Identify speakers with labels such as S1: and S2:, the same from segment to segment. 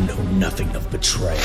S1: know nothing of betrayal.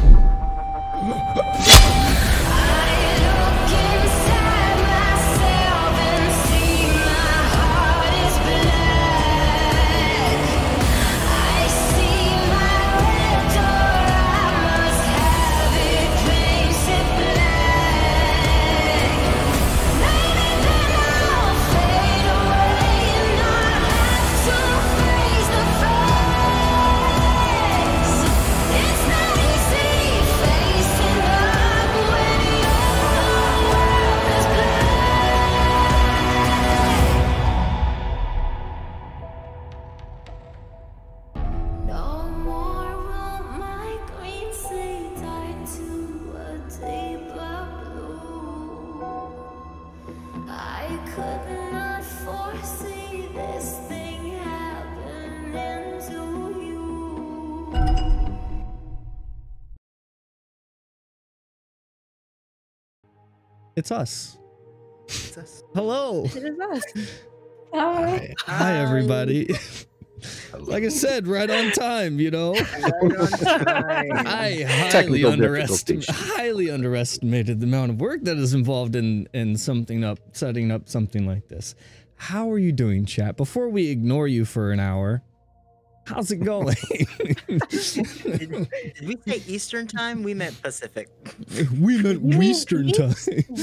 S2: It's us.
S3: It's us.
S2: Hello.
S4: It is us.
S2: Hi, everybody. Like I said, right on time, you know.
S3: Right on time.
S2: I highly underestimated the amount of work that is involved in setting up something like this. How are you doing, chat? Before we ignore you for an hour, how's it going?
S3: Did we say Eastern time? We meant Pacific.
S2: We meant Western time.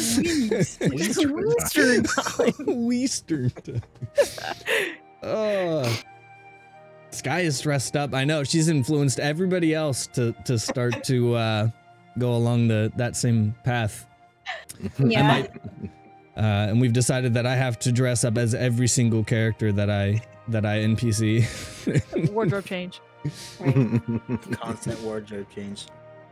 S4: Western time.
S2: Western time. Sky is dressed up. I know she's influenced everybody else to start to go along that same path.
S4: Yeah.
S2: And we've decided that I have to dress up as every single character that I NPC.
S4: Wardrobe change.
S3: Constant wardrobe change.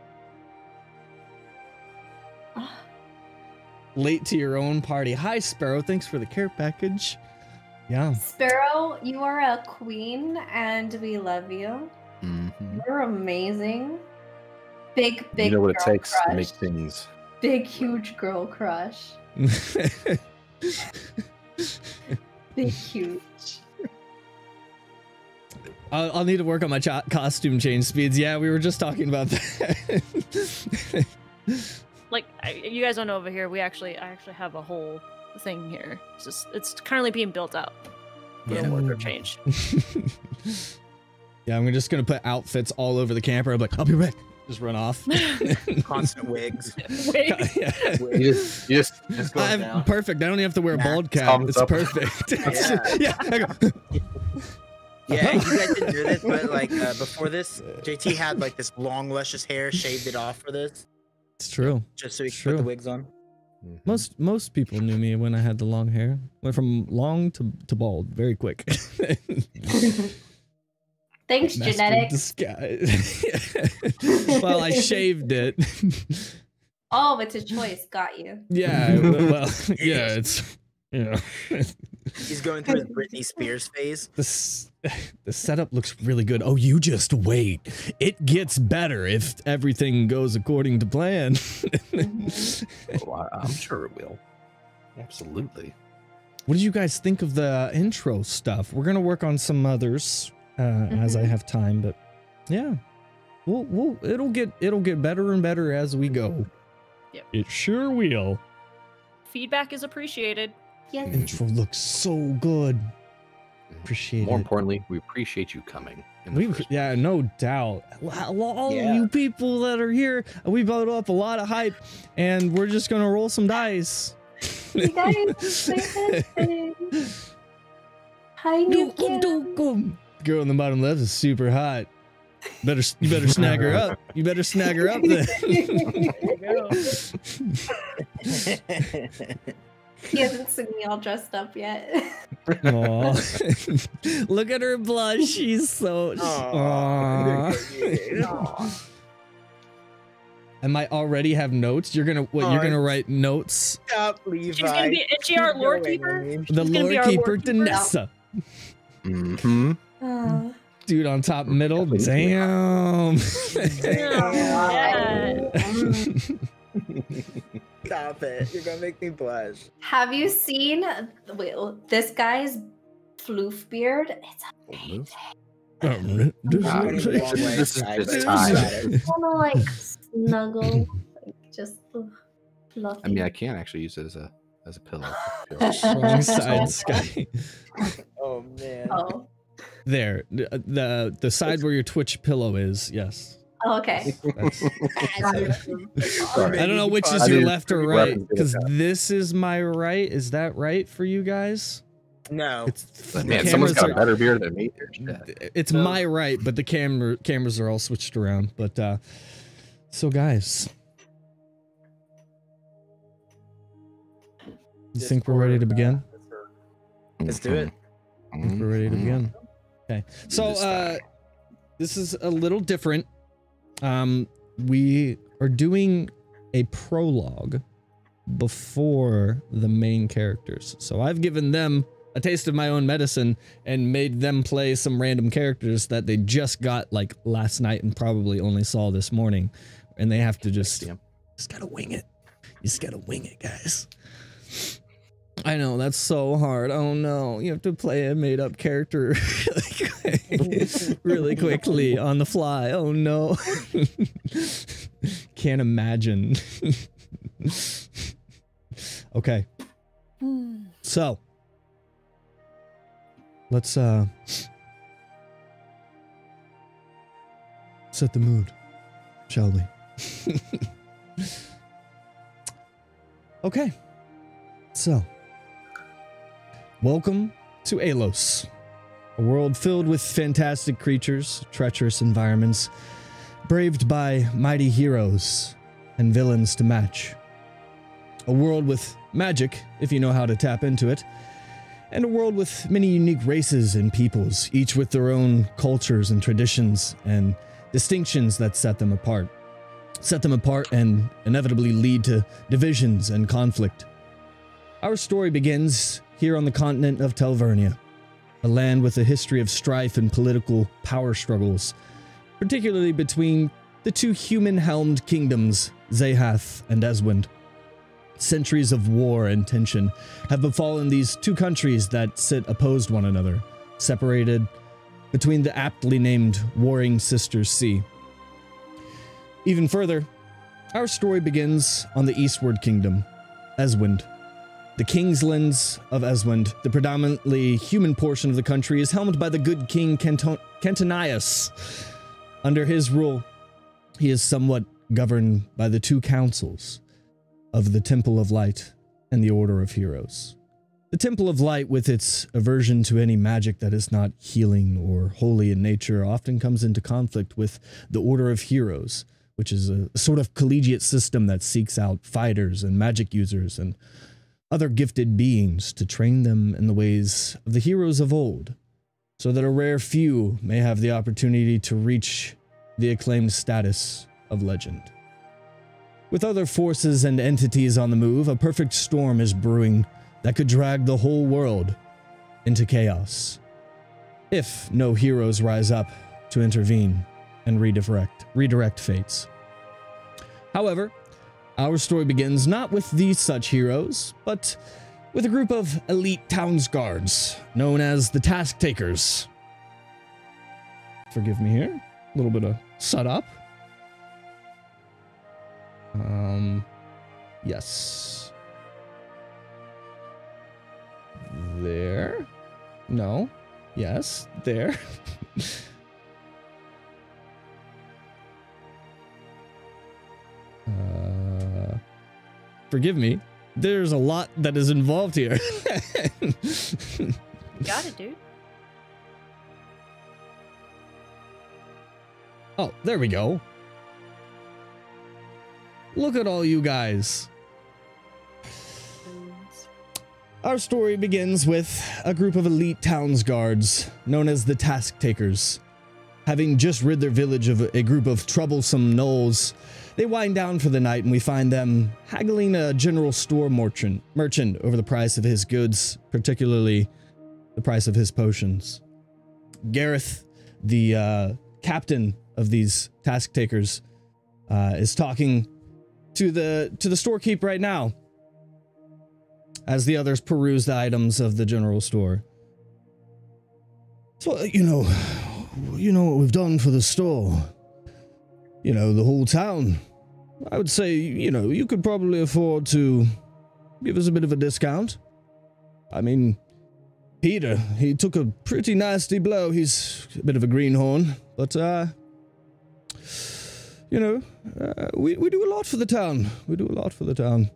S2: Late to your own party. Hi, Sparrow. Thanks for the care package. Yeah.
S5: Sparrow, you are a queen, and we love you. You're amazing. Big.
S6: You know what it takes
S5: crush.
S6: to make things.
S5: Big, huge girl crush. Big, huge.
S2: I'll need to work on my costume change speeds. Yeah, we were just talking about that.
S4: Like, you guys don't know over here, I actually have a whole thing here. It's currently being built out. For a wardrobe change.
S2: Yeah, I'm just gonna put outfits all over the camper. I'm like, I'll be back. Just run off.
S3: Constant wigs.
S4: Wigs.
S2: Yeah.
S6: You just go
S2: I'm
S6: down.
S2: perfect. I don't even have to wear a bald cap.
S6: Thumbs
S2: It's
S6: up.
S2: perfect.
S3: Yeah.
S2: I go.
S3: Yeah, you guys didn't do this, but like before this, JT had like this long, luscious hair, shaved it off for this,
S2: It's true.
S3: just so he
S2: It's
S3: could put the
S2: true.
S3: wigs on.
S2: Most people knew me when I had the long hair. Went from long to bald very quick.
S5: Thanks,
S2: Master
S5: genetics.
S2: disguise. Well, I shaved it.
S5: Oh, it's a choice. Got you.
S2: Yeah, well, yeah, it's, you know.
S3: He's going through his Britney Spears phase.
S2: The setup looks really good. Oh, you just wait. It gets better if everything goes according to plan.
S6: Oh, I'm sure it will. Absolutely.
S2: What did you guys think of the intro stuff? We're gonna work on some others as I have time, but yeah, it'll get better and better as we go.
S4: Yep.
S2: It sure will.
S4: Feedback is appreciated.
S5: Yes.
S2: Intro looks so good. Appreciate
S6: More
S2: it.
S6: importantly, we appreciate you coming. in the first
S2: Yeah,
S6: place.
S2: no doubt. All
S3: Yeah.
S2: of you people that are here, we built up a lot of hype, and we're just gonna roll some dice.
S5: You guys, hi, new
S2: Girl in the bottom left is super hot. You better snag her up. You better snag her up then.
S5: He hasn't seen me all dressed up yet.
S2: Aw. Look at her blush. She's so. Aw. I might already have notes. You're gonna write notes.
S3: Stop, Levi.
S4: She's gonna be our lore keeper.
S2: The
S4: gonna be
S2: lore
S4: our
S2: keeper,
S4: lore keeper.
S2: Danessa.
S5: Oh.
S2: Dude on top middle. Damn.
S4: Yeah.
S3: Stop it. You're gonna make me blush.
S5: Have you seen this guy's floof beard? It's amazing.
S6: This is just
S3: time.
S5: Wanna like snuggle, like just fluffy.
S6: I mean, I can actually use it as a pillow.
S2: Wrong side, Sky.
S3: Oh man.
S5: Oh.
S2: There, the side where your Twitch pillow is. Yes.
S5: Oh, okay.
S2: I don't know which is your left or right, because this is my right. Is that right for you guys?
S3: No.
S6: Man, someone's got a better beer than me.
S2: It's my right, but the cameras are all switched around. But so guys, you think we're ready to begin?
S3: Let's do it.
S2: I think we're ready to begin. Okay. So this is a little different. We are doing a prologue before the main characters. So I've given them a taste of my own medicine and made them play some random characters that they just got like last night and probably only saw this morning. And they have to just gotta wing it. You just gotta wing it, guys. I know, that's so hard. Oh no, you have to play a made-up character really quickly on the fly. Oh no. Can't imagine. Okay. So, let's set the mood, shall we? Okay. So, welcome to Aelos, a world filled with fantastic creatures, treacherous environments, braved by mighty heroes and villains to match. A world with magic, if you know how to tap into it, and a world with many unique races and peoples, each with their own cultures and traditions and distinctions that set them apart and inevitably lead to divisions and conflict. Our story begins here on the continent of Telvernia, a land with a history of strife and political power struggles, particularly between the two human-helmed kingdoms, Zahath and Eswind. Centuries of war and tension have befallen these two countries that sit opposed one another, separated between the aptly named Warring Sisters Sea. Even further, our story begins on the Eastward Kingdom, Eswind. The Kingslands of Eswind, the predominantly human portion of the country, is helmed by the good King Cantonius. Under his rule, he is somewhat governed by the two councils of the Temple of Light and the Order of Heroes. The Temple of Light, with its aversion to any magic that is not healing or holy in nature, often comes into conflict with the Order of Heroes, which is a sort of collegiate system that seeks out fighters and magic users and other gifted beings to train them in the ways of the heroes of old, so that a rare few may have the opportunity to reach the acclaimed status of legend. With other forces and entities on the move, a perfect storm is brewing that could drag the whole world into chaos, if no heroes rise up to intervene and redirect fates. However, our story begins not with these such heroes, but with a group of elite towns guards known as the Task Takers. Forgive me here, a little bit of setup. Yes. There. No. Yes. There. Forgive me. There's a lot that is involved here.
S4: You got it, dude.
S2: Oh, there we go. Look at all you guys. Our story begins with a group of elite towns guards known as the Task Takers. Having just rid their village of a group of troublesome gnolls, they wind down for the night, and we find them haggling a general store merchant over the price of his goods, particularly the price of his potions. Gareth, the captain of these Task Takers, is talking to the storekeep right now, as the others peruse the items of the general store. So, you know what we've done for the store, you know, the whole town, I would say, you know, you could probably afford to give us a bit of a discount. I mean, Peter, he took a pretty nasty blow. He's a bit of a greenhorn, but, you know, we do a lot for the town. We do a lot for the town.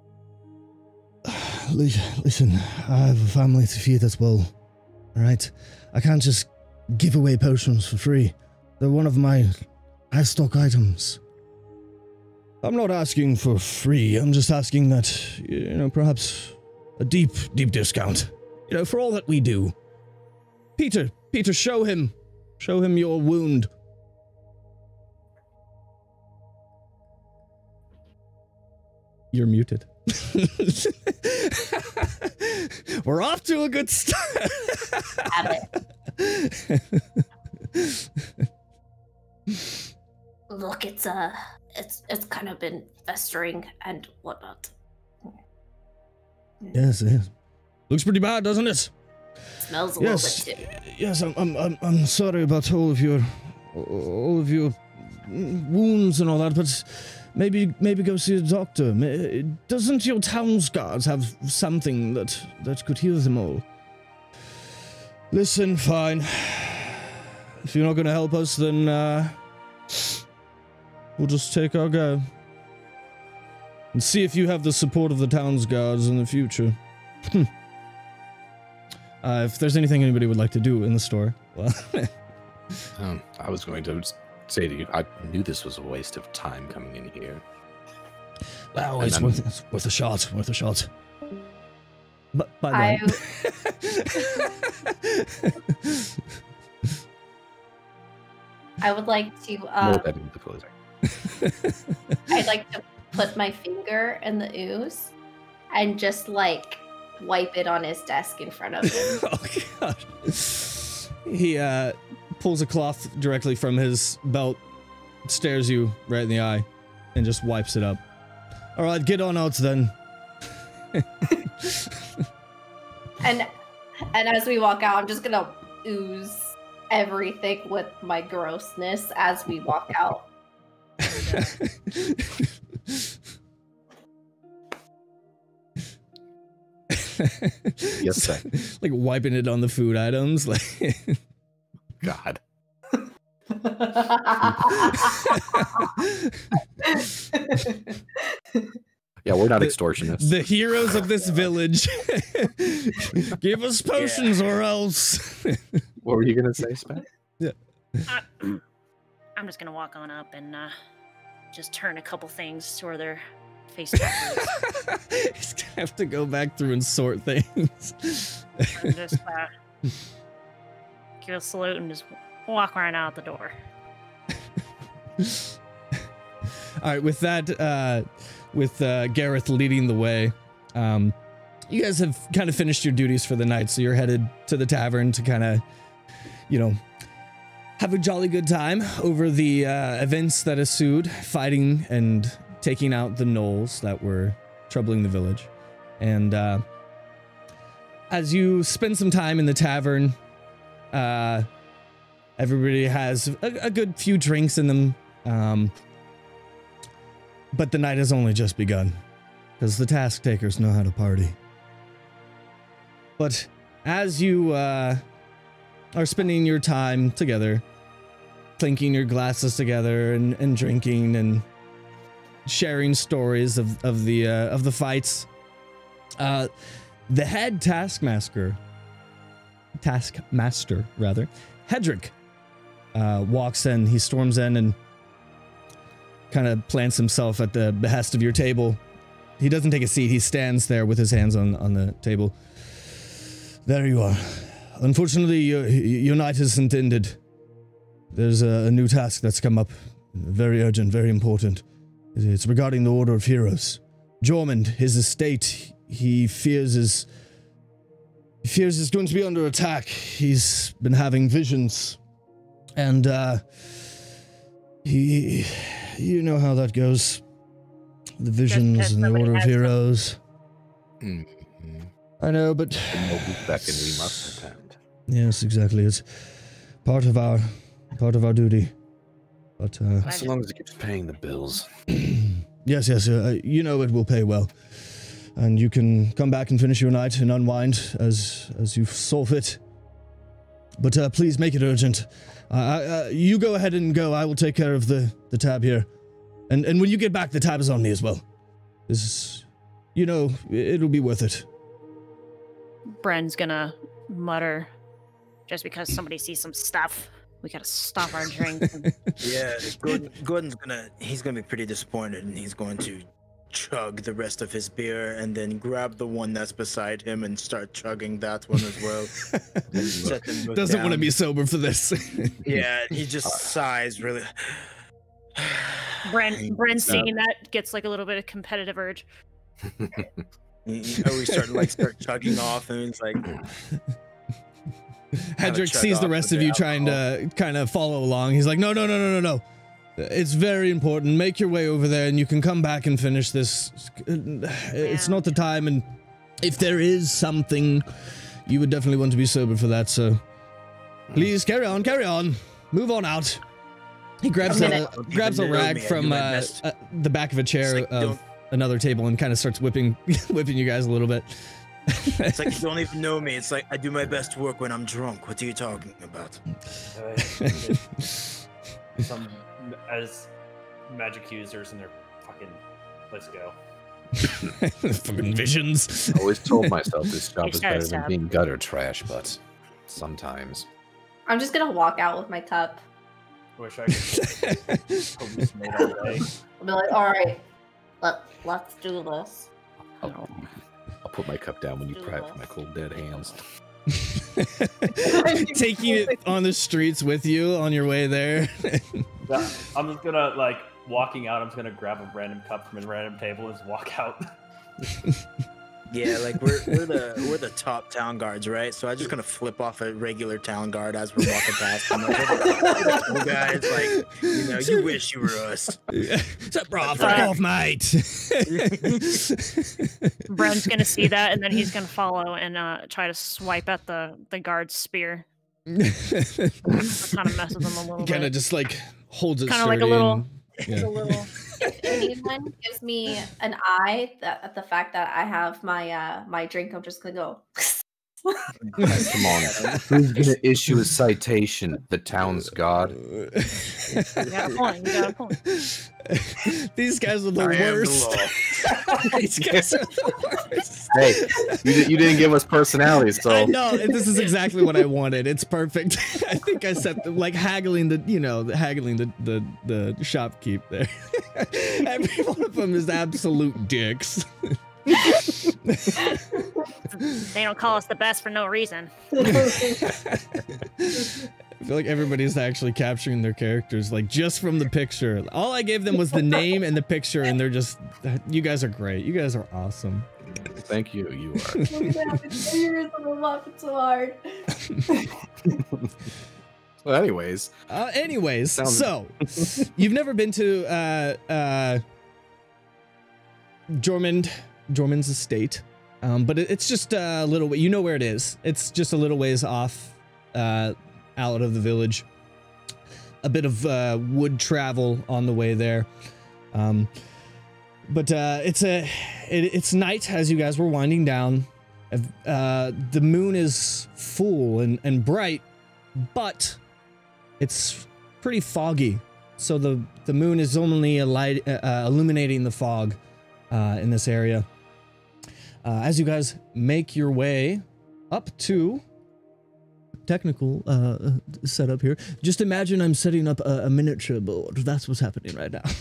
S2: Listen, I have a family to feed as well, alright? I can't just give away potions for free. They're one of my high stock items. I'm not asking for free, I'm just asking that, you know, perhaps a deep discount. You know, for all that we do. Peter, show him your wound. You're muted. We're off to a good start.
S5: Look, it's kind of been festering and whatnot.
S2: Yes. Looks pretty bad, doesn't it?
S5: Smells a little bit too.
S2: Yes, I'm sorry about all of your wounds and all that, but maybe go see a doctor. Doesn't your town's guards have something that could heal them all? Listen, fine. If you're not going to help us, then we'll just take our go. And see if you have the support of the town's guards in the future. If there's anything anybody would like to do in the store, well...
S6: I was going to say to you, I knew this was a waste of time coming in here.
S2: Well, it's worth a shot, But by then...
S5: I would like to, I'd like to put my finger in the ooze and just, like, wipe it on his desk in front of him.
S2: Oh, gosh. He, pulls a cloth directly from his belt, stares you right in the eye, and just wipes it up. Alright, get on out then.
S5: And as we walk out, I'm just gonna ooze everything with my grossness as we walk out.
S6: Yes, sir.
S2: Like wiping it on the food items, like...
S6: God. Yeah, we're not extortionists.
S2: The heroes of this village. Give us potions or else.
S6: What were you going to say, Spat?
S2: Yeah.
S4: I'm just going to walk on up and just turn a couple things to where they're face backwards.
S2: He's going to have to go back through and sort things.
S4: And just give a salute and just walk right out the door.
S2: All right, with that, with Gareth leading the way, you guys have kind of finished your duties for the night, so you're headed to the tavern to kind of, you know, have a jolly good time over the events that ensued, fighting and taking out the gnolls that were troubling the village. And as you spend some time in the tavern, everybody has a good few drinks in them, but the night has only just begun, because the task takers know how to party. But as you are spending your time together, clinking your glasses together and drinking and sharing stories of the fights, the head taskmaster, Hedrick, walks in. He storms in and kind of plants himself at the behest of your table. He doesn't take a seat. He stands there with his hands on the table. There you are. Unfortunately, your night isn't ended. There's a new task that's come up. Very urgent, very important. It's regarding the Order of Heroes. Jormund, his estate, he fears is going to be under attack. He's been having visions. And, you know how that goes. The visions and the Order of Heroes. I know, but...
S6: we must attend.
S2: Yes, exactly. part of our duty. But
S6: As long as it keeps paying the bills.
S2: yes, you know it will pay well, and you can come back and finish your night and unwind as you saw fit. But please make it urgent. You go ahead and go. I will take care of the tab here, and when you get back, the tab is on me as well. This, you know, it'll be worth it.
S4: Bren's gonna mutter, just because somebody sees some stuff, we gotta stop our drinks.
S3: Yeah, Gordon's gonna be pretty disappointed, and he's going to chug the rest of his beer and then grab the one that's beside him and start chugging that one as well.
S2: Doesn't want to be sober for this.
S3: Yeah, he just sighs really.
S4: Bren seeing that gets like a little bit of competitive urge.
S3: We start chugging off, and it's like.
S2: Hedrick sees the rest of you trying to kind of follow along. He's like, no. It's very important. Make your way over there and you can come back and finish this. It's not the time, and if there is something, you would definitely want to be sober for that, so please carry on. Move on out. He grabs a rag from the back of a chair of another table and kind of starts whipping you guys a little bit.
S3: It's like you don't even know me. It's like I do my best work when I'm drunk. What are you talking about?
S1: As magic users and their fucking, let's go.
S2: Fucking visions.
S6: I always told myself this job is better than being gutter trash, but sometimes.
S5: I'm just gonna walk out with my tub.
S1: Wish I could just made all day.
S5: I'll be like, all right, let's do this.
S6: I'll put my cup down when you pry it from my cold dead hands.
S2: Taking it on the streets with you on your way there.
S1: Yeah, I'm just gonna, like, walking out, I'm just gonna grab a random cup from a random table and just walk out.
S3: Yeah, like we're the top town guards, right? So I'm just gonna flip off a regular town guard as we're walking past them. Like, the guys, like, you know, you wish you were us.
S2: Bro, fuck off, mate.
S4: Bren's gonna see that, and then he's gonna follow and try to swipe at the guard's spear. Kind of messes him a little bit.
S2: Kind of just like holds it
S4: kind of like a little.
S2: Yeah.
S4: A little.
S5: If anyone gives me an eye at the fact that I have my drink, I'm just gonna go.
S6: Come on, who's gonna issue a citation? The town's god.
S4: You got a point.
S2: These guys are the worst. These guys are the worst.
S6: Hey, you didn't give us personalities, so.
S2: I know, and this is exactly what I wanted. It's perfect. I think I said like haggling the shopkeep there. Every one of them is absolute dicks.
S4: They don't call us the best for no reason.
S2: I feel like everybody's actually capturing their characters, like, just from the picture. All I gave them was the name and the picture, and they're just, you guys are great. You guys are awesome.
S6: Thank you, you are.
S5: I'm laughing so hard.
S6: Well, anyways.
S2: So, you've never been to, Jormund's estate, but it's just a little way. You know where it is. It's just a little ways off, out of the village. A bit of wood travel on the way there, but it's night as you guys were winding down. The moon is full and bright, but it's pretty foggy. So the moon is only illuminating the fog in this area. As you guys make your way up to technical setup here, just imagine I'm setting up a miniature board. That's what's happening right now.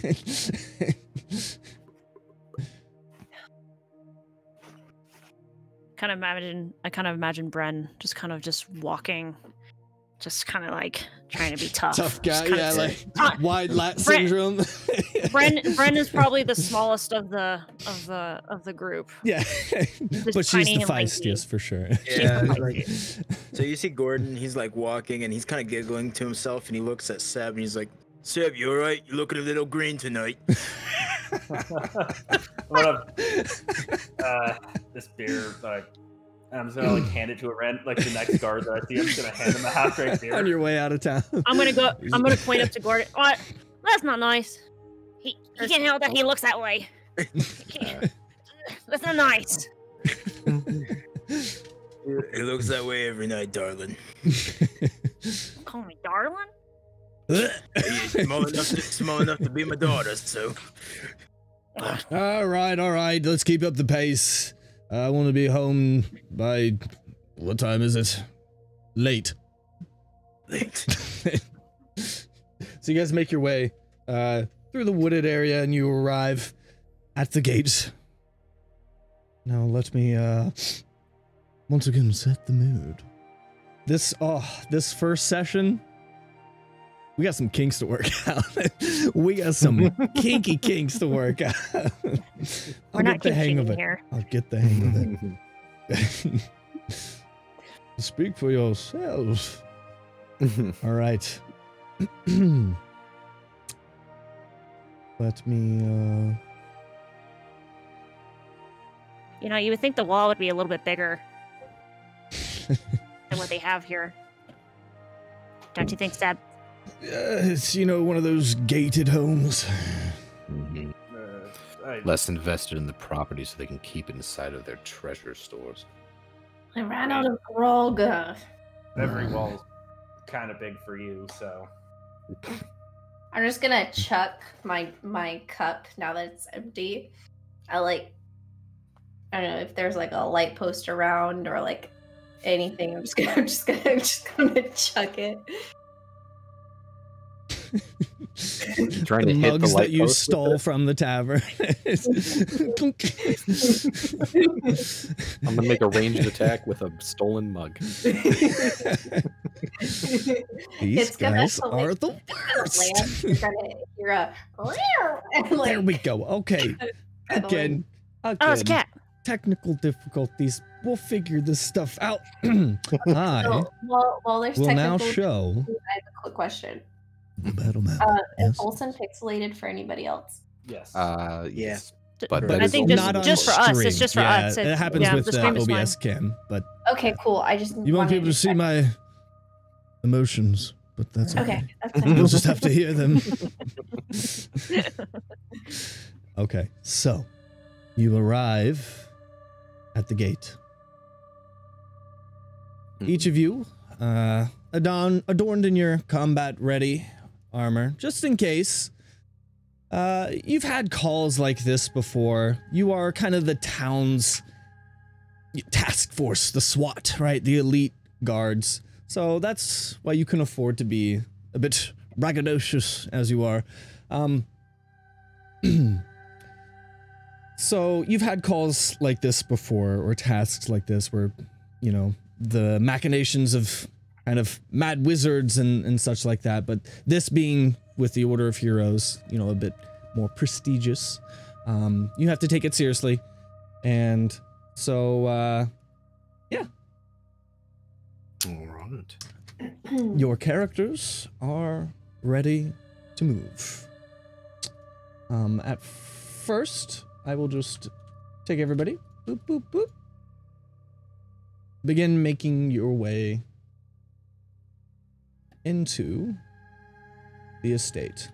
S4: I kind of imagine Bren just walking, just kind of like trying to be tough.
S2: Tough guy, yeah, like wide lat syndrome.
S4: Bren is probably the smallest of the group.
S2: Yeah, but she's the feistiest for sure.
S3: Yeah, like, so you see Gordon, he's like walking and he's kind of giggling to himself, and he looks at Seb and he's like, "Seb, you all right? You're looking a little green tonight."
S1: What up? This beer, like, And I'm just gonna like hand it to the next guard that I see. I'm just gonna hand him a half-strength beer.
S2: On your way out of town.
S4: I'm gonna point up to Gordon. What? That's not nice. He can't help that he looks that way. That's not nice.
S3: It looks that way every night, darling.
S4: Call me darling?
S3: He's small enough to be my daughter, so.
S2: All right. Let's keep up the pace. I want to be home by... What time is it? Late. So you guys make your way through the wooded area and you arrive at the gate. Now let me once again set the mood. This first session, we got some kinks to work out. We got some kinky kinks to work out.
S4: We're not the hang of it. Here.
S2: I'll get the hang of it. Speak for yourself. All right. Let me
S4: You know, you would think the wall would be a little bit bigger than what they have here. Don't you think, Seb?
S2: It's, one of those gated homes.
S6: Mm-hmm. Less invested in the property so they can keep it inside of their treasure stores.
S5: I ran out of grog.
S1: Every wall's kind of big for you, so.
S5: I'm just gonna chuck my cup now that it's empty. I don't know if there's like a light post around or like anything. I'm just gonna chuck it.
S6: Trying to
S2: the
S6: hit
S2: mugs
S6: the light
S2: that you
S6: post
S2: stole from the tavern.
S6: I'm gonna make a ranged attack with a stolen mug.
S2: These guys are the worst.
S5: You're gonna hear a
S2: there we go. Okay. Again.
S4: Oh, it's a cat.
S2: Technical difficulties. We'll figure this stuff out.
S5: While there's
S2: will now
S5: technical
S2: show.
S5: I have a quick question.
S2: Battle map.
S5: Is Olsen pixelated for anybody else?
S1: Yes.
S6: Yes. But
S4: I think just for us. It's just for us.
S2: It happens with OBS cam, but
S5: okay, cool. I just
S2: you won't be able to see my emotions, but that's
S5: okay.
S2: You'll just have to hear them. Okay, so you arrive at the gate. Each of you, adorned in your combat-ready armor, just in case. You've had calls like this before. You are kind of the town's task force, the SWAT, right? The elite guards. So that's why you can afford to be a bit braggadocious as you are. So you've had calls like this before, or tasks like this where, the machinations of kind of mad wizards and such like that, but this being with the Order of Heroes, a bit more prestigious. You have to take it seriously. And so, yeah.
S6: All right.
S2: Your characters are ready to move. At first, I will just take everybody. Boop, boop, boop. Begin making your way into the estate.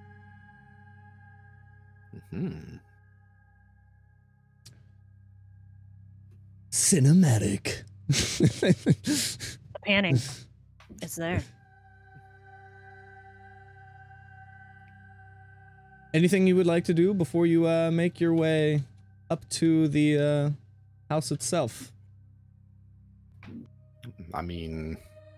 S2: Cinematic.
S4: The panning. It's there.
S2: Anything you would like to do before you make your way up to the house itself?
S6: I mean,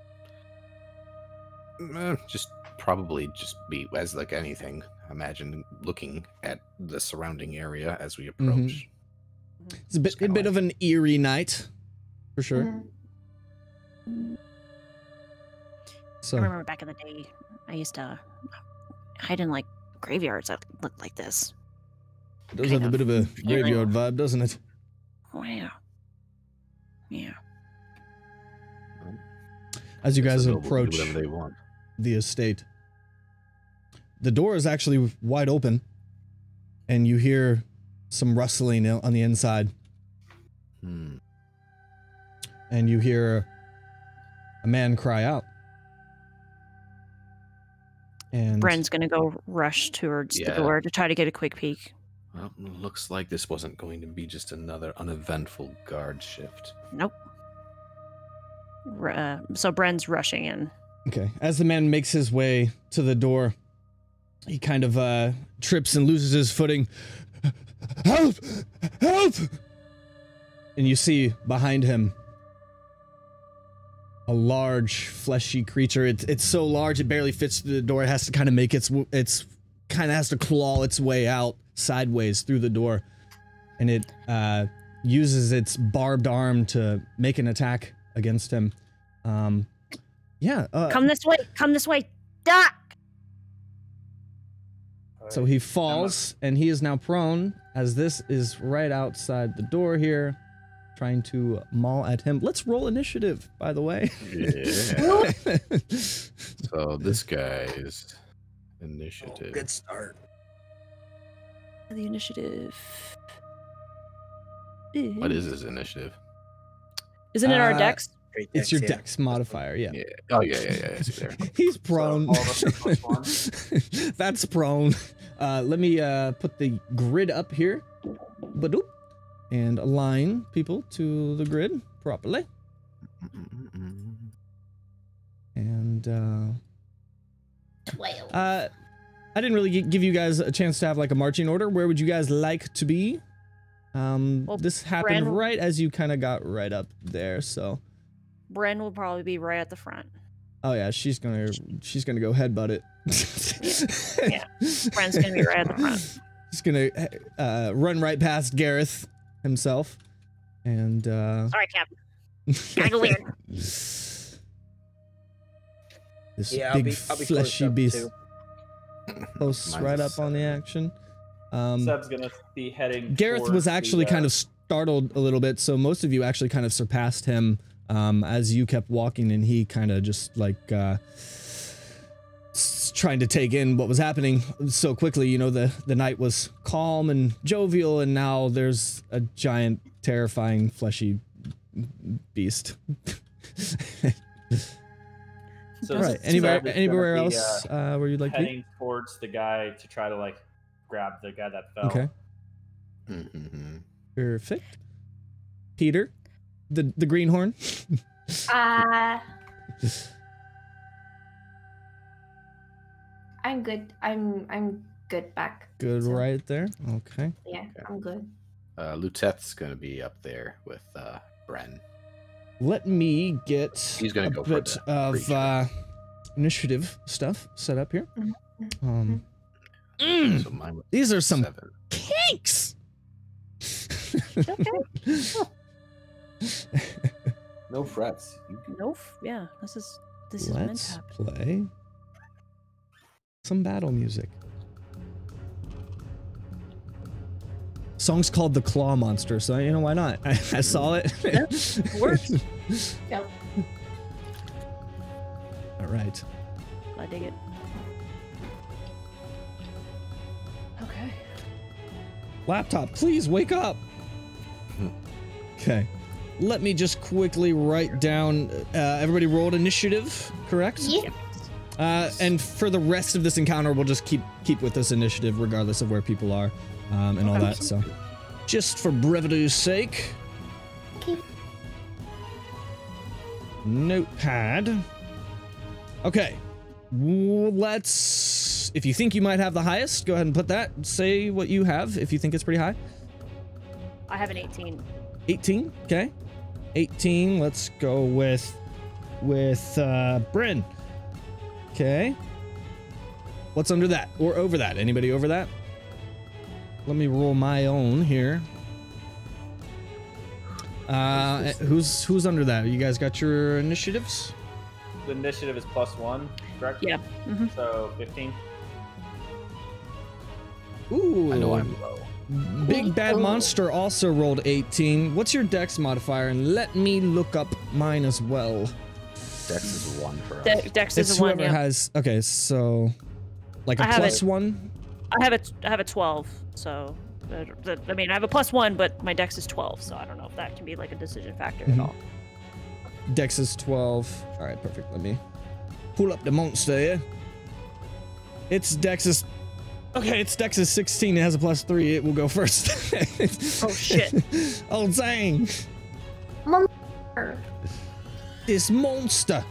S6: probably be as like anything. Imagine looking at the surrounding area as we approach.
S2: It's a bit of an eerie night, for sure. So
S4: I remember back in the day, I used to hide in like graveyards that looked like this.
S2: It does have a bit of a graveyard vibe, doesn't it?
S4: Wow. Yeah.
S2: As you guys approach the estate, the door is actually wide open, and you hear some rustling on the inside. and you hear a man cry out. And
S4: Bren's gonna go rush towards the door to try to get a quick peek.
S6: Well, looks like this wasn't going to be just another uneventful guard shift.
S4: Nope. So Bren's rushing in.
S2: Okay. As the man makes his way to the door, he kind of trips and loses his footing. Help! Help! And you see behind him a large, fleshy creature. It's so large it barely fits through the door. It has to kind of make its kind of has to claw its way out sideways through the door, and it uses its barbed arm to make an attack against him. Yeah.
S4: Come this way. Come this way. Duck.
S2: So he falls, and he is now prone, as this is right outside the door here, trying to maul at him. Let's roll initiative, by the way.
S6: Yeah. So this guy's initiative.
S3: Good start.
S4: The initiative.
S6: What is his initiative?
S4: Isn't it our dex?
S3: Great
S2: It's
S3: dex,
S2: your
S3: yeah.
S2: dex modifier, yeah.
S6: Yeah. Oh yeah. I see there.
S2: He's prone.
S1: all of us are +1.
S2: That's prone. Let me put the grid up here. Badoop. And align people to the grid properly. And
S5: 12.
S2: I didn't really give you guys a chance to have like a marching order. Where would you guys like to be? This happened
S4: Bren-
S2: right as you kind of got right up there, so.
S4: Bren will probably be right at the front.
S2: Oh yeah, she's gonna go headbutt it.
S4: Yeah. Bren's gonna be right at the front.
S2: She's gonna run right past Gareth himself, and
S4: Sorry, Captain. Gotta go in.
S2: this
S3: Yeah,
S2: big
S3: I'll be
S2: fleshy
S3: close up,
S2: beast
S3: too.
S2: close
S6: Mine's
S2: right
S6: a
S2: up on the
S6: 7.
S2: action.
S1: Seb's gonna be heading.
S2: Gareth
S1: towards
S2: was actually
S1: the,
S2: kind of startled a little bit, so most of you actually kind of surpassed him as you kept walking, and he kind of just like trying to take in what was happening so quickly. You know, the night was calm and jovial, and now there's a giant, terrifying, fleshy beast.
S1: So
S2: All right.
S1: Seb is gonna
S2: Anywhere
S1: be,
S2: else where you'd like to be?
S1: heading towards the guy to try to like grab the guy that fell.
S2: Okay.
S6: Mm-hmm.
S2: Perfect. Peter, the greenhorn.
S5: I'm good. I'm good back.
S2: Good
S5: So,
S2: right there. Okay.
S5: Yeah, I'm good.
S6: Luteth's gonna be up there with Bren.
S2: Let me get
S6: He's gonna
S2: a
S6: go for
S2: bit
S6: the
S2: of
S6: creature.
S2: initiative stuff set up here.
S6: So mine was
S2: These are some
S6: 7.
S2: kinks.
S1: No frets.
S4: Nope. Yeah. This is meant to
S2: Let's
S4: happen.
S2: play some battle music. Song's called The Claw Monster, so you know why not? I saw it.
S4: Works.
S5: Yep.
S2: All right.
S4: I dig it. Okay.
S2: Laptop, please wake up. Okay. Let me just quickly write down. Everybody rolled initiative, correct?
S5: Yeah.
S2: And for the rest of this encounter, we'll just keep with this initiative, regardless of where people are, and all that. So, just for brevity's sake.
S5: Okay.
S2: Notepad. Okay. Let's. If you think you might have the highest, go ahead and put that. Say what you have if you think it's pretty high.
S4: I have an 18.
S2: 18. Okay. 18. Let's go with Bryn. Okay. What's under that or over that? Anybody over that? Let me roll my own here. Who's under that? You guys got your initiatives?
S1: The initiative is +1, correct?
S4: Yeah. Mm-hmm.
S1: So 15.
S2: Ooh.
S6: I know I'm low.
S2: Big Bad
S5: Ooh.
S2: Monster also rolled 18. What's your dex modifier? And let me look up mine as well.
S6: Dex is 1 for us.
S4: Dex
S2: It's
S4: is a 1.
S2: whoever
S4: Yeah.
S2: has. Okay, so like a
S4: I have it.
S2: +1.
S4: I have a 12. So I mean, I have a +1, but my dex is 12. So I don't know if that can be like a decision factor
S2: Mhm.
S4: at all.
S2: Dex is 12. All right, perfect. Let me pull up the monster here. Its Dex is... Okay, its Dex is 16. It has a +3. It will go first.
S4: Oh, shit.
S2: Oh, dang.
S5: Monster.
S2: This monster.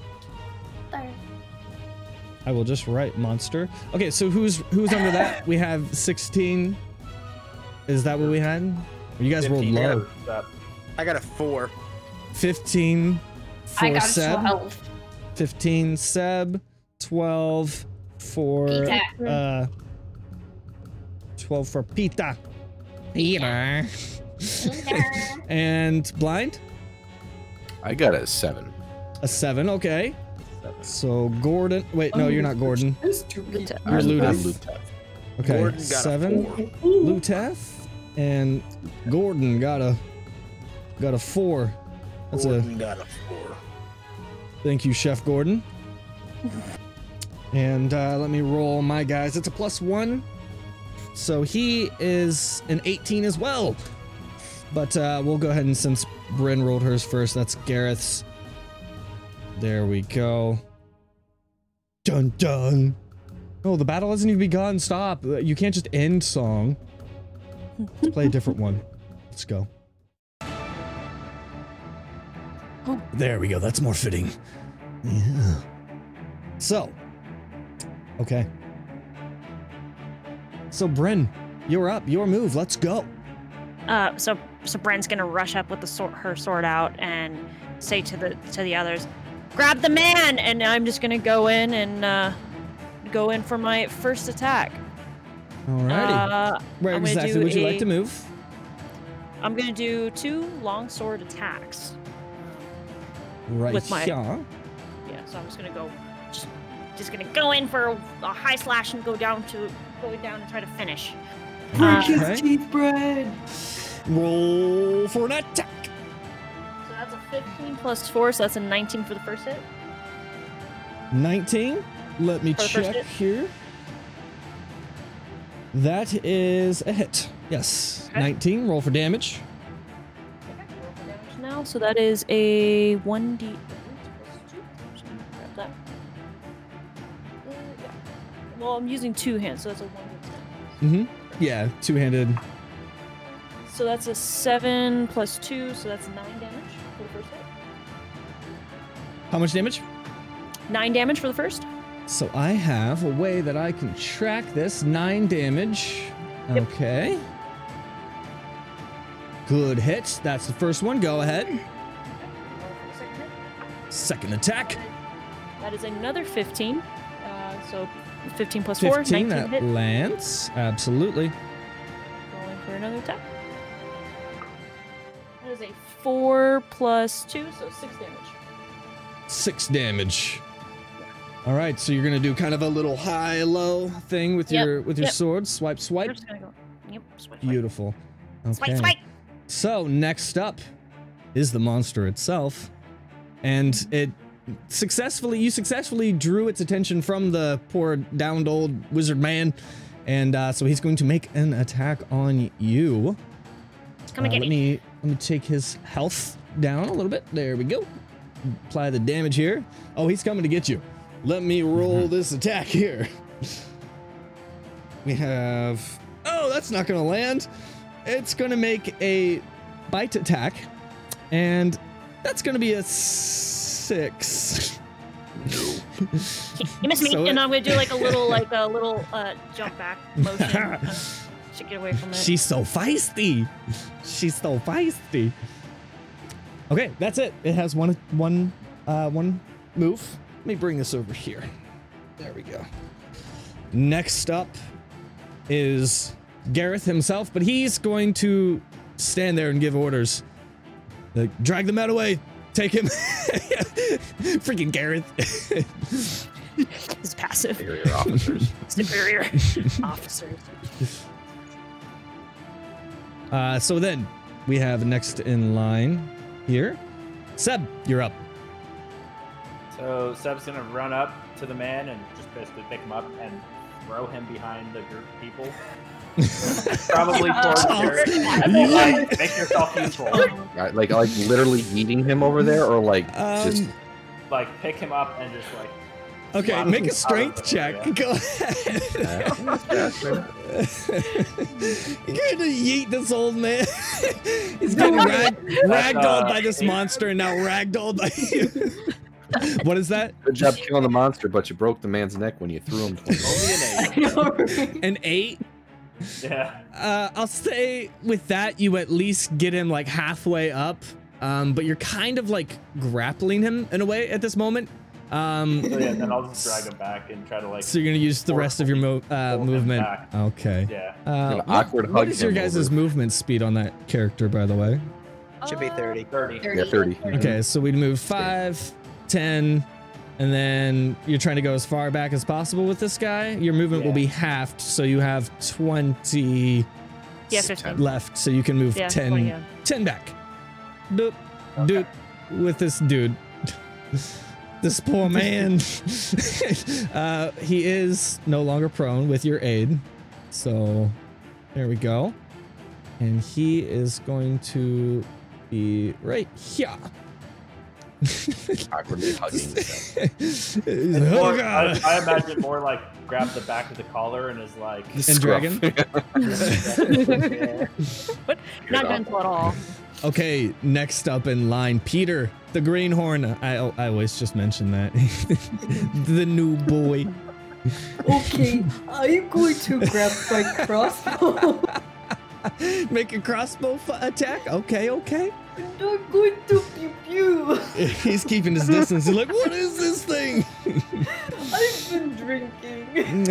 S2: I will just write monster. Okay, so who's under that? We have 16. Is that what we had? You guys rolled low.
S3: I got a 4.
S2: 15 for
S5: I got
S2: Seb.
S5: 12.
S2: 15 Seb. 12 for
S5: Pita.
S2: 12 for Pita. Peter. And blind?
S6: I got a 7.
S2: A 7, okay. So Gordon, wait, no, you're not Gordon. You're Ludeth. Okay,
S3: Gordon got
S2: 7.
S3: a 4.
S2: Luteth and Gordon got a 4. That's
S3: Gordon got a 4.
S2: Thank you, Chef Gordon. And let me roll my guys. It's a +1. So he is an 18 as well. But we'll go ahead and since Bryn rolled hers first, that's Gareth's. There we go. Dun dun. Oh, the battle hasn't even begun. Stop. You can't just end song. Let's play a different one. Let's go.
S4: Oh.
S2: There we go. That's more fitting. Yeah. So. Okay. So, Bryn, you're up. Your move. Let's go.
S4: So Bren's gonna rush up with her sword out and say to the others, "Grab the man!" And I'm just gonna go in and go in for my first attack.
S2: Alrighty. Where exactly would you like to move?
S4: I'm gonna do 2 longsword attacks.
S2: Right
S4: with my-
S2: here.
S4: Yeah, so I'm just gonna go, just gonna go in for a high slash and go down and try to finish.
S2: Break his teeth, Brad. Roll for an attack.
S4: So that's a 15 plus 4, so that's a 19 for the first hit.
S2: 19. Let me
S4: For the first
S2: check
S4: hit?
S2: here. That is a hit. Yes.
S4: Okay.
S2: 19. Roll for damage.
S4: Okay, roll for damage now. So that is a 1d. Plus 2. I'm just gonna grab that. Yeah. Well, I'm using 2 hands, so that's a 1d10.
S2: Mm-hmm. Yeah, two-handed.
S4: So that's a 7 plus 2, so that's 9 damage for the first hit.
S2: How much damage?
S4: 9 damage for the first.
S2: So I have a way that I can track this. 9 damage.
S4: Yep.
S2: Okay. Good hit. That's the first one. Go ahead.
S4: Okay, roll for the second hit.
S2: Second attack.
S4: That is another 15. So 15 plus 4,
S2: 15.
S4: 19
S2: That
S4: hit.
S2: lands. Absolutely.
S4: Rolling for another attack. That is a 4 plus 2, so 6 damage.
S2: 6 damage. All right, so you're gonna do kind of a little high-low thing with your sword. Swipe,
S4: We're
S2: swipe.
S4: just gonna go. Yep, swipe, swipe.
S2: Beautiful. Okay.
S4: Swipe, swipe.
S2: So next up is the monster itself, and you successfully drew its attention from the poor downed old wizard man, and so he's going to make an attack on you.
S4: Come and get me.
S2: Let me take his health down a little bit. There we go. Apply the damage here. Oh, he's coming to get you. Let me roll this attack here. We have... Oh, that's not going to land. It's going to make a bite attack. And that's going to be a 6.
S4: You missed me,
S2: So
S4: and I'm gonna do like a little jump back motion to get away from it.
S2: She's so feisty. She's so feisty. Okay, that's it. It has one move. Let me bring this over here. There we go. Next up is Gareth himself, but he's going to stand there and give orders. Like, drag the man away. Take him. Freaking Gareth.
S4: It's passive.
S6: Superior officers.
S4: Superior officers.
S2: So then we have next in line here. Seb, you're up.
S1: So Seb's gonna run up to the man and just basically pick him up and throw him behind the group of people. Probably towards Jared. And then, like, make yourself useful.
S6: Right, like literally eating him over there, or like just
S1: Like pick him up and just like.
S2: Okay,
S1: slap
S2: make
S1: him
S2: a strength
S1: out of the
S2: check.
S1: area.
S2: Go ahead. You're going to yeet this old man. He's getting ragdolled by this monster and now ragdolled by you. What is that?
S6: Good job killing the monster, but you broke the man's neck when you threw him.
S1: Only an 8.
S2: An 8?
S1: Yeah.
S2: I'll say with that, you at least get him like halfway up, but you're kind of like grappling him in a way at this moment.
S1: So yeah, then I'll just drag him back and try to like.
S2: So you're gonna use the rest of your movement. Okay.
S1: Yeah.
S6: Awkward
S2: what
S6: hug
S2: is your
S6: him
S2: guys'
S6: over.
S2: movement speed on that character, by the way?
S3: Should be 30.
S1: 30.
S6: Yeah, 30.
S2: Okay, so we'd move 5, 10, and then you're trying to go as far back as possible with this guy. Your movement will be halved, so you have 20 left, so you can move 10,
S4: 20, yeah.
S2: 10 back. Dude, with this dude. This poor man. He is no longer prone with your aid. So there we go. And he is going to be right here.
S6: Awkwardly hugging.
S2: He's like,
S1: It's
S2: oh
S1: more,
S2: god.
S1: I imagine more like grab the back of the collar and is like.
S2: And dragon?
S4: But not gentle at all.
S2: Okay, next up in line, Peter, the greenhorn. I always just mention that. The new boy.
S5: Okay, I'm going to grab my crossbow.
S2: Make a crossbow attack? Okay.
S5: And I'm going to pew pew.
S2: He's keeping his distance. He's like, what is this thing?
S5: I've been drinking.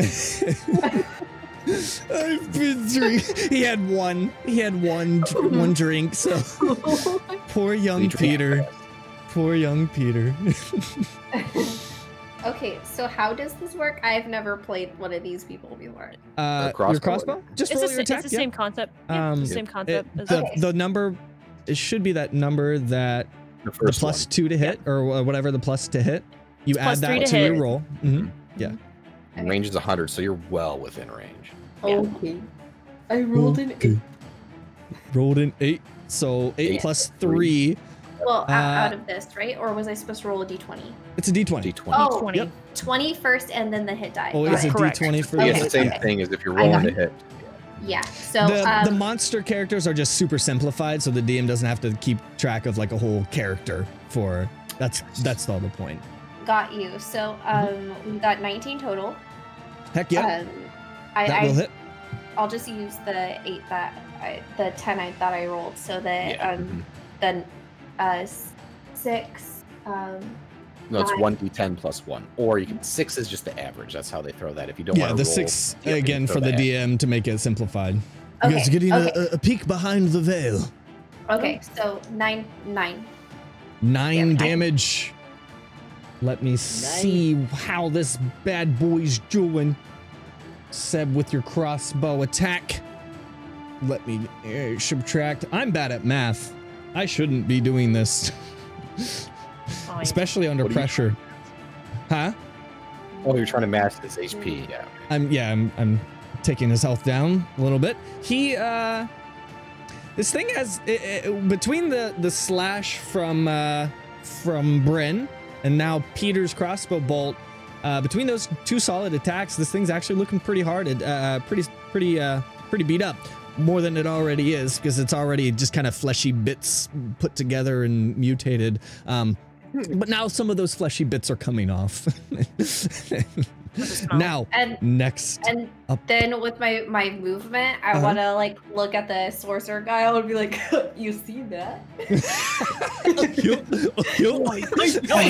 S2: I've been drinking. He had one drink, so poor young Peter. Poor young Peter.
S5: Okay, so how does this work? I've never played one of these people before.
S2: Your crossbow? Just
S4: It's
S2: roll
S4: the,
S2: your
S4: it's
S2: attack.
S4: the same concept. Yeah, the same concept. as
S2: The number, it should be that number that the plus 2 to hit, or whatever the plus to hit. You
S4: It's plus
S2: add
S4: 3
S2: that
S4: to
S2: to your
S4: hit.
S2: roll. Mm-hmm. Yeah.
S6: Range is 100, so you're well within range.
S5: Okay. I rolled an 8.
S2: Rolled an 8. So 8 plus 3.
S5: Well, out of this, right? Or was I supposed to roll a d20?
S2: It's a d20.
S6: D20.
S5: Oh,
S4: 20.
S2: Yep.
S5: 20 first and then the hit die.
S2: Always a
S4: Correct.
S2: d20 for
S5: Okay.
S6: It's the same
S5: Okay.
S6: thing as if you're
S5: I got
S6: rolling to
S5: it.
S6: hit.
S5: Yeah. So
S2: The monster characters are just super simplified, so the DM doesn't have to keep track of like a whole character for. That's all the point.
S5: got you. So we got 19 total.
S2: Heck yeah. That will hit.
S5: I'll just use the 8 the 10 that I rolled. So then 6
S6: No, it's
S5: 9.
S6: 1d10 plus 1. Or you can 6 is just the average. That's how they throw that. If you don't
S2: Yeah,
S6: want
S2: the
S6: to roll,
S2: 6
S6: you
S2: again
S6: throw
S2: for the
S6: that.
S2: DM to make it simplified. You
S5: Okay,
S2: guys are getting
S5: okay.
S2: a peek behind the veil.
S5: Okay, so 9.
S2: 9
S5: 9.
S2: damage. Let me see how this bad boy's doing. Seb with your crossbow attack. Let me subtract. I'm bad at math. I shouldn't be doing this.
S4: Fine.
S2: Especially under
S6: What do you-
S2: pressure. Huh?
S6: Oh, you're trying to match this HP. Yeah.
S2: I'm taking his health down a little bit. He this thing has between the slash from Bryn and now Peter's crossbow bolt, between those 2 solid attacks, this thing's actually looking pretty hard. Pretty beat up. More than it already is, because it's already just kind of fleshy bits put together and mutated. But now some of those fleshy bits are coming off. Now,
S5: And
S2: next
S5: and
S2: up.
S5: then with my movement, I
S2: Uh-huh.
S5: want to like look at the sorcerer guy. I would be like, "You see that?"
S2: I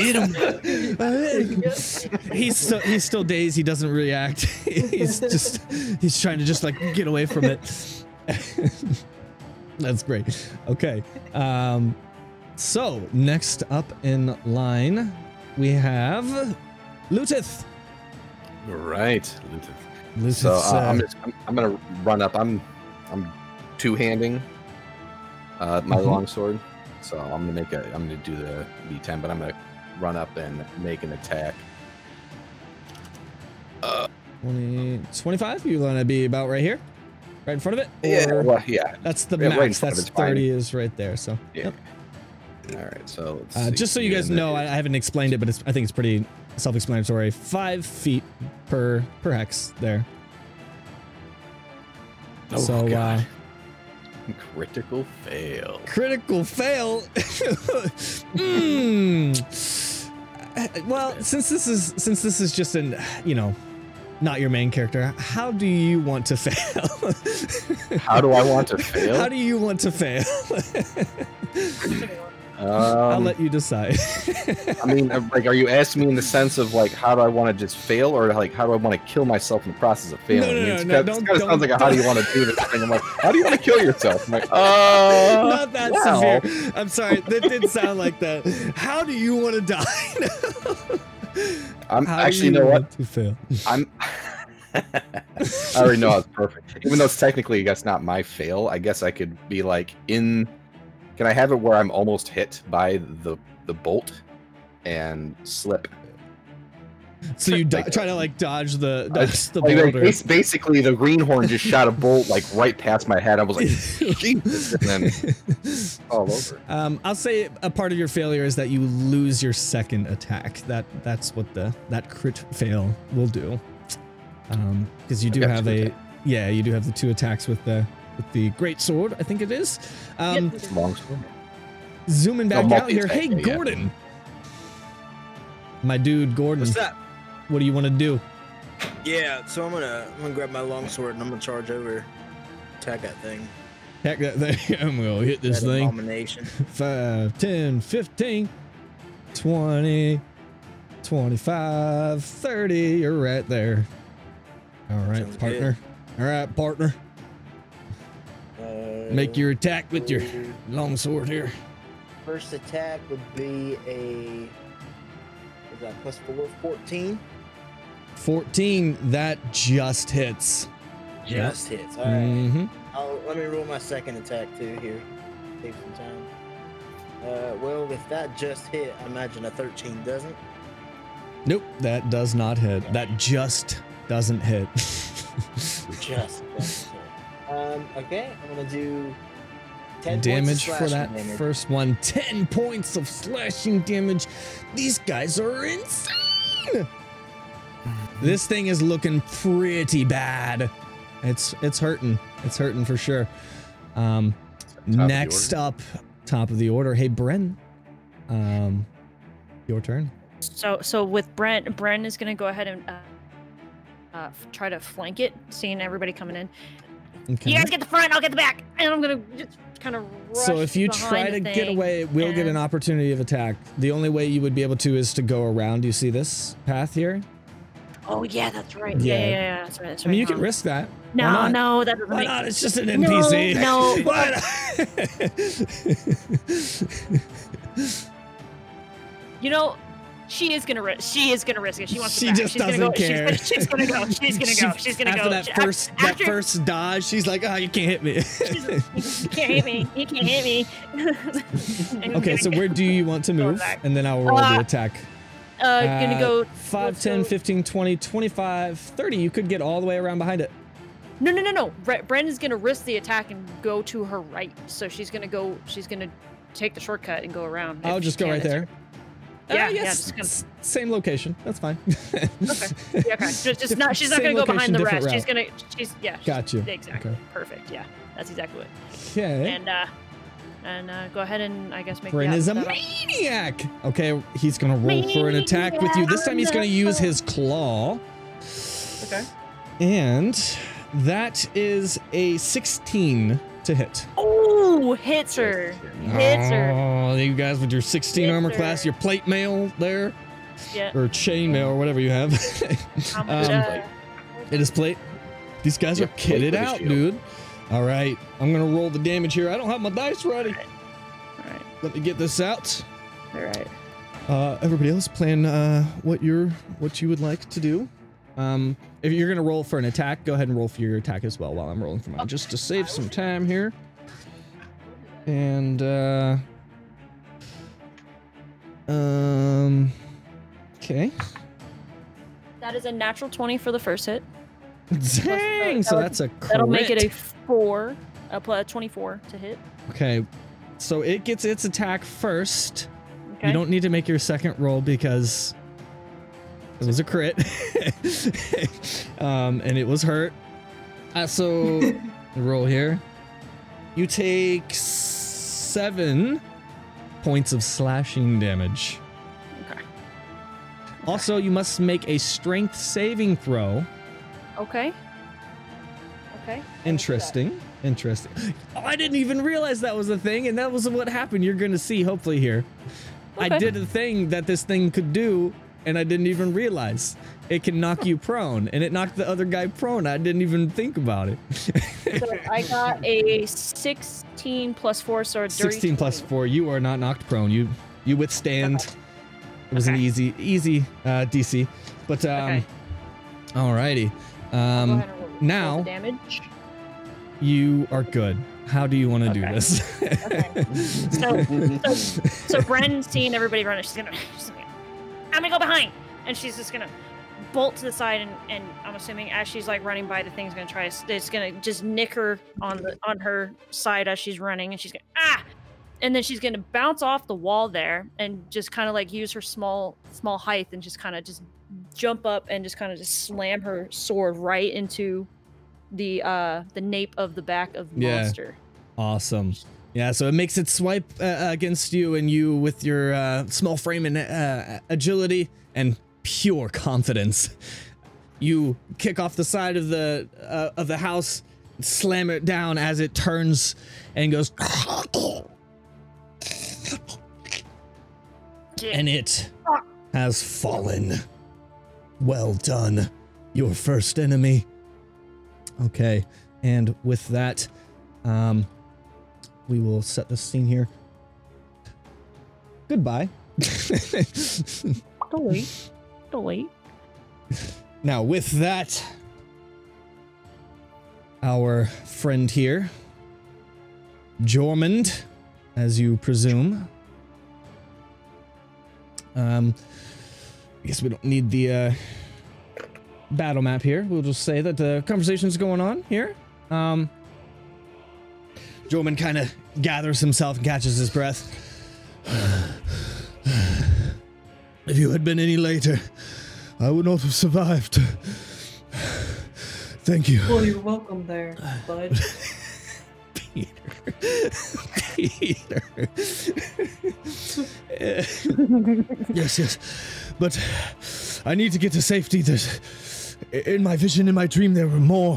S2: hit him. He's still dazed. He doesn't react. He's trying to just like get away from it. That's great. Okay. So next up in line, we have Lutith.
S6: Right.
S2: Lutith's,
S6: So I'm gonna run up. I'm two-handing my
S2: Mhm.
S6: longsword. So I'm gonna do the D10, but I'm gonna run up and make an attack.
S2: 20, 25? You want to be about right here? Right in front of it?
S6: Yeah,
S2: Or-
S6: well, yeah.
S2: That's the
S6: Yeah, right in
S2: max.
S6: front of
S2: That's
S6: it's fine.
S2: 30 is right there. So,
S6: Yeah.
S2: yep.
S6: All right, so let's see.
S2: Just so you guys
S6: And
S2: know,
S6: then-
S2: I haven't explained it, but I think it's pretty self-explanatory. 5 feet per hex there.
S6: Oh,
S2: So,
S6: God. Critical fail.
S2: critical fail. Hmm. Well, since this is just an, you know, not your main character, how do you want to fail?
S6: How do I want to fail?
S2: How do you want to fail? I'll let you decide.
S6: I mean, like, are you asking me in the sense of like, how do I want to just fail, or like, how do I want to kill myself in the process of failing?
S2: No,
S6: I mean,
S2: no,
S6: it
S2: don't-
S6: kind of sounds like a, how do you want to do this thing? I'm like, how do you want to kill yourself? I'm like,
S2: Not that
S6: well.
S2: severe. I'm sorry. That did sound like that. How do you want to die?
S6: I'm
S2: How do
S6: actually, you know what?
S2: want to fail?
S6: I'm. I already know it's perfect. Even though it's technically, I guess, not my fail. I guess I could be like in. Can I have it where I'm almost hit by the bolt and slip?
S2: So you
S6: Like-
S2: try to like dodge the
S6: Like,
S2: boulder.
S6: basically, the greenhorn just shot a bolt like right past my head. I was like, Jesus, and then all over.
S2: I'll say a part of your failure is that you lose your second attack. That's what that crit fail will do. Because you do
S6: got
S2: have
S6: 2
S2: a
S6: attacks.
S2: yeah, you do have the 2 attacks with the great sword. I think it is.
S6: Long sword.
S2: Zooming back
S6: Oh,
S2: out here. Hey,
S6: multi-attack, yeah.
S2: Gordon. My dude, Gordon.
S3: What's that?
S2: What do you want to do?
S3: Yeah, so I'm gonna grab my longsword and I'm gonna charge over, attack that thing.
S2: Heck, that thing. I'm gonna hit this
S3: That
S2: thing.
S3: abomination.
S2: 5, 10, 15, 20, 25, 30. You're right there. All right,
S3: Sounds
S2: partner. All right, partner. Make your attack with your long sword here.
S3: First attack would be a. Is that plus 4? 14?
S2: 14. That just hits.
S3: Just hits. All right.
S2: Mm-hmm.
S3: Let me roll my second attack too here. Save some time. Well, if that just hit, I imagine a 13 doesn't.
S2: Nope, that does not hit. That just doesn't hit.
S3: Just doesn't hit. Okay, I'm gonna do 10
S2: Damage
S3: points
S2: for
S3: of
S2: that
S3: slashing damage.
S2: first one. 10 points of slashing damage. These guys are insane. This thing is looking pretty bad. It's hurting. It's hurting for sure. Next up, top of the order. Hey, Bren. Your turn.
S4: So with Bren is gonna go ahead and try to flank it, seeing everybody coming in.
S2: Okay.
S4: You guys get the front, I'll get the back, and I'm gonna just kind of rush.
S2: So if you try
S4: behind
S2: to
S4: the
S2: get
S4: thing,
S2: away, we'll get an
S4: and-
S2: opportunity of attack. The only way you would be able to is to go around. You see this path here?
S4: Oh yeah, that's right.
S2: Yeah.
S4: Yeah, that's right. That's
S2: I mean,
S4: right.
S2: you can risk that.
S4: No,
S2: Why not?
S4: no, that doesn't
S2: Why
S4: make
S2: not? It's just an
S4: No,
S2: NPC.
S4: no.
S2: Why not?
S4: You know, she is gonna risk. She is gonna risk it. She wants
S2: She
S4: to back.
S2: just
S4: she's
S2: doesn't
S4: gonna go.
S2: care.
S4: She's gonna go. She's gonna go. She's gonna
S2: after
S4: go.
S2: that
S4: After-
S2: first dodge, she's like, "Oh, you can't hit me."
S4: You can't hit me. You can't hit me. And
S2: Okay, so where do you want to
S4: Go
S2: move?
S4: back.
S2: And then I'll roll the attack.
S4: gonna go
S2: 5,
S4: let's
S2: 10,
S4: go-
S2: 15, 20, 25, 30. You could get all the way around behind it.
S4: No. Brendan's gonna risk the attack and go to her right. So she's gonna go. She's gonna take the shortcut and go around.
S2: I'll
S4: if
S2: just
S4: she
S2: go
S4: can.
S2: right there.
S4: Yeah,
S2: yes,
S4: yeah, just
S2: same location. That's fine.
S4: Okay. Yeah, okay. Just not. She's not
S2: Same
S4: gonna go behind the
S2: location,
S4: rest.
S2: different
S4: She's yeah.
S2: Got you.
S4: Exactly.
S2: Okay.
S4: Perfect. Yeah. That's exactly what.
S2: Okay.
S4: And go ahead and I guess make.
S2: Bryn
S4: the
S2: is a
S4: that up.
S2: maniac. Okay, he's gonna roll for an attack with you. This time he's gonna use his claw.
S3: Okay.
S2: And that is a 16 to hit.
S4: Oh, hits her. Hits her.
S2: Oh, you guys with your 16
S4: Hits
S2: armor
S4: her.
S2: class, your plate mail there,
S4: Yeah.
S2: or chain mail, or whatever you have.
S4: How much,
S2: It is plate. These guys
S6: Yeah,
S2: are
S6: plate
S2: kitted
S6: with a
S2: out,
S6: shield.
S2: dude. All right, I'm gonna roll the damage here. I don't have my dice ready.
S4: All right.
S2: Let me get this out.
S4: All right.
S2: Everybody else, plan what you would like to do. If you're gonna roll for an attack, go ahead and roll for your attack as well while I'm rolling for mine, just to save some time here. And okay.
S4: That is a natural 20 for the first hit.
S2: Dang! So that's a crit.
S4: That'll make it a 4, plus 24 to hit.
S2: Okay, so it gets its attack first.
S4: Okay.
S2: You don't need to make your second roll because it was a crit. And it was hurt. So roll here. You take 7 points of slashing damage.
S4: Okay.
S2: Also, you must make a strength saving throw.
S4: Okay. Okay.
S2: Interesting. Interesting. Oh, I didn't even realize that was a thing, and that was what happened. You're going to see, hopefully, here. I
S4: Okay.
S2: did a thing that this thing could do, and I didn't even realize. It can knock you prone, and it knocked the other guy prone. I didn't even think about it.
S4: So I got a 16 plus 4, so a dirty
S2: 16 plus
S4: 20.
S2: 4. You are not knocked prone. You withstand.
S4: Okay.
S2: It was an
S4: Okay.
S2: easy DC. But
S4: Okay.
S2: alrighty.
S4: Go ahead and roll
S2: now-
S4: the damage.
S2: You are good. How do you want to do
S4: Okay.
S2: this?
S4: Okay. So Bren seeing everybody running, she's gonna, I'm gonna go behind, and she's just gonna bolt to the side, and I'm assuming as she's like running by, the thing's gonna try to, it's gonna just nick her on her side as she's running, and she's gonna and then she's gonna bounce off the wall there and just kind of like use her small height and just kind of just jump up and just kind of just slam her sword right into the nape of the back of the
S2: Yeah.
S4: monster.
S2: Awesome. Yeah, so it makes it swipe against you, and you, with your small frame and agility and pure confidence, you kick off the side of the house, slam it down as it turns and goes, and it has fallen. Well done, your first enemy. Okay, and with that, we will set the scene here. Goodbye.
S4: Don't wait.
S2: Now, with that, our friend here, Jormund, as you presume. I guess we don't need the battle map here. We'll just say that the conversation's going on here. Jormund kind of gathers himself and catches his breath. If you had been any later, I would not have survived. Thank you.
S7: Well, you're welcome there, bud.
S2: Peter. Yes. But I need to get to safety. In my vision, in my dream, there were more.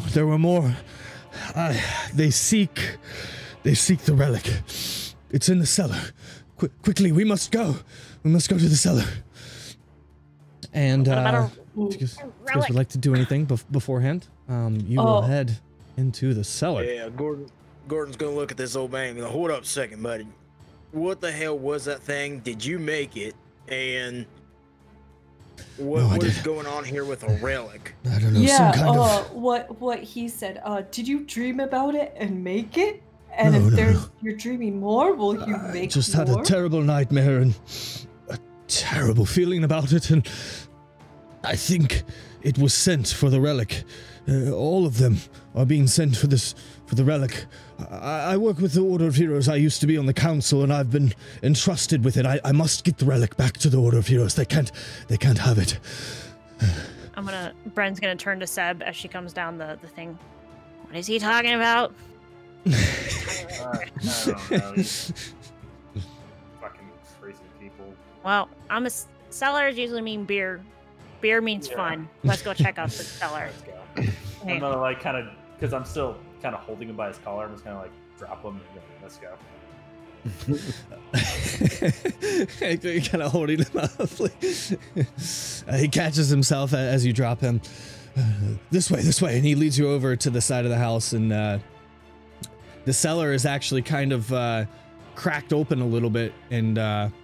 S2: They seek the relic. It's in the cellar. Quickly, we must go. We must go to the cellar. And
S4: What about
S2: if you guys would like to do anything beforehand, you will head into the cellar.
S3: Yeah, Gordon's gonna look at this old man and be like, hold up a second, buddy. What the hell was that thing? Did you make it? And what is going on here with a relic?
S2: I don't know,
S7: Yeah,
S2: some kind of...
S7: what he said. Did you dream about it and make it? And
S2: No,
S7: if
S2: no.
S7: you're dreaming more, will you make
S2: just
S7: more?
S2: had a terrible nightmare and a terrible feeling about it, and I think it was sent for the relic. All of them are being sent for the relic. I work with the Order of Heroes. I used to be on the council, and I've been entrusted with it. I must get the relic back to the Order of Heroes. They can't have it.
S4: Bren's gonna turn to Seb as she comes down the thing. What is he talking about?
S1: I don't know. Fucking crazy people.
S4: Well, cellars usually mean beer. Beer means fun. Let's go check out the cellar.
S1: Let's go. I'm gonna like kind of, because I'm still kind of holding him by his collar. I'm just gonna like drop him and go, let's go.
S2: Kind of holding him up. He catches himself as you drop him. This way, and he leads you over to the side of the house, and the cellar is actually kind of cracked open a little bit, and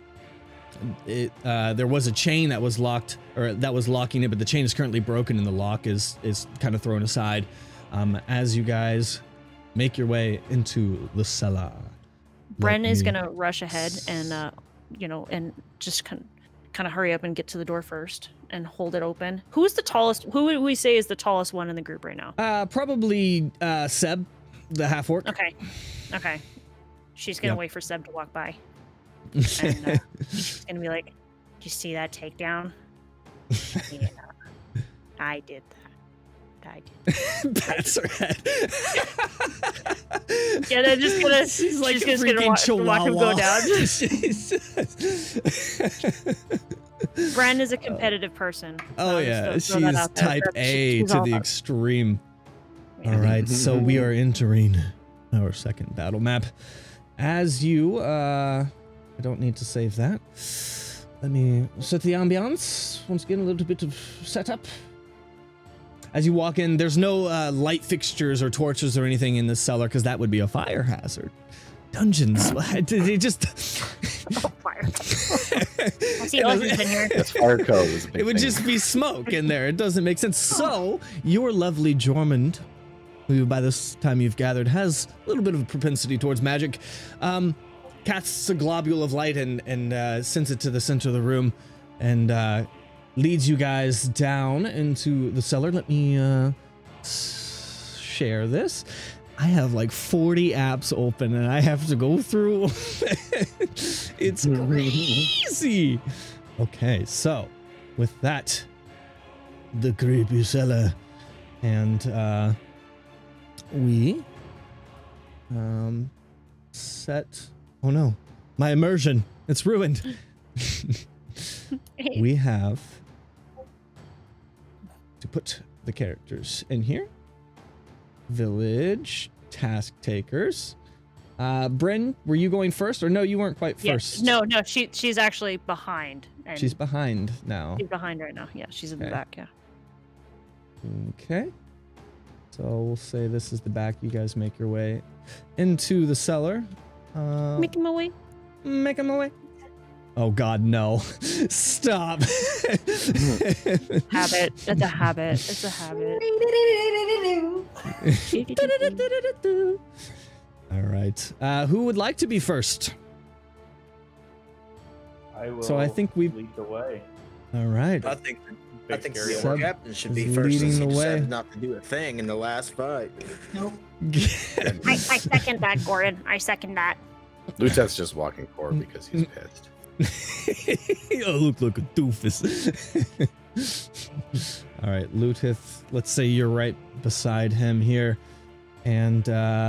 S2: there was a chain that was locked, or that was locking it, but the chain is currently broken, and the lock is kind of thrown aside. As you guys make your way into the cellar.
S4: Bren is gonna rush ahead and and just kind of kind of hurry up and get to the door first and hold it open. Who's the tallest? Who would we say is the tallest one in the group right now?
S2: Probably Seb, the half orc.
S4: Okay. Okay. She's gonna
S2: Yep.
S4: wait for Seb to walk by, and she's gonna be like, "Did you see that takedown? Yeah, I did that. I did."
S2: Pats her head.
S4: Yeah, they're just gonna.
S2: She's like
S4: she's
S2: a
S4: just gonna
S2: freaking
S4: watch him go
S2: chihuahua.
S4: down.
S2: Jesus.
S4: Bren is a competitive person.
S2: Oh
S4: I'll
S2: yeah,
S4: just throw that
S2: she's
S4: out there.
S2: type
S4: That's-
S2: A
S4: she's
S2: to
S4: all
S2: the
S4: about-
S2: extreme.
S4: Yeah.
S2: All right, so we are entering our second battle map. As you, I don't need to save that. Let me set the ambiance. Once again, a little bit of setup. As you walk in, there's no light fixtures or torches or anything in this cellar because that would be a fire hazard. Dungeons, they just...
S4: Fire. I see oceans in here.
S6: Yes, fire code is a big
S2: It would
S6: thing.
S2: just be smoke in there. It doesn't make sense. So, your lovely Jormund, who by this time you've gathered has a little bit of a propensity towards magic, casts a globule of light and sends it to the center of the room and leads you guys down into the cellar. Let me share this. I have like 40 apps open and I have to go through. It's crazy. Okay, so with that, the creepy cellar, and we set. Oh no, my immersion, it's ruined. We have to put the characters in here. Village task takers. Bryn, were you going first, or no? You weren't quite
S4: Yeah.
S2: first.
S4: No, she's actually behind. And
S2: She's behind now.
S4: She's behind right now. Yeah, she's in the
S2: Okay.
S4: back. Yeah.
S2: Okay. So we'll say this is the back. You guys make your way into the cellar.
S4: Making my way.
S2: Making my way. Oh God, no! Stop.
S4: Habit. It's a habit. It's a habit.
S2: All right. Who would like to be first?
S1: I will
S2: So I think we-
S1: lead the way.
S2: All right.
S3: I think
S1: Big
S3: the
S1: scary
S2: Sub
S3: captain should
S2: is
S3: be first since
S2: leading
S3: he
S2: the way.
S3: decided not to do a thing in the last fight.
S4: I second that, Gordon. I second that.
S6: Lutet's just walking forward because he's pissed.
S2: Oh, look, a doofus. All right, Lutith, let's say you're right beside him here. And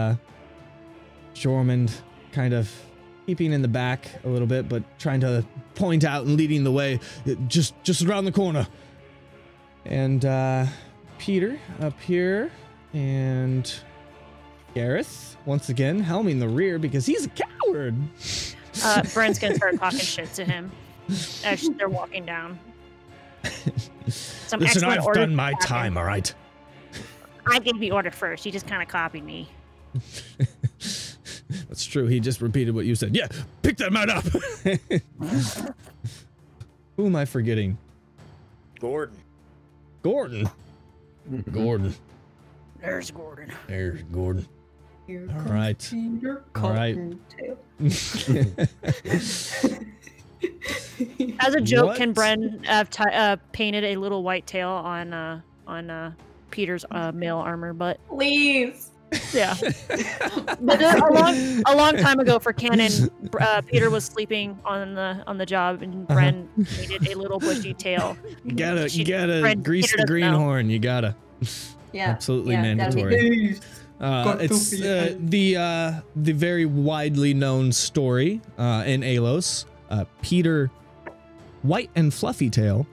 S2: Jormund kind of keeping in the back a little bit, but trying to point out and leading the way, just around the corner. And Peter up here, and Gareth, once again, helming the rear because he's a coward.
S4: Brent's gonna start talking shit to him as they're walking down. Some
S2: Listen,
S4: excellent
S2: I've
S4: orders
S2: done my
S4: happened.
S2: time, all right?
S4: I gave the order first. He just kind of copied me.
S2: That's true. He just repeated what you said. Yeah, pick that man up. Who am I forgetting?
S3: Gordon.
S2: Gordon. Gordon.
S4: There's Gordon.
S2: There's Gordon.
S7: Here
S2: All
S7: comes
S2: right.
S7: Peter
S2: All right.
S7: Cottontail.
S4: As a joke,
S2: What?
S4: can Bren have painted a little white tail on Peter's male armor? But
S5: Please.
S4: yeah, but a long time ago for canon, Peter was sleeping on the job, and Bren painted a little bushy tail.
S2: You gotta
S4: Bren-
S2: grease
S4: Peter
S2: the
S4: doesn't know.
S2: greenhorn. You gotta.
S5: Yeah.
S2: Absolutely
S5: yeah, gotta be-
S2: mandatory.
S7: Got to
S2: It's
S7: be
S2: the very widely known story in Aelos. Peter, White and Fluffy Tail,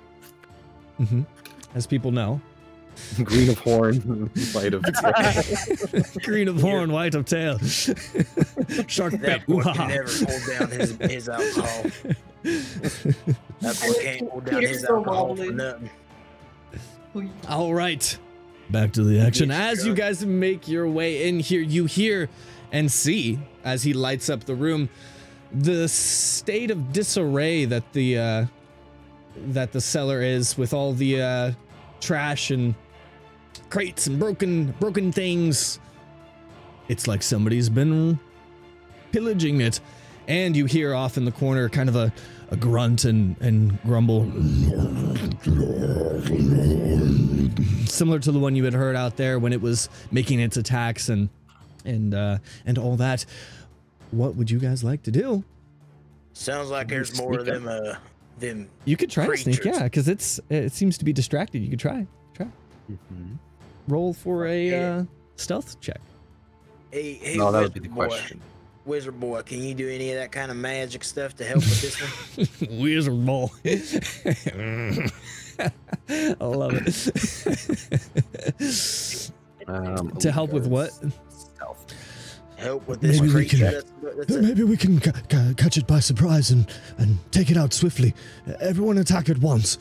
S2: as people know.
S6: Green of horn, light of
S2: Green of horn, white of tail. Shark bait.
S3: That boy
S2: Ooh-ha-ha.
S3: can never hold down his alcohol. That boy can't hold down
S7: Peter's
S3: his
S7: so
S3: alcohol for
S7: wobbly.
S3: nothing.
S2: All right, back to the action. As you guys make your way in here, you hear and see as he lights up the room the state of disarray that the cellar is, with all the trash and crates and broken things. It's like somebody's been pillaging it. And you hear off in the corner kind of a grunt and grumble, similar to the one you had heard out there when it was making its attacks and all that. What would you guys like to do?
S3: Sounds like there's more of them.
S2: You could try to sneak,
S3: creatures.
S2: yeah, because it seems to be distracted. You could try. Roll for a stealth check.
S3: Hey,
S6: No, that would be
S3: wizard
S6: the
S3: boy.
S6: question.
S3: Wizard boy, can you do any of that kind of magic stuff to help with this one?
S2: Wizard ball. I love it. To help with what?
S6: Stealth.
S3: Help with this
S2: Maybe we
S3: creature.
S2: can-
S3: That's
S2: Maybe we can catch it by surprise and take it out swiftly. Everyone attack at once.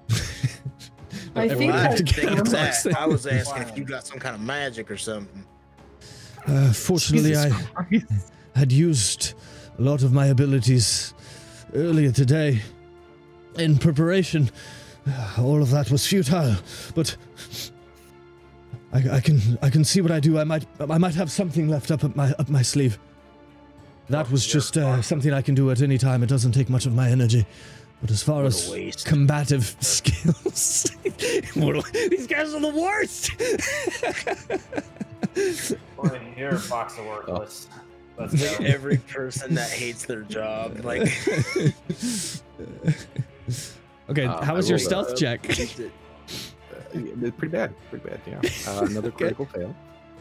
S7: I
S2: Everyone
S7: think
S3: I
S2: have
S7: I
S2: to
S3: didn't
S2: get
S3: think of
S2: across
S3: that.
S2: it.
S3: I was asking if you got some kind of magic or something.
S2: Fortunately, I had used a lot of my abilities earlier today in preparation. All of that was futile, but I can see what I do. I might have something left up my sleeve. That was just something I can do at any time. It doesn't take much of my energy. But as far
S3: What a
S2: as
S3: waste.
S2: combative skills, these guys are the worst.
S1: We're in here, Fox of Work. Let's go.
S3: Every person that hates their job, like
S2: Okay, how was
S6: I
S2: your
S6: rolled
S2: stealth check?
S6: Pretty bad, yeah. Another critical fail.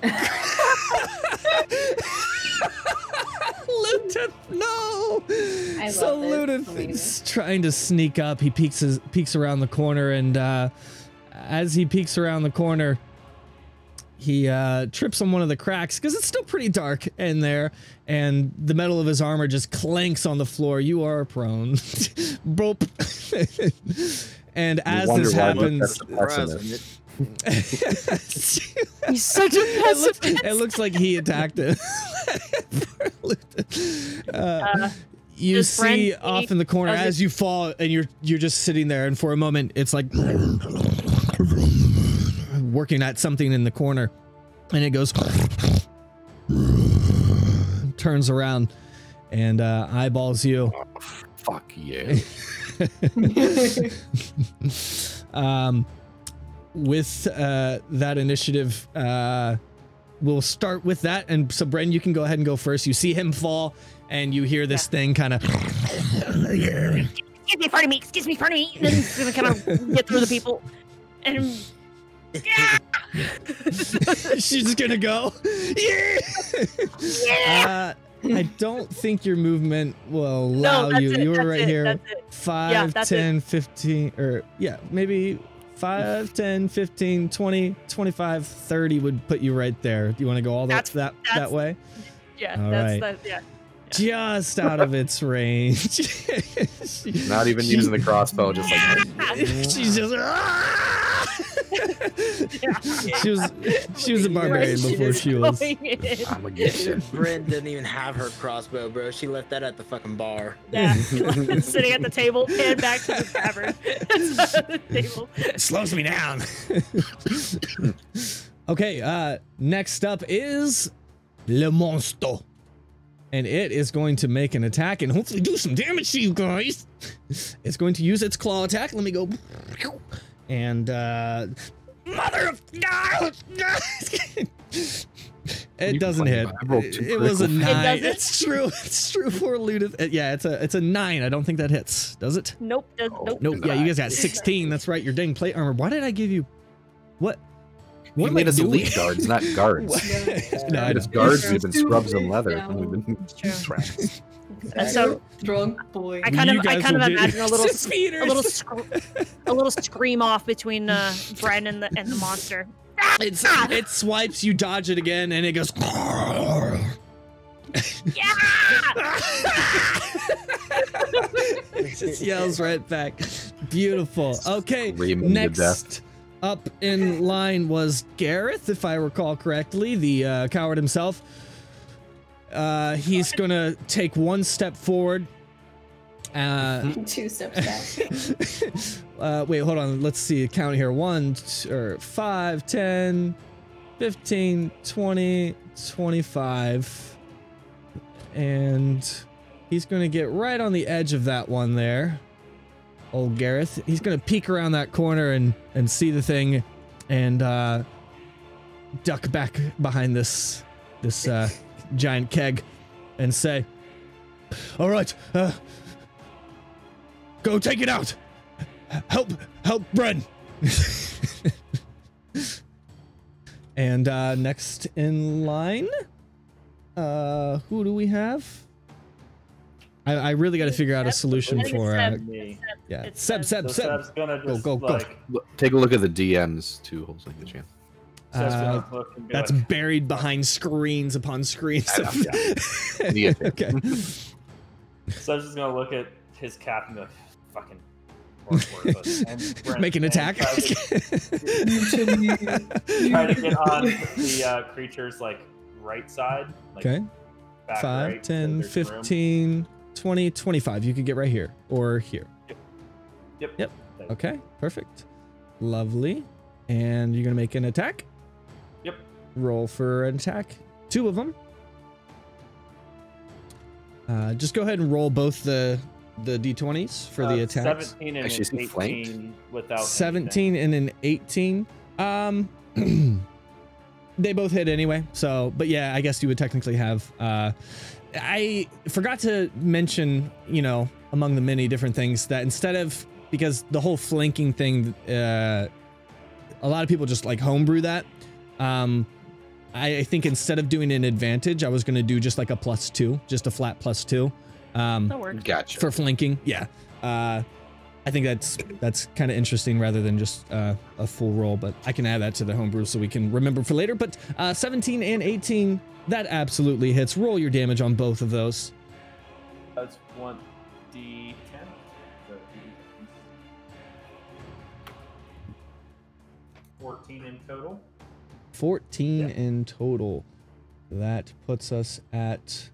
S2: Luton, no!
S5: I
S2: So
S5: love this.
S2: Luton is trying to sneak up. He peeks around the corner, and as he peeks around the corner, he trips on one of the cracks because it's still pretty dark in there, and the metal of his armor just clanks on the floor. You are prone. Boop. And as this happens,
S4: He's such a pessimist.
S2: it looks like he attacked him. You
S4: does
S2: see
S4: Brent
S2: off
S4: see-
S2: in the corner
S4: does it-
S2: as you fall, and you're just sitting there, and for a moment it's like working at something in the corner, and it goes, turns around, and eyeballs you.
S6: Fuck yeah.
S2: With that initiative, we'll start with that. And so, Bren, you can go ahead and go first. You see him fall, and you hear this thing kind of.
S4: Excuse me, pardon me. Then he's gonna kind of get through the people. And
S2: She's just gonna go. Yeah. I don't think your movement will allow
S4: that's
S2: you.
S4: it,
S2: You were
S4: that's
S2: right
S4: it,
S2: here.
S4: that's it.
S2: 5,
S4: that's
S2: 10, 15, or yeah, maybe 5, 10, 15, 20, 25, 30 would put you right there. Do you want to go all that
S4: That's-
S2: way?
S4: yeah,
S2: All
S4: that's
S2: right.
S4: yeah.
S2: Just out of its range.
S6: Not even using the crossbow, just like
S2: She's just. She was a barbarian before she was.
S6: I'm a get
S3: Bryn didn't even have her crossbow, bro. She left that at the fucking bar.
S4: Yeah, sitting at the table and back to the tavern. The table.
S2: Slows me down. Okay, next up is Le Monster. And it is going to make an attack and hopefully do some damage to you guys. It's going to use its claw attack. Let me go. And, mother of God! It doesn't hit.
S6: I rolled 2
S2: It was a
S6: critical
S2: 9.
S4: doesn't?
S2: It's true. It's true for Ludith. Yeah, it's a 9. I don't think that hits. Does it?
S4: Nope. Nope.
S2: Nope. Yeah, you guys got 16. That's right. Your dang plate armor. Why did I give you? What?
S6: You
S2: am
S6: made
S2: I
S6: us
S2: doing?
S6: elite guards, not guards.
S2: No, I
S6: It's
S2: know.
S6: guards, we've been
S7: Stupid.
S6: scrubs and leather.
S7: Yeah.
S6: And we've been
S4: true.
S6: trapped.
S4: And so
S7: drunk boy.
S4: I kind
S2: You
S4: of
S2: guys will get
S4: imagine a little
S2: speeders.
S4: a little scream off between Bren and the monster.
S2: It swipes, you dodge it again, and it goes.
S4: Yeah!
S2: It just yells right back. Beautiful. Okay,
S6: Screaming to death.
S2: next up in line was Gareth, if I recall correctly, the coward himself. He's gonna take 1 step forward.
S5: 2 steps back.
S2: Wait, hold on. Let's see. Count here. 1, 5, 10, 15, 20, 25, and he's going to get right on the edge of that one there. Old Gareth. He's going to peek around that corner and see the thing and duck back behind this giant keg and say, all right, go take it out. Help Bren. And next in line, who do we have? I really got to figure out a solution for yeah. Seb.
S1: Seb's gonna just
S2: go.
S6: Take a look at the DMs too. Hopefully, the chance.
S2: That's
S1: like,
S2: buried behind screens upon screens.
S6: Yeah.
S2: Okay.
S1: So I was just gonna look at his cap and go, fucking.
S2: Make an attack.
S1: Try to get on the creature's like right side. Like,
S2: Okay.
S1: back
S2: 5,
S1: right,
S2: 10,
S1: so there's room.
S2: 15, 20, 25. You could get right here or here.
S1: Yep.
S2: Okay, perfect. Lovely. And you're going to make an attack?
S1: Yep.
S2: Roll for an attack. 2 of them. Just go ahead and roll both the d20s for the attacks.
S1: 17 and
S6: Actually,
S1: an 18 without
S2: 17 and an 18. They both hit anyway. So, but yeah, I guess you would technically have. I forgot to mention, among the many different things that instead of, because the whole flanking thing, a lot of people just like homebrew that. I think instead of doing an advantage, I was going to do just like a +2, just a flat +2.
S4: That works.
S6: Gotcha.
S2: For flanking, yeah. I think that's kind of interesting rather than just a full roll, but I can add that to the homebrew so we can remember for later. But 17 and 18, that absolutely hits. Roll your damage on both of those.
S1: That's 1d10. 14 in total.
S2: 14 in total. That puts us at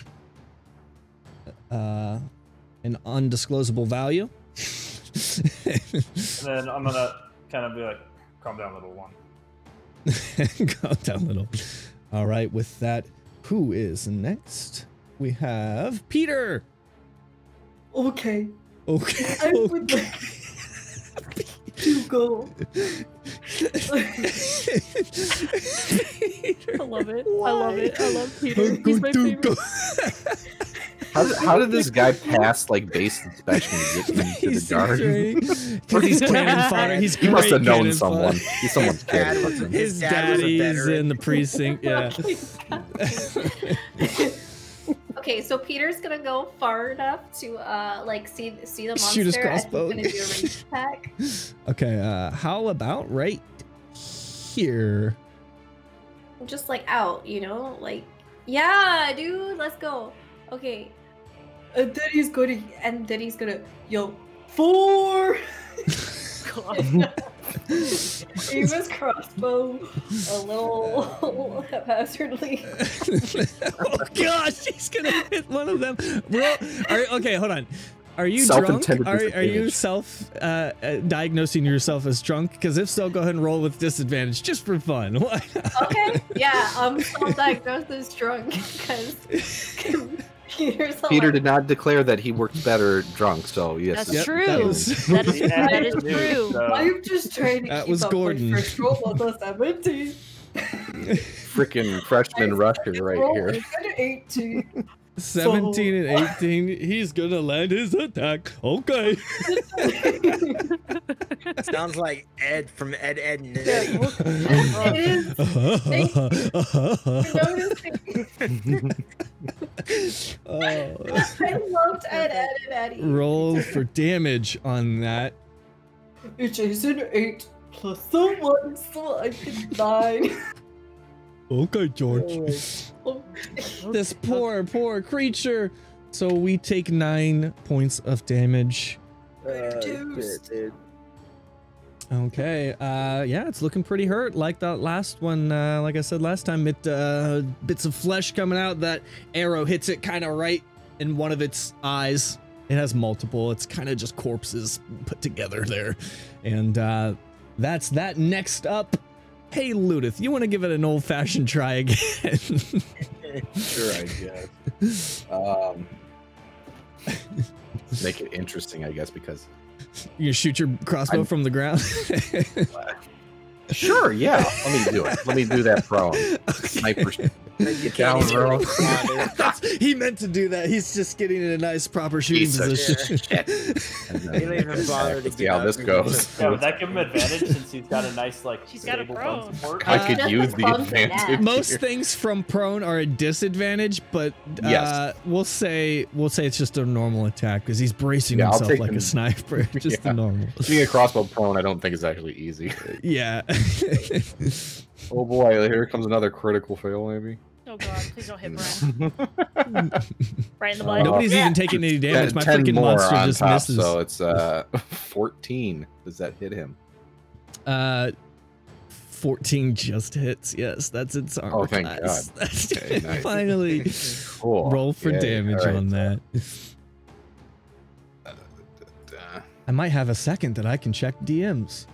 S2: an undisclosable value.
S1: And then I'm gonna kind of be like, calm down, little one.
S2: Calm down, little. All right, with that, who is next? We have Peter.
S7: Okay.
S2: Okay.
S7: I would like to go.
S4: I love it. I love it. I love Peter. He's my favorite.
S6: How did this guy pass like base inspection to get into the garden?
S2: Because he's cannon fodder. He's
S6: He must
S2: great
S6: have known
S2: cannon
S6: someone.
S2: fodder.
S6: He's someone's kid.
S2: His
S3: dad was a
S2: daddy's
S3: veteran.
S2: in the precinct. Yeah.
S5: Okay, so Peter's gonna go far enough to like see the monster.
S2: Shoot his
S5: and he's
S2: crossbow.
S5: gonna do a range attack.
S2: Okay. How about right here?
S5: Just like out, like yeah, dude, let's go. Okay.
S7: And then he's gonna yell 4. Aim his crossbow a little haphazardly.
S2: Oh gosh, he's gonna hit one of them. Okay, hold on. Are you drunk?
S6: Self-intended
S2: Are you
S6: disadvantage.
S2: diagnosing yourself as drunk? Because if so, go ahead and roll with disadvantage just for fun. Why not?
S5: Okay. Yeah, I'm self-diagnosed as drunk because
S6: Peter did not declare that he worked better drunk, so yes.
S4: That's true.
S2: that was-
S4: That is true.
S7: I'm just trying to
S2: That
S7: keep
S2: was
S7: up
S2: Gordon.
S7: my first roll on the 17.
S6: Freaking freshman rusher right
S7: Roll
S6: here.
S7: is an 18.
S2: 17 and 18. He's gonna land his attack. Okay.
S3: Sounds like Ed from Ed, and
S7: Yeah,
S3: Eddie.
S5: It is. I loved Ed and Eddie.
S2: Roll for damage on that.
S7: It is an 8 plus the 1, so I get 9.
S2: Okay, George. This poor creature. So we take 9 points of damage.
S3: Dude.
S2: Okay. Yeah, it's looking pretty hurt. Like that last one. Like I said last time, bits of flesh coming out. That arrow hits it kind of right in one of its eyes. It has multiple. It's kind of just corpses put together there, and that's that. Next up, hey Ludith, you want to give it an old-fashioned try again?
S6: Sure, I guess. Make it interesting, I guess, because
S2: You shoot your crossbow from the ground.
S6: sure, yeah. Let me do it. Let me do that prone. Sniper. Get down, bro.
S2: He meant to do that. He's just getting in a nice, proper shooting position.
S3: He didn't even bother to
S6: See
S3: get
S6: how
S3: up
S6: this
S3: and
S6: goes.
S1: Yeah, would that give him advantage since he's got a nice like
S4: She's got a
S1: stable
S4: prone.
S1: bone support?
S6: I could
S5: Just
S6: use
S5: the
S6: the
S5: bump and
S6: advantage.
S2: Most
S6: here.
S2: things from prone are a disadvantage, but
S6: Yes.
S2: we'll say it's just a normal attack because he's bracing
S6: Yeah, I'll
S2: himself
S6: take
S2: like a
S6: him.
S2: sniper. Just
S6: Yeah.
S2: a normal.
S6: Being a crossbow prone, I don't think is actually easy.
S2: Yeah.
S6: Oh boy, here comes another critical fail, maybe.
S4: Oh god, please don't hit Bren. Right in the butt.
S2: Nobody's even taking any damage. My freaking monster just
S6: top,
S2: misses.
S6: so it's 14. Does that hit him?
S2: 14 just hits. Yes, that's its armor
S6: Oh, thank
S2: class.
S6: God. Okay, nice.
S2: Finally,
S6: Cool.
S2: roll for
S6: Yay,
S2: damage
S6: all right.
S2: on that. I might have a second that I can check DMs.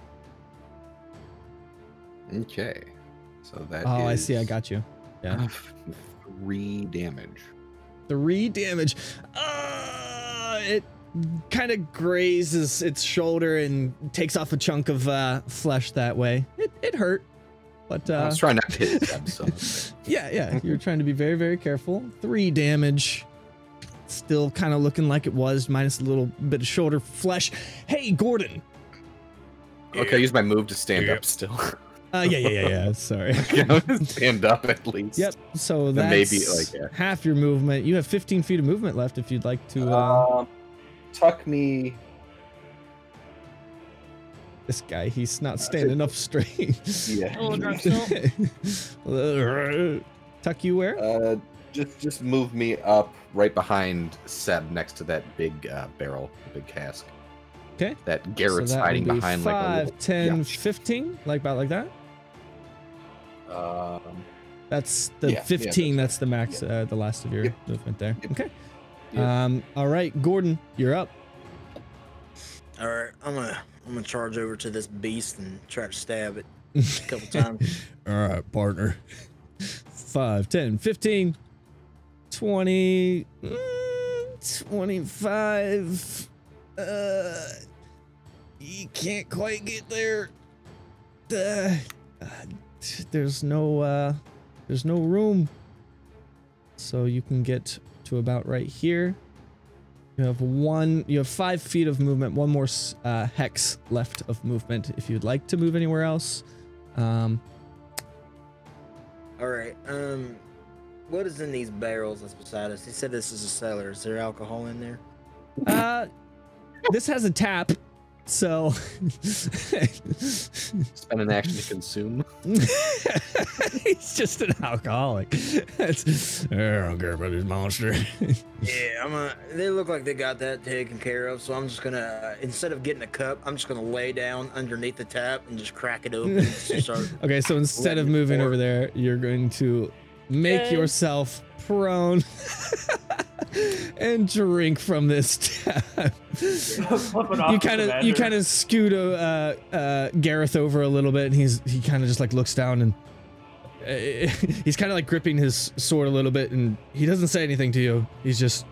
S6: Okay. So that
S2: Oh, I
S6: is
S2: see. I got you. Yeah.
S6: 3 damage.
S2: 3 damage. It kind of grazes its shoulder and takes off a chunk of flesh that way. It hurt, but
S6: I was trying not to hit them, so.
S2: yeah, you're trying to be very, very careful. 3 damage. Still kind of looking like it was, minus a little bit of shoulder flesh. Hey, Gordon.
S6: Okay, I use my move to stand up still.
S2: Yeah. Sorry.
S6: Stand up at least.
S2: Yep. So
S6: Then
S2: that's
S6: maybe, like, yeah.
S2: half your movement. You have 15 feet of movement left if you'd like to.
S6: Tuck me.
S2: This guy, he's not standing up straight.
S6: Yeah.
S4: A little drunk still.
S2: Tuck you where?
S6: Just move me up right behind Seb next to that big barrel, big cask.
S2: Okay.
S6: That Garrett's
S2: So that
S6: hiding
S2: would be
S6: behind
S2: 5,
S6: like a little
S2: 10,
S6: yeah.
S2: 15, like about like that. That's the
S6: yeah,
S2: 15.
S6: yeah,
S2: that's the max, the last of your
S6: Yep.
S2: movement there.
S6: Yep.
S2: Okay.
S6: Yep.
S2: All right, Gordon, you're up.
S3: All right, I'm gonna charge over to this beast and try to stab it a couple times.
S2: All right, partner. 5, 10, 15, 20, 25. You can't quite get there. There's no room. So you can get to about right here. You have 5 feet of movement, one more hex left of movement if you'd like to move anywhere else.
S3: All right, what is in these barrels that's beside us? He said this is a cellar. Is there alcohol in there?
S2: This has a tap, so
S6: Spend an action to consume.
S2: he's just an alcoholic. I don't care about this monster.
S3: Yeah, they look like they got that taken care of, so I'm just gonna, instead of getting a cup, I'm just gonna lay down underneath the tap and just crack it open. And start
S2: Okay, so instead of
S3: letting it
S2: moving
S3: pour.
S2: over there, you're going to make
S4: Okay.
S2: yourself prone and drink from this tap.
S1: Flipping off
S2: You
S1: the
S2: kind
S1: commander.
S2: of scoot Gareth over a little bit, and he kind of just like looks down and he's kind of like gripping his sword a little bit, and he doesn't say anything to you. He's just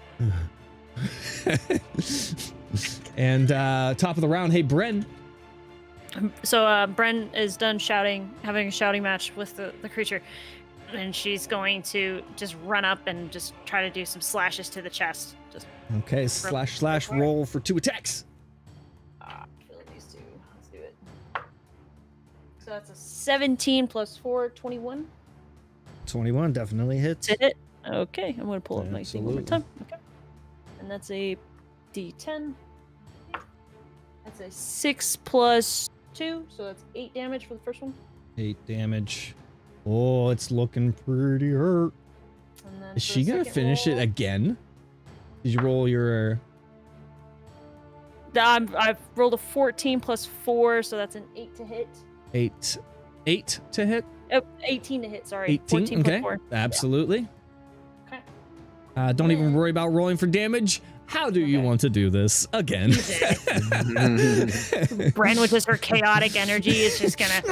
S2: and top of the round. Hey, Bren.
S4: So Bren is done shouting, having a shouting match with the creature, and she's going to just run up and just try to do some slashes to the chest. Just
S2: Okay, slash roll for 2 attacks.
S4: kill these two. Let's do it. So that's a 17 plus 4, 21.
S2: 21 definitely hits.
S4: Hit it. Okay, I'm gonna pull up my thing one more
S2: Absolutely.
S4: time. Okay, and that's a D10. That's a 6 plus 2, so that's 8 damage for the first one.
S2: 8 damage. Oh, it's looking pretty hurt.
S4: And then
S2: Is
S4: for
S2: she
S4: the
S2: gonna
S4: second
S2: finish it
S4: roll-
S2: again? Did you roll your...
S4: I've rolled a 14 plus 4, so that's an 8 to hit.
S2: 8 to hit?
S4: Oh, 18 to hit, sorry.
S2: 18?
S4: 14
S2: Okay,
S4: plus 4.
S2: absolutely.
S4: Okay.
S2: Don't even worry about rolling for damage. How do you
S4: Okay.
S2: want to do this? Again.
S4: Bren with just her chaotic energy is just gonna...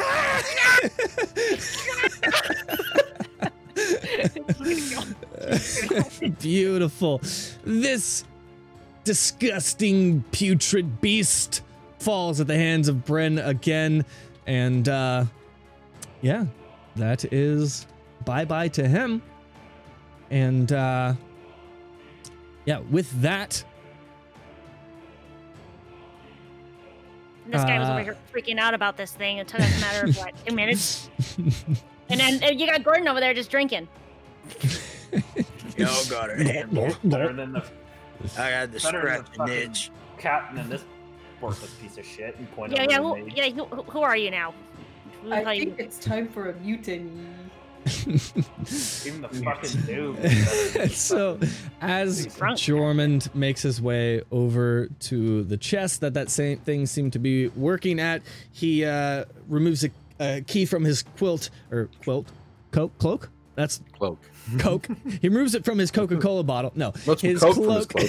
S2: Beautiful. This disgusting, putrid beast falls at the hands of Bren again. And, yeah, that is bye-bye to him. And, yeah, with that...
S4: This guy was over here freaking out about this thing. It took us a matter of, what, 2 minutes? And then you got Gordon over there just drinking.
S3: Y'all got it.
S1: Better than the
S3: I got the scratch and itch.
S1: captain in this worthless piece of shit. And point
S4: Yeah,
S1: over
S4: yeah,
S1: to me.
S4: who are you now? Who
S7: I
S4: call you?
S7: think it's time for a mutiny.
S1: Even the fucking noob.
S2: So, as
S4: Drunk.
S2: Jormund makes his way over to the chest that same thing seemed to be working at, he removes a key from his cloak. That's
S6: Cloak.
S2: Coke. He removes it from his Coca-Cola bottle. No,
S6: What's
S2: his
S6: Coke from his
S2: cloak.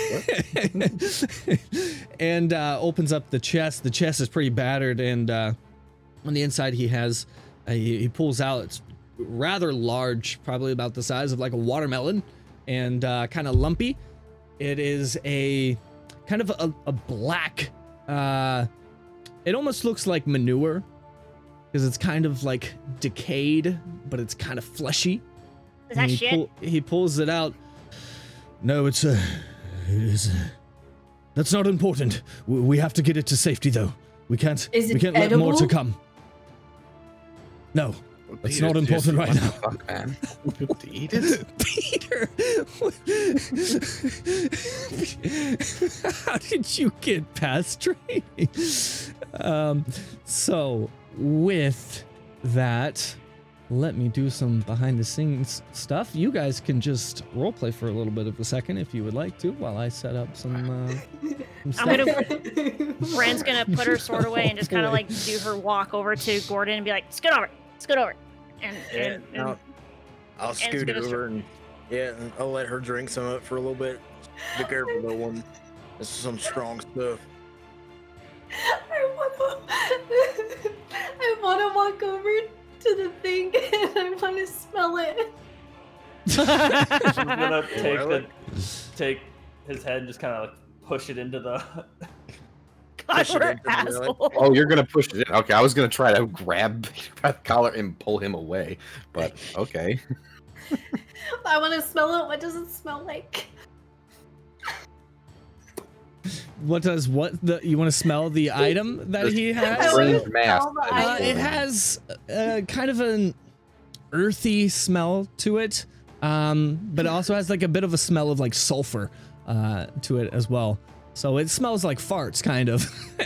S2: And opens up the chest. The chest is pretty battered, and on the inside he has, he pulls out, it's rather large, probably about the size of like a watermelon, and kind of lumpy. It is a kind of a black, it almost looks like manure, because it's kind of like decayed, but it's kind of fleshy.
S4: Is that shit?
S2: He pulls it out. No, it is. That's not important. We have to get it to safety, though. We can't.
S7: Is it
S2: we can't let more to
S7: edible?
S2: come. No, that's
S6: Peter,
S2: not important right
S6: what the
S2: now.
S6: fuck, man? To eat it?
S2: Peter, how did you get past training? So with that, let me do some behind the scenes stuff. You guys can just roleplay for a little bit of a second if you would like to, while I set up some stuff.
S4: Bran's gonna put her sword away and just kind of like do her walk over to Gordon and be like, scoot over. And
S3: I'll scoot
S4: gonna
S3: over and and I'll let her drink some of it for a little bit. Be careful, though, one. This is some strong stuff.
S5: I wanna walk over to the thing and I wanna smell it.
S1: She's gonna
S3: Really?
S1: take his head and just kind of like push it into the.
S4: God,
S3: Push it
S4: we're
S3: into the belly.
S4: assholes.
S6: Oh, you're gonna push it in. Okay, I was gonna try to grab by the collar and pull him away, but okay.
S5: I wanna smell it. What does it smell like?
S2: You want to smell the item that he
S5: I
S2: has?
S5: wanna
S6: Fringe mask.
S5: smell the item.
S2: It has kind of an earthy smell to it, but it also has like a bit of a smell of like sulfur to it as well. So it smells like farts, kind of.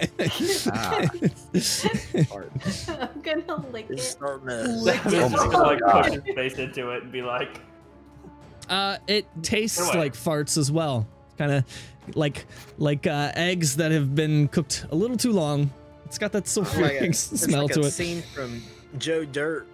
S5: I'm gonna lick
S3: It's
S5: it.
S3: starting to.
S1: Just gonna like push his face into it and be like,
S2: It tastes
S1: Anyway.
S2: like farts as well. Kind of like eggs that have been cooked a little too long. It's got that
S3: Oh my God.
S2: sulfuric
S3: It's
S2: smell
S3: like
S2: to
S3: a
S2: it.
S3: scene from Joe Dirt.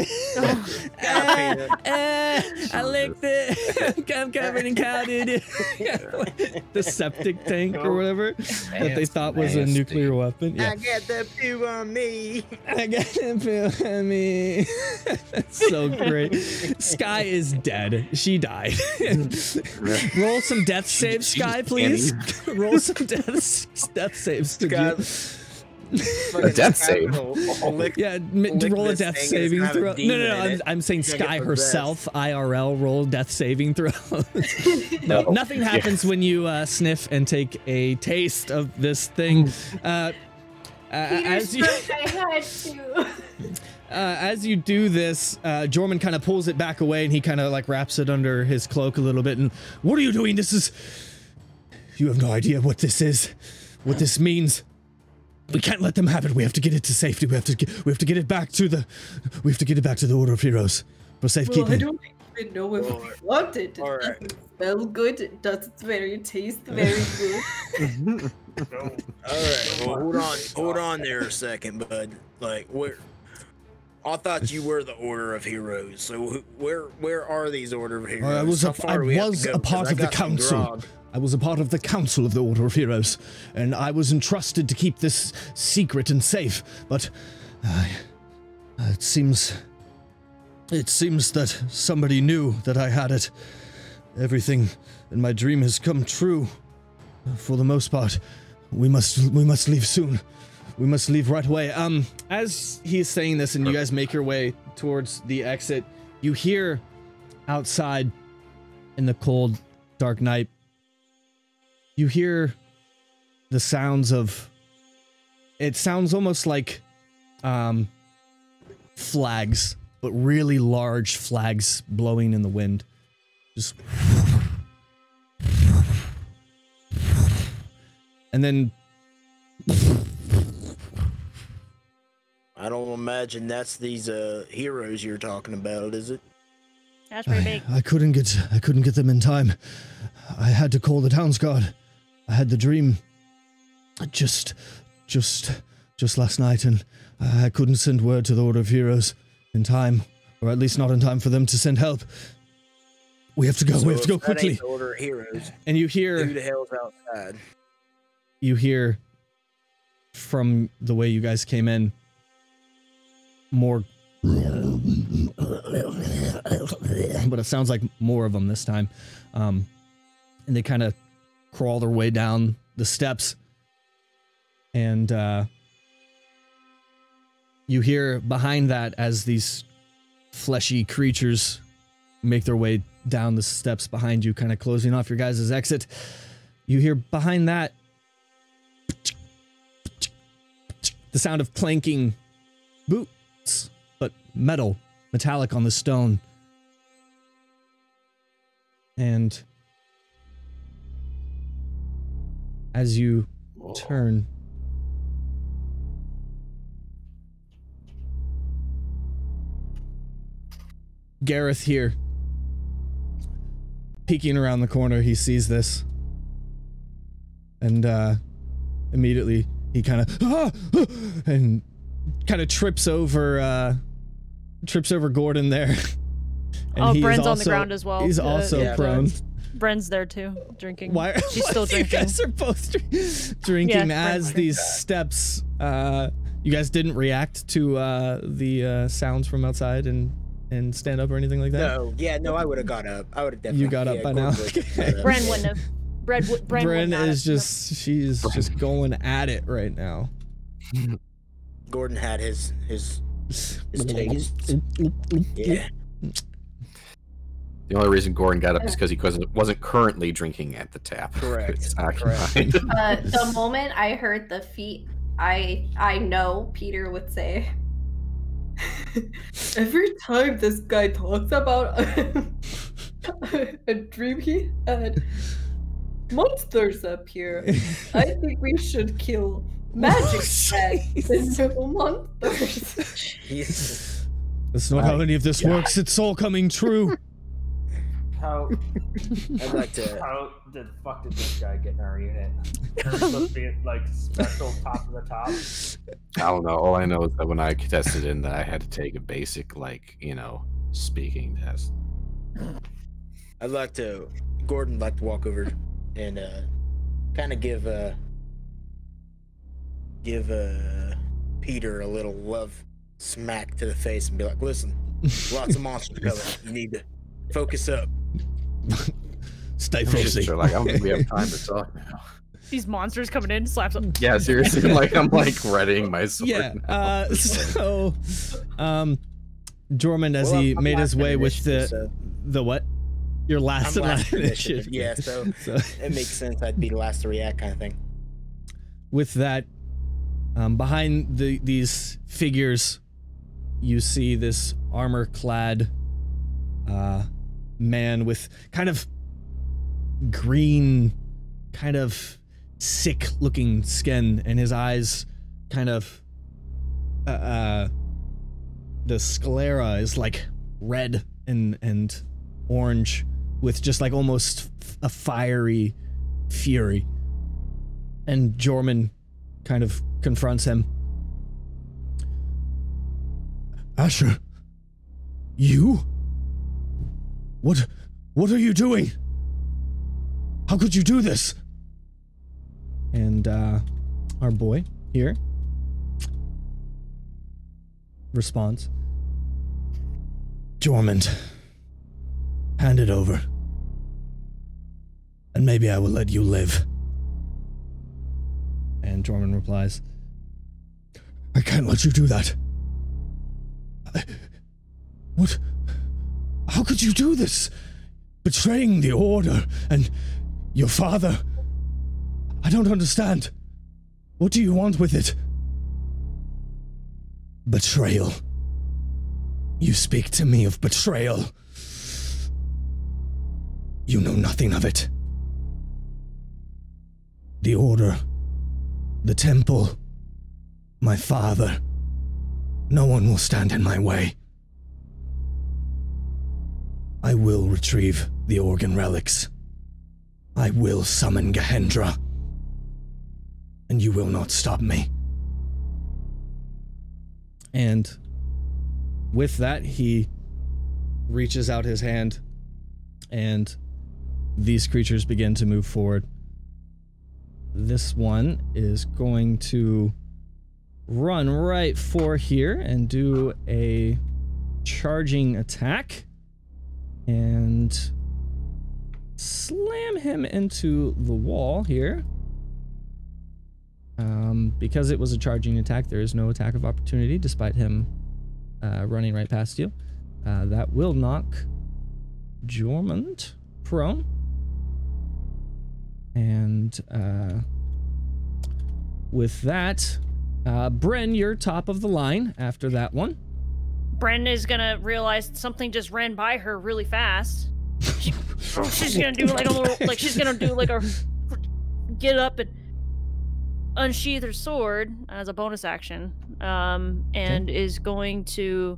S2: I licked it. I'm covered in cow doo-doo. The septic tank or whatever that they thought was a
S6: nasty.
S2: nuclear weapon. Yeah.
S3: I got the poo on me.
S2: I got him on me. That's so great. Sky is dead. She died. Roll some death saves, Sky, please. Roll some death saves. Could you?
S6: A death save?
S2: Yeah,
S3: lick
S2: roll a
S3: this
S2: death
S3: thing, it's
S2: saving
S3: gonna have a
S2: throw. No,
S3: demon in
S2: no,
S3: it.
S2: I'm saying
S3: It's gonna
S2: Sky
S3: get
S2: herself, IRL, roll death saving throw. No, nothing happens when you sniff and take a taste of this thing. As you
S5: I had to.
S2: as you do this, Jorman kind of pulls it back away and he kind of like wraps it under his cloak a little bit. And what are you doing? You have no idea what this is, what this means. We can't let them have it. We have to get it to safety. We have to get it back to the Order of Heroes for
S7: Well, I
S2: safekeeping.
S7: don't even know if we want it. It
S3: All right.
S7: doesn't smell good. It doesn't taste very good.
S3: All right. Well, hold on there a second, bud. Like, I thought you were the Order of Heroes. So where are these Order of Heroes?
S2: I was
S3: How
S2: a
S3: far do we have to go?
S2: part
S3: 'Cause
S2: of
S3: I
S2: the
S3: got some
S2: council.
S3: grog.
S2: I was a part of the council of the Order of Heroes, and I was entrusted to keep this secret and safe. But it seems that somebody knew that I had it. Everything in my dream has come true. for the most part, we must leave soon. We must leave right away. As he's saying this and you guys make your way towards the exit, you hear outside in the cold, dark night, you hear the sounds of, it sounds almost like flags, but really large flags blowing in the wind. Just and then
S3: I don't imagine that's these heroes you're talking about, is it?
S4: That's pretty big.
S2: I couldn't get them in time. I had to call the town's guard. I had the dream just last night, and I couldn't send word to the Order of Heroes in time, or at least not in time for them to send help. We have to go.
S3: So
S2: We have to go
S3: if that
S2: quickly.
S3: ain't the Order of Heroes,
S2: And you hear
S3: who the hell's outside?
S2: you hear from the way you guys came in more, but it sounds like more of them this time. And they kind of crawl their way down the steps, and you hear behind that as these fleshy creatures make their way down the steps behind you, kind of closing off your guys' exit. You hear behind that the sound of clanking boots, but metallic on the stone. And as you turn, Gareth here, peeking around the corner, he sees this, and immediately he kind of and kind of trips over Gordon there. And
S4: Oh,
S2: he is
S4: Bren's on the
S2: also-
S4: ground as well.
S2: He's also prone.
S4: Bren's there too, drinking.
S2: Why?
S4: She's still
S2: You
S4: drinking.
S2: guys are both drinking
S4: Yeah,
S2: as
S4: Bren's
S2: these steps. You guys didn't react to the sounds from outside and stand up or anything like that.
S3: No, I would have got up. I would have definitely.
S2: You got up by now. Okay.
S4: Bren wouldn't have. Bren would
S2: Bren
S4: not
S2: is
S4: have-
S2: she's just going at it right now.
S3: Gordon had his taste. Yeah.
S6: The only reason Gordon got up is because he wasn't currently drinking at the tap.
S3: Correct.
S6: It's occupied.
S5: The moment I heard the feet, I know Peter would say,
S7: Every time this guy talks about a dream he had, monsters appear. I think we should kill magic bags and no monsters.
S3: Jesus.
S2: That's not how any of this works. It's all coming true.
S1: How
S3: I'd like to.
S1: how the fuck did this guy get in our unit? There's supposed to be like special top of the top.
S6: I don't know. All I know is that when I tested in, that I had to take a basic, speaking test.
S3: I'd like to. Gordon like to walk over and kind of give Peter a little love smack to the face and be like, "Listen, lots of monsters coming. You need to focus up."
S2: Stay
S6: Just
S2: focused.
S6: are like, I don't think we have time to talk now.
S4: These monsters coming in, slaps them.
S6: Yeah, seriously. I'm readying my sword.
S2: Yeah.
S6: now.
S2: Jormund, as
S3: Well,
S2: he
S3: I'm
S2: made his
S3: last
S2: way
S3: in
S2: with
S3: initiative, so
S2: the what? Your last
S3: I'm last in
S2: initiative.
S3: initiative. Yeah, so it makes sense. I'd be the last to react, kind of thing.
S2: With that, behind these figures, you see this armor-clad man with kind of green, kind of sick-looking skin, and his eyes kind of the sclera is like red and orange with just like almost a fiery fury. And Jormund kind of confronts him. Asher, you? What are you doing? How could you do this? And our boy here responds, Jormund, hand it over. And maybe I will let you live. And Jorman replies, I can't let you do that. What? How could you do this? Betraying the Order and your father? I don't understand. What do you want with it? Betrayal. You speak to me of betrayal. You know nothing of it. The Order, the Temple, my father. No one will stand in my way. I will retrieve the organ relics. I will summon Gehendra. And you will not stop me. And with that, he reaches out his hand, and these creatures begin to move forward. This one is going to run right for here and do a charging attack and slam him into the wall here. Because it was a charging attack, there is no attack of opportunity despite him running right past you. That will knock Jormund prone. And with that, Bren, you're top of the line after that one.
S4: Bren is gonna realize something just ran by her really fast. She's gonna do like a little, like she's gonna do like a get up and unsheath her sword as a bonus action, and is going to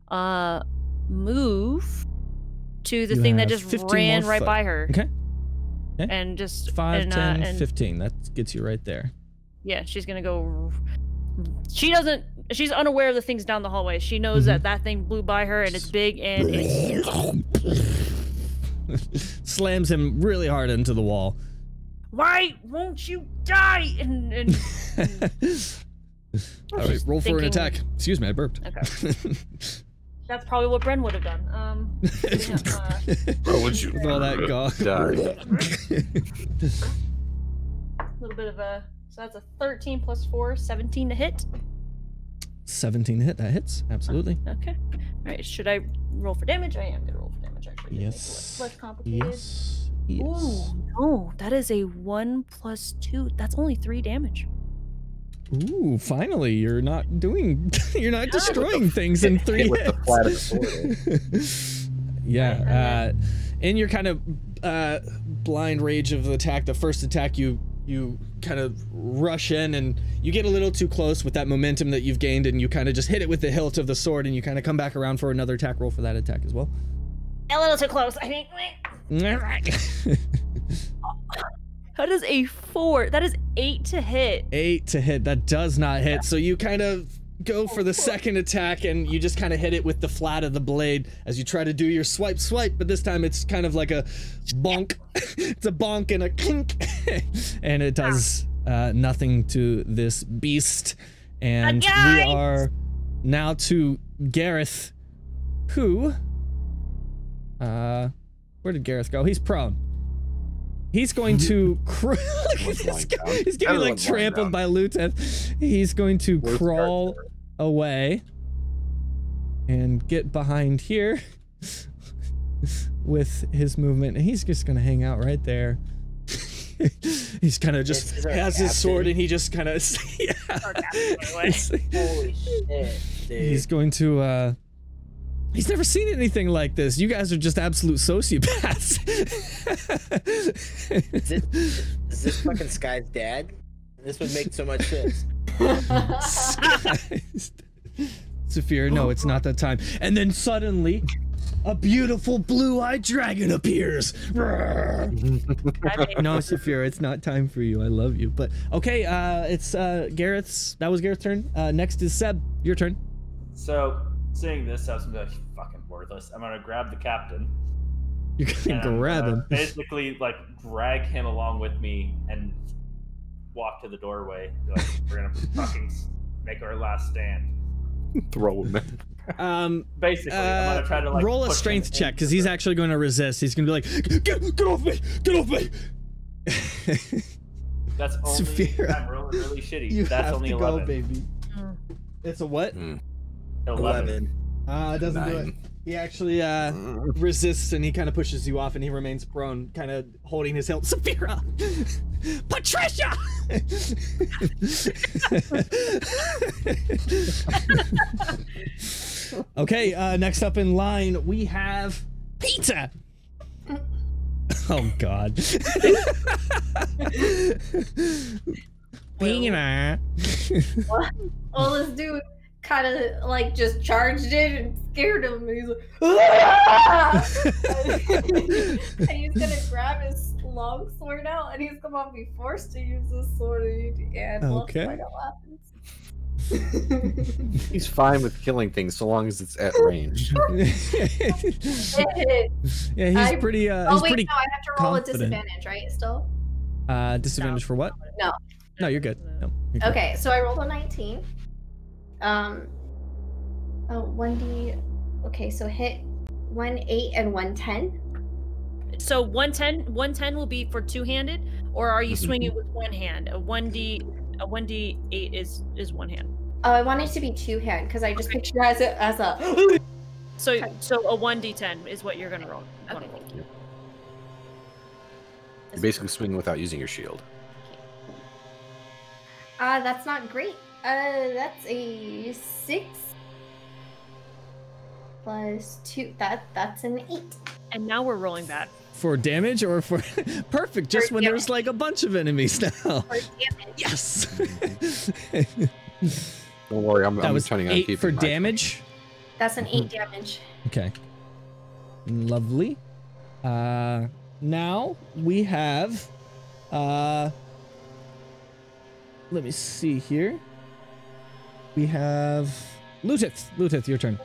S4: move to the thing that just ran right by her.
S2: Okay.
S4: And just
S2: 5, 10, 15. That gets you right there.
S4: Yeah, she's gonna go. She's unaware of the things down the hallway. She knows that thing blew by her and it's big and it's
S2: slams him really hard into the wall.
S4: Why won't you die? And
S2: all right, roll for an attack. Excuse me, I burped.
S4: Okay. That's probably what Bren would have done.
S6: Why would you?
S2: With all that gog.
S4: A little bit of a. So that's a 13 plus 4, 17 to hit.
S2: 17 to hit. That hits. Absolutely.
S4: Okay. All right. Should I roll for damage? I am gonna roll for damage actually.
S2: Yes.
S4: Less complicated.
S2: Yes.
S4: Ooh, no, that is a 1 plus 2. That's only 3 damage.
S2: Ooh, finally, you're not doing, you're not destroying things in 3 hits.
S6: With the flat of the sword.
S2: Yeah, in your kind of blind rage of the attack, the first attack, you kind of rush in and you get a little too close with that momentum that you've gained, and you kind of just hit it with the hilt of the sword, and you kind of come back around for another attack. Roll for that attack as well.
S4: A little too close, I think. That is a 4. That is 8 to hit.
S2: 8 to hit. That does not hit. So you kind of go for the second attack, and you just kind of hit it with the flat of the blade as you try to do your swipe, but this time it's kind of like a bonk. It's a bonk and a kink. And it does nothing to this beast. And we are now to Gareth, who... where did Gareth go? He's prone. He's going to he's getting like trampled by Luteth. He's going to crawl away and get behind here with his movement, and he's just gonna hang out right there. He's kind of just has his sword, and he just kind of
S3: Holy shit, dude.
S2: He's going to he's never seen anything like this. You guys are just absolute sociopaths.
S3: Is this fucking Sky's dad? This would make so much sense.
S2: Saphira, no, it's not that time. And then suddenly, a beautiful blue-eyed dragon appears. No, Saphira, it's not time for you. I love you. But, okay, it's Gareth's. That was Gareth's turn. Next is Seb. Your turn.
S1: So, seeing this, I was gonna be like, fucking worthless. I'm gonna grab the captain.
S2: You're gonna grab him.
S1: Basically, like, drag him along with me and walk to the doorway. Like, we're gonna fucking make our last stand.
S6: Throw him in.
S1: Basically, I'm gonna try to like
S2: roll a strength check, because he's actually going to resist. He's gonna be like, get off me! Get off me!
S1: That's only.
S2: Saphira,
S1: I'm rolling really shitty.
S2: You
S1: That's
S2: have
S1: only
S2: to
S1: 11.
S2: go, baby.
S4: Mm.
S2: It's a what?
S1: 11.
S2: It doesn't do it.
S6: 9.
S2: He actually resists and he kind of pushes you off and he remains prone, kind of holding his hilt. Saphira! Patricia! Okay, next up in line we have Pizza. Oh God. Pizza.
S5: Well, this dude kind of like just charged in and scared him. And he's like, "Ah!" And he's gonna grab his long sword out, and he's gonna be forced to use this sword. And we'll
S2: Okay.
S5: find out what happens.
S6: He's fine with killing things so long as it's at range.
S2: Yeah, he's
S5: I-
S2: pretty.
S5: Oh
S2: He's
S5: wait,
S2: pretty
S5: no, I have to roll a
S2: confident.
S5: disadvantage, right? Still.
S2: Disadvantage for what?
S5: No.
S2: No, you're good. No, you're good.
S5: Okay, so I rolled a 19. Oh, 1d. Okay, so hit 1, 8, and 1, 10.
S4: So 110 will be for two-handed, or are you
S6: Mhm.
S4: swinging with one hand? A 1d8 is one hand.
S5: Oh, I want it to be two-hand because I just picture it as a.
S4: So a 1d10 is what you're gonna roll. wanna roll.
S6: You're basically swinging without using your shield.
S5: That's not great. That's a 6 plus 2. That's an 8.
S4: And now we're rolling bad.
S2: For damage or for perfect? Just
S5: For
S2: when there's
S5: damage.
S2: like a bunch of enemies now.
S5: For damage.
S2: Yes.
S6: Don't worry, I'm
S2: That was
S6: turning on
S2: 8
S6: keeping
S2: for
S6: my-
S2: damage.
S5: That's an 8 damage.
S2: Okay. Lovely. Now we have let me see here. We have Lutith. Lutith, your turn.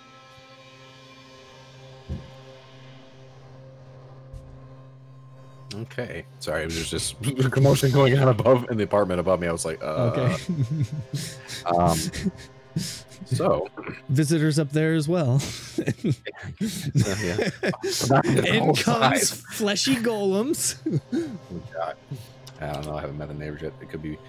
S6: Okay. Sorry, there's just commotion going on above in the apartment above me. I was like,
S2: Okay.
S6: So,
S2: Visitors up there as well.
S6: yeah.
S2: In comes fleshy golems.
S6: Oh, God. I don't know. I haven't met the neighbors yet. It could be.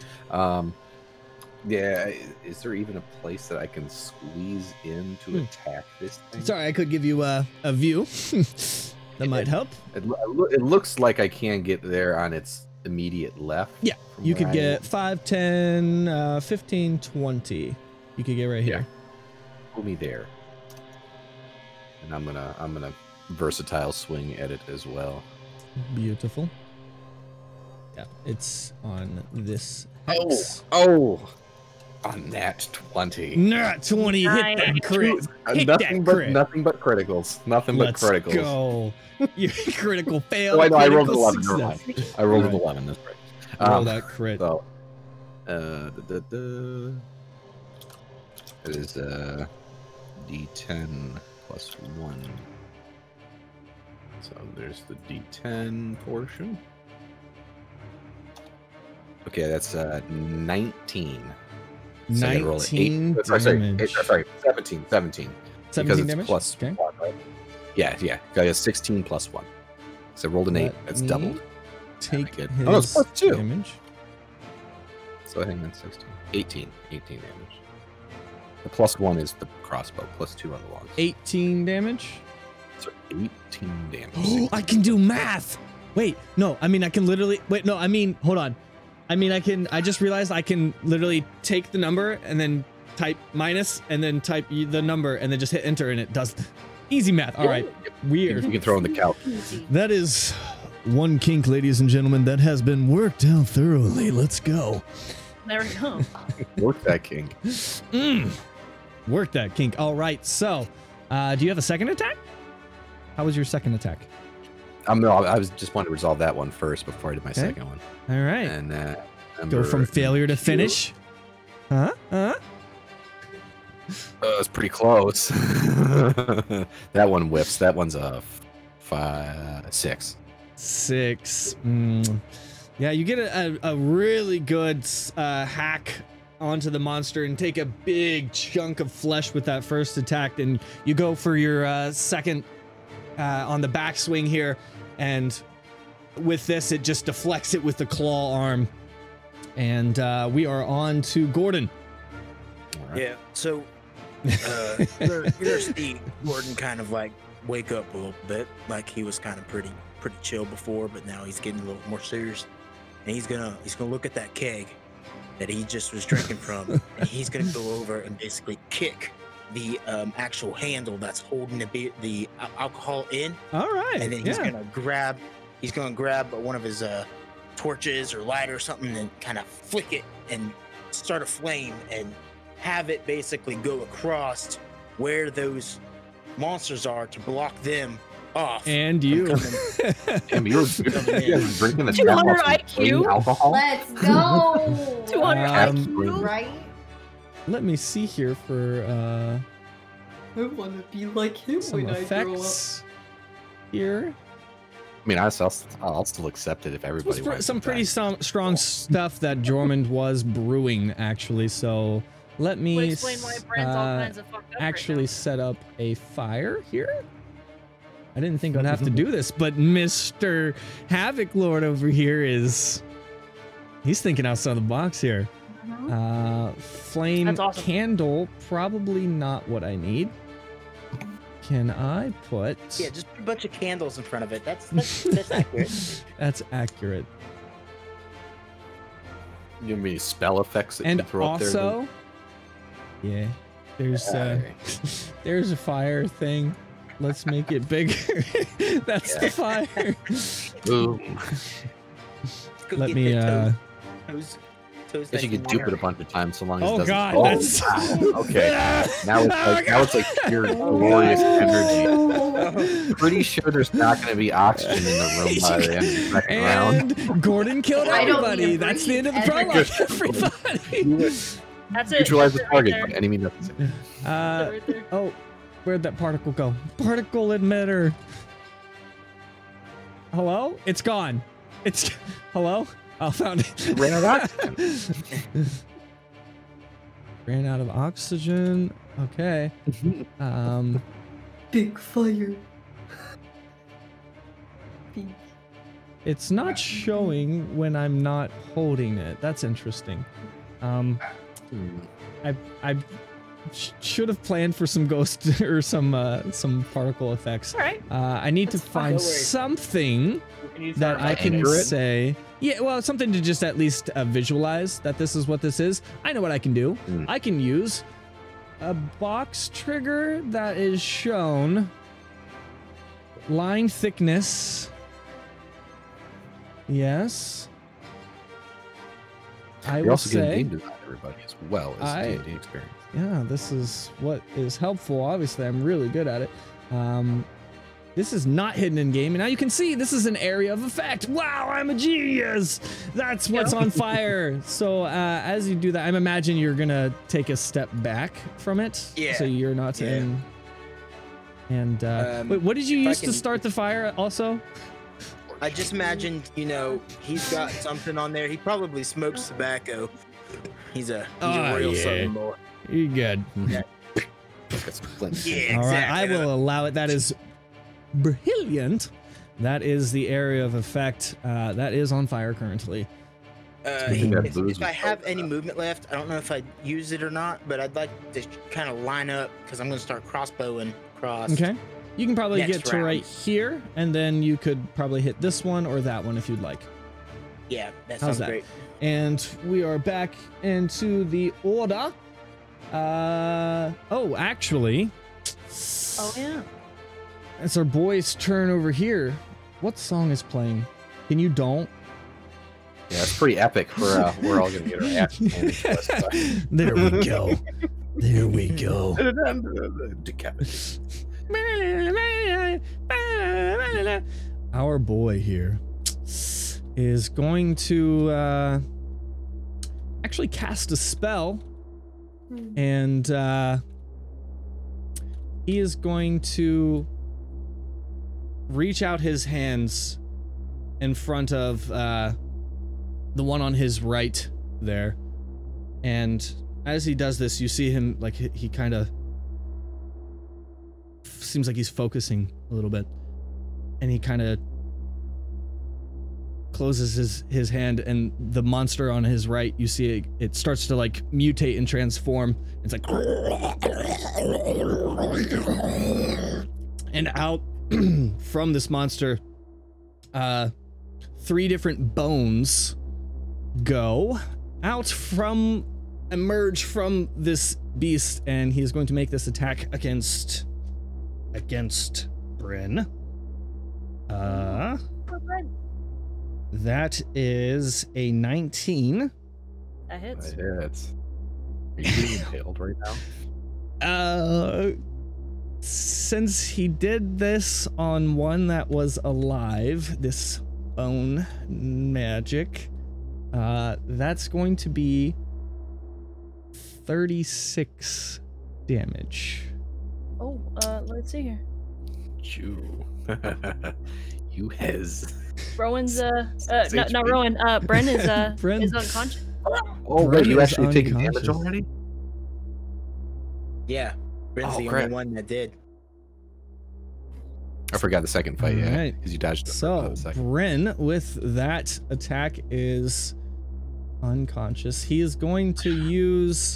S6: Yeah. Is there even a place that I can squeeze in to attack this thing?
S2: Sorry, I could give you a view. That might help.
S6: It looks like I can get there on its immediate left.
S2: Yeah,
S6: from
S2: you
S6: where
S2: could
S6: I
S2: get
S6: am.
S2: 5, 10, 15, 20. You could get right here.
S6: Pull me there. And I'm gonna versatile swing at it as well.
S2: Beautiful. Yeah, it's on this hex.
S6: Oh, on that 20.
S2: Nat 20, hit that
S4: Nice.
S2: crit. Hit that
S6: Nothing but
S2: crit.
S6: nothing but criticals. Nothing
S2: Let's
S6: but criticals.
S2: go. Your critical fail.
S6: Oh, I know. I rolled an
S2: critical
S6: 11. Never
S2: success.
S6: mind. I rolled an
S2: Alright.
S6: 11. That's right.
S2: Roll that crit.
S6: So, it is D10 plus 1. So there's the D10 portion. Okay, that's 19. So I gotta roll it
S2: 19
S6: 8, sorry,
S2: damage.
S6: 17.
S2: 17
S6: because it's
S2: damage?
S6: plus
S2: Okay.
S6: 1, right? Yeah. I got 16 plus 1. So I rolled an 8.
S2: Let
S6: That's
S2: me
S6: doubled.
S2: Take
S6: good.
S2: his
S6: Oh, it's plus 2.
S2: damage.
S6: So hang on, 16. 18 damage. The plus 1 is the crossbow, plus 2 on the logs.
S2: 18 damage.
S6: So 18 damage.
S2: Oh, I can do math. Wait, no, I mean I can literally wait, no, I mean, hold on. I just realized I can literally take the number and then type minus and then type the number and then just hit enter and it does easy math. All right. Weird.
S6: You can throw in the calc.
S2: That is one kink, ladies and gentlemen, that has been worked out thoroughly. Let's go.
S4: There we go.
S6: Work that king.
S2: Work that kink. All right. So, do you have a second attack? How was your second attack?
S6: No, I was just wanting to resolve that one first before I did my
S2: Okay.
S6: second one.
S2: All right.
S6: And
S2: Go from failure to finish. Huh?
S6: It's pretty close. That one whips. That one's a 6.
S2: 6. Yeah, you get a really good hack onto the monster and take a big chunk of flesh with that first attack. And you go for your second on the backswing here. And with this, it just deflects it with the claw arm And we are on to Gordon.
S3: Yeah. So you're gonna see Gordon kind of like wake up a little bit. Like he was kind of pretty chill before, but now he's getting a little more serious. And he's gonna look at that keg that he just was drinking from, and he's gonna go over and basically kick the actual handle that's holding the alcohol in.
S2: All right.
S3: And then he's gonna grab one of his torches or lighter or something and kind of flick it and start a flame and have it basically go across where those monsters are to block them off.
S2: And you.
S6: Damn, you were drinking the
S4: 200 IQ?
S6: alcohol?
S5: Let's go.
S4: 200
S6: IQ?
S5: Right?
S2: Let me see here for
S7: I want to be like him
S2: some
S7: when I grow up.
S2: effects here.
S6: I mean, I'll still accept it if everybody wants
S2: Some
S6: to try.
S2: pretty strong stuff that Jormund was brewing, actually. So let me
S4: Would explain why Brand's all kinds of fucked up
S2: actually
S4: right
S2: set up a fire here. I didn't think I'd have to do this, but Mr. Havoc Lord over here he's thinking outside the box here.
S4: now.
S2: Flame
S4: That's awesome.
S2: candle, probably not what I need. Can I put?
S3: Yeah, just put a bunch of candles in front of it. That's accurate.
S2: That's accurate.
S6: Give me spell effects that
S2: And
S6: you throw up there.
S2: also, yeah, there's a fire thing. Let's make it bigger. That's the fire.
S6: Boom.
S3: Go
S2: Let
S3: get
S2: me
S3: the toes
S6: Guess you could dupe it a bunch of times so long as it
S2: Oh
S6: doesn't.
S2: god,
S6: Oh,
S2: that's
S6: wow. Okay. Now it's like pure glorious energy. Pretty sure there's not going to be oxygen in the room by the end of the second round.
S2: And Gordon killed
S5: I don't
S2: everybody.
S5: need to
S2: That's the end of the
S5: breathe
S2: prologue. Everybody.
S4: That's it.
S6: Neutralize the
S4: That's it
S6: target
S4: right
S6: by any means necessary.
S4: right there.
S2: Oh, where'd that particle go? Particle emitter. Hello? It's gone. It's hello? I found it.
S6: Ran out of oxygen.
S2: Ran out of oxygen. Okay.
S7: Big fire. Big.
S2: It's not showing when I'm not holding it. That's interesting. I should have planned for some ghost or some particle effects.
S4: All right.
S2: I need to find
S3: No worries.
S2: something that I can
S6: Accurate?
S2: say. Yeah, well, something to just at least visualize that this is what this is. I know what I can do. I can use a box trigger that is shown. Line thickness. Yes. I
S6: You're
S2: will
S6: also getting
S2: say,
S6: game design, everybody, as well as D&D experience.
S2: yeah, this is what is helpful. Obviously, I'm really good at it. This is not hidden in game, and now you can see this is an area of effect. Wow, I'm a genius. That's what's on fire. So as you do that, I'm imagine you're gonna take a step back from it,
S3: Yeah.
S2: so you're not
S3: Yeah.
S2: in. And wait, what did you
S3: if I
S2: use to
S3: can-
S2: start the fire? Also,
S3: I just imagined, he's got something on there. He probably smokes tobacco. He's a
S2: Oh,
S3: real
S2: yeah.
S3: southern boy.
S2: you're good.
S6: Got some flint.
S3: Yeah,
S2: All right,
S3: exactly.
S2: I will allow it. That is brilliant. That is the area of effect that is on fire currently.
S6: think that booze
S3: If I
S6: was
S3: have
S6: probably
S3: any
S6: that.
S3: movement left, I don't know if I'd use it or not, but I'd like to kind of line up because I'm going to start crossbowing across.
S2: Okay. You can probably
S3: Next
S2: get to
S3: round.
S2: right here, and then you could probably hit this one or that one if you'd like.
S3: Yeah, that
S2: How's
S3: sounds
S2: that?
S3: great.
S2: And we are back into the order. Oh, actually,
S4: Oh yeah.
S2: it's our boy's turn over here. What song is playing? Can you don't?
S6: Yeah, it's pretty epic for we're all gonna get our ass handed to us. But
S2: There we go. There we go.
S6: Decapitate.
S2: Our boy here is going to actually cast a spell, and he is going to reach out his hands in front of the one on his right there, and as he does this, you see him like he kind of seems like he's focusing a little bit, and he kind of closes his hand, and the monster on his right, you see it starts to like mutate and transform. It's like, and out from this monster, 3 different bones emerge from this beast, and he's going to make this attack against Bryn. That is a 19.
S4: That hits.
S6: That hits. Are you being impaled right now?
S2: Since he did this on one that was alive, this bone magic, that's going to be 36 damage.
S4: Oh, let's see here.
S6: Chew. You hez.
S4: Rowan's not Rowan. Bren is
S2: Bren.
S4: is unconscious.
S6: Oh
S2: Bren
S6: wait, you
S2: is
S6: actually taking damage
S2: unconscious.
S6: already?
S3: Yeah, Bryn's the
S6: crap.
S3: only one that did.
S6: I forgot the second fight, yeah,
S2: Alright.
S6: because you dodged it for
S2: So
S6: a second.
S2: Bryn, with that attack, is unconscious. He is going to use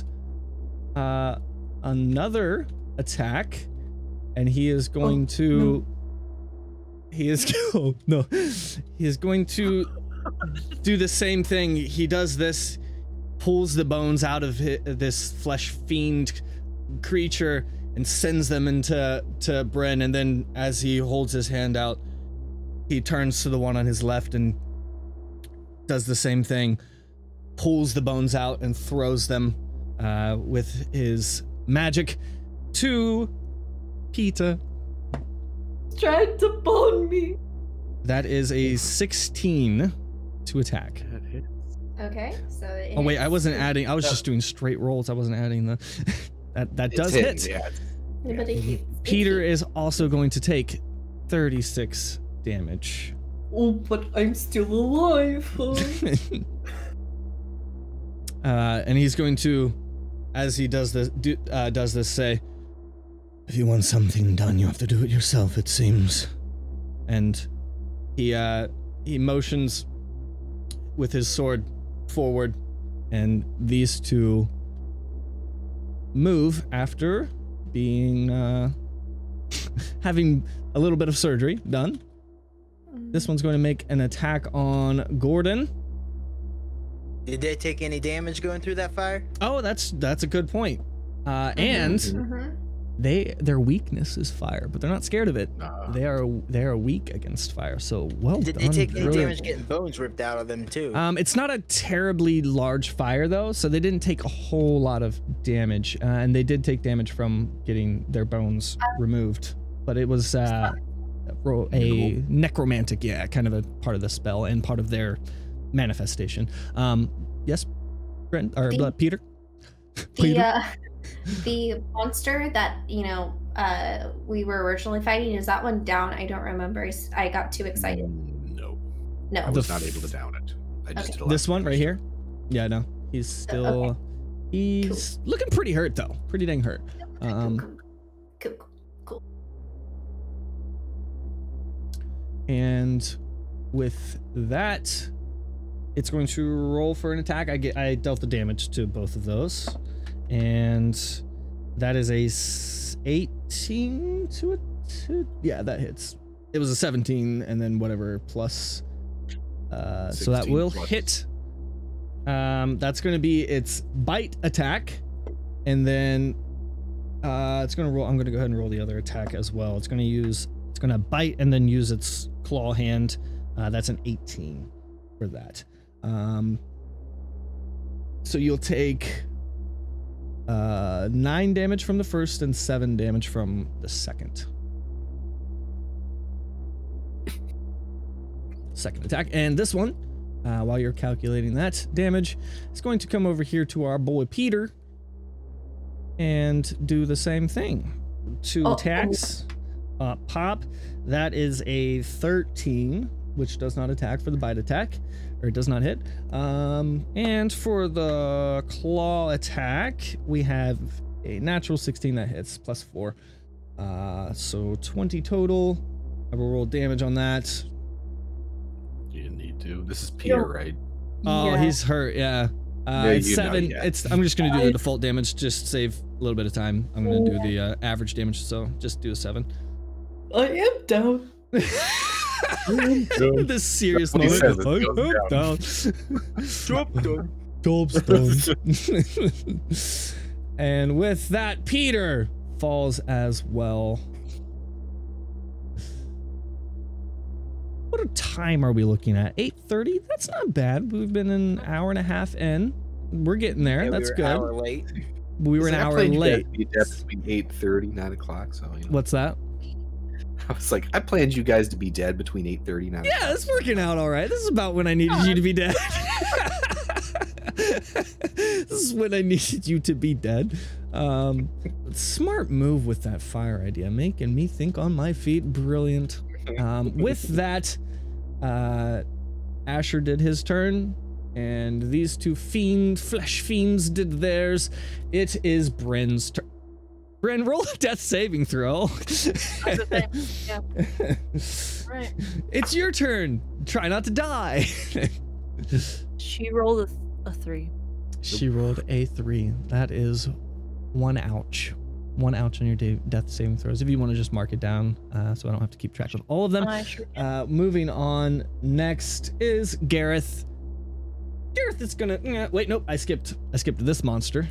S2: another attack, and he is going to. He is He is going to do the same thing. He does this, pulls the bones out of this flesh fiend creature and sends them into Bryn, and then as he holds his hand out, he turns to the one on his left and does the same thing, pulls the bones out and throws them with his magic to Peter.
S7: Tried to bone me.
S2: That is a 16 to attack.
S5: Okay, so
S2: Oh wait, I wasn't adding. I was just doing straight rolls. I wasn't adding the. that does hit.
S6: Yeah.
S5: But it
S2: Peter is also going to take 36 damage.
S7: Oh, but I'm still alive. Huh?
S2: And he's going to, as he does this, say, "If you want something done, you have to do it yourself, it seems." And he motions with his sword forward, and these two move after being having a little bit of surgery done. This one's going to make an attack on Gordon.
S3: Did they take any damage going through that fire?
S2: Oh, that's a good point. And their weakness is fire, but they're not scared of it. They are weak against fire. So well
S3: Did
S2: done.
S3: they take any
S2: Brilliant.
S3: damage getting bones ripped out of them too?
S2: It's not a terribly large fire though, so they didn't take a whole lot of damage, and they did take damage from getting their bones removed. But it was a necromantic, kind of a part of the spell and part of their manifestation. Yes, Brent or Peter.
S5: The monster that we were originally fighting, is that one down? I don't remember. I got too excited.
S6: No.
S5: No.
S6: I was not able to down it. I just did a lot
S2: This
S6: of
S2: one right
S6: damage.
S2: here. Yeah, no, he's still.
S5: Okay.
S2: He's looking pretty hurt though. Pretty dang hurt.
S5: Cool.
S2: And with that, it's going to roll for an attack. I dealt the damage to both of those, and that is a 18 to a 2. Yeah, that hits. It was a 17, and then whatever plus. So that will
S6: plus.
S2: hit. That's going to be its bite attack, and then it's going to roll. I'm going to go ahead and roll the other attack as well. It's going to bite and then use its claw hand. That's an 18 for that. So you'll take 9 damage from the first and 7 damage from the second. Second attack. And this one, while you're calculating that damage, is going to come over here to our boy Peter and do the same thing. 2 attacks. Pop. That is a 13, which does not attack for the bite attack, or it does not hit. And for the claw attack, we have a natural 16 that hits, plus 4. So 20 total. I will roll damage on that.
S6: You didn't need do. This is Peter, right?
S2: Oh,
S5: Yeah.
S2: he's hurt. Yeah.
S6: Yeah,
S2: It's
S6: you know,
S2: 7.
S6: yeah.
S2: I'm just gonna do the default damage. Just save a little bit of time. I'm gonna do the average damage. So just do a 7.
S7: I am down.
S2: This serious
S6: What he
S2: moment.
S6: says, it goes
S2: down. Job's done. And with that, Peter falls as well. What time are we looking at? 8:30? That's not bad. We've been an hour and a half in. We're getting there.
S3: Yeah,
S2: That's
S3: we were
S2: good.
S3: An hour late.
S2: We were an
S6: I
S2: hour
S6: planned you guys
S2: late.
S6: to be dead between 8:30, 9 o'clock. So you know.
S2: What's that?
S6: I was like, I planned you guys to be dead between 8:30, 9
S2: Yeah, it's working out all right. This is about when I needed you to be dead. This is when I needed you to be dead. Smart move with that fire idea, making me think on my feet. Brilliant. With that, Asher did his turn, and these two flesh fiends did theirs. It is Bryn's turn. Bryn, roll a death saving throw.
S4: Yeah. Right.
S2: It's your turn. Try not to die.
S4: She rolled a 3.
S2: She rolled a 3. That is 1 ouch. 1 ouch on your death saving throws. If you want to just mark it down, so I don't have to keep track of all of them.
S4: Sure can.
S2: Moving on. Next is Gareth. Gareth is gonna. Wait, nope. I skipped this monster.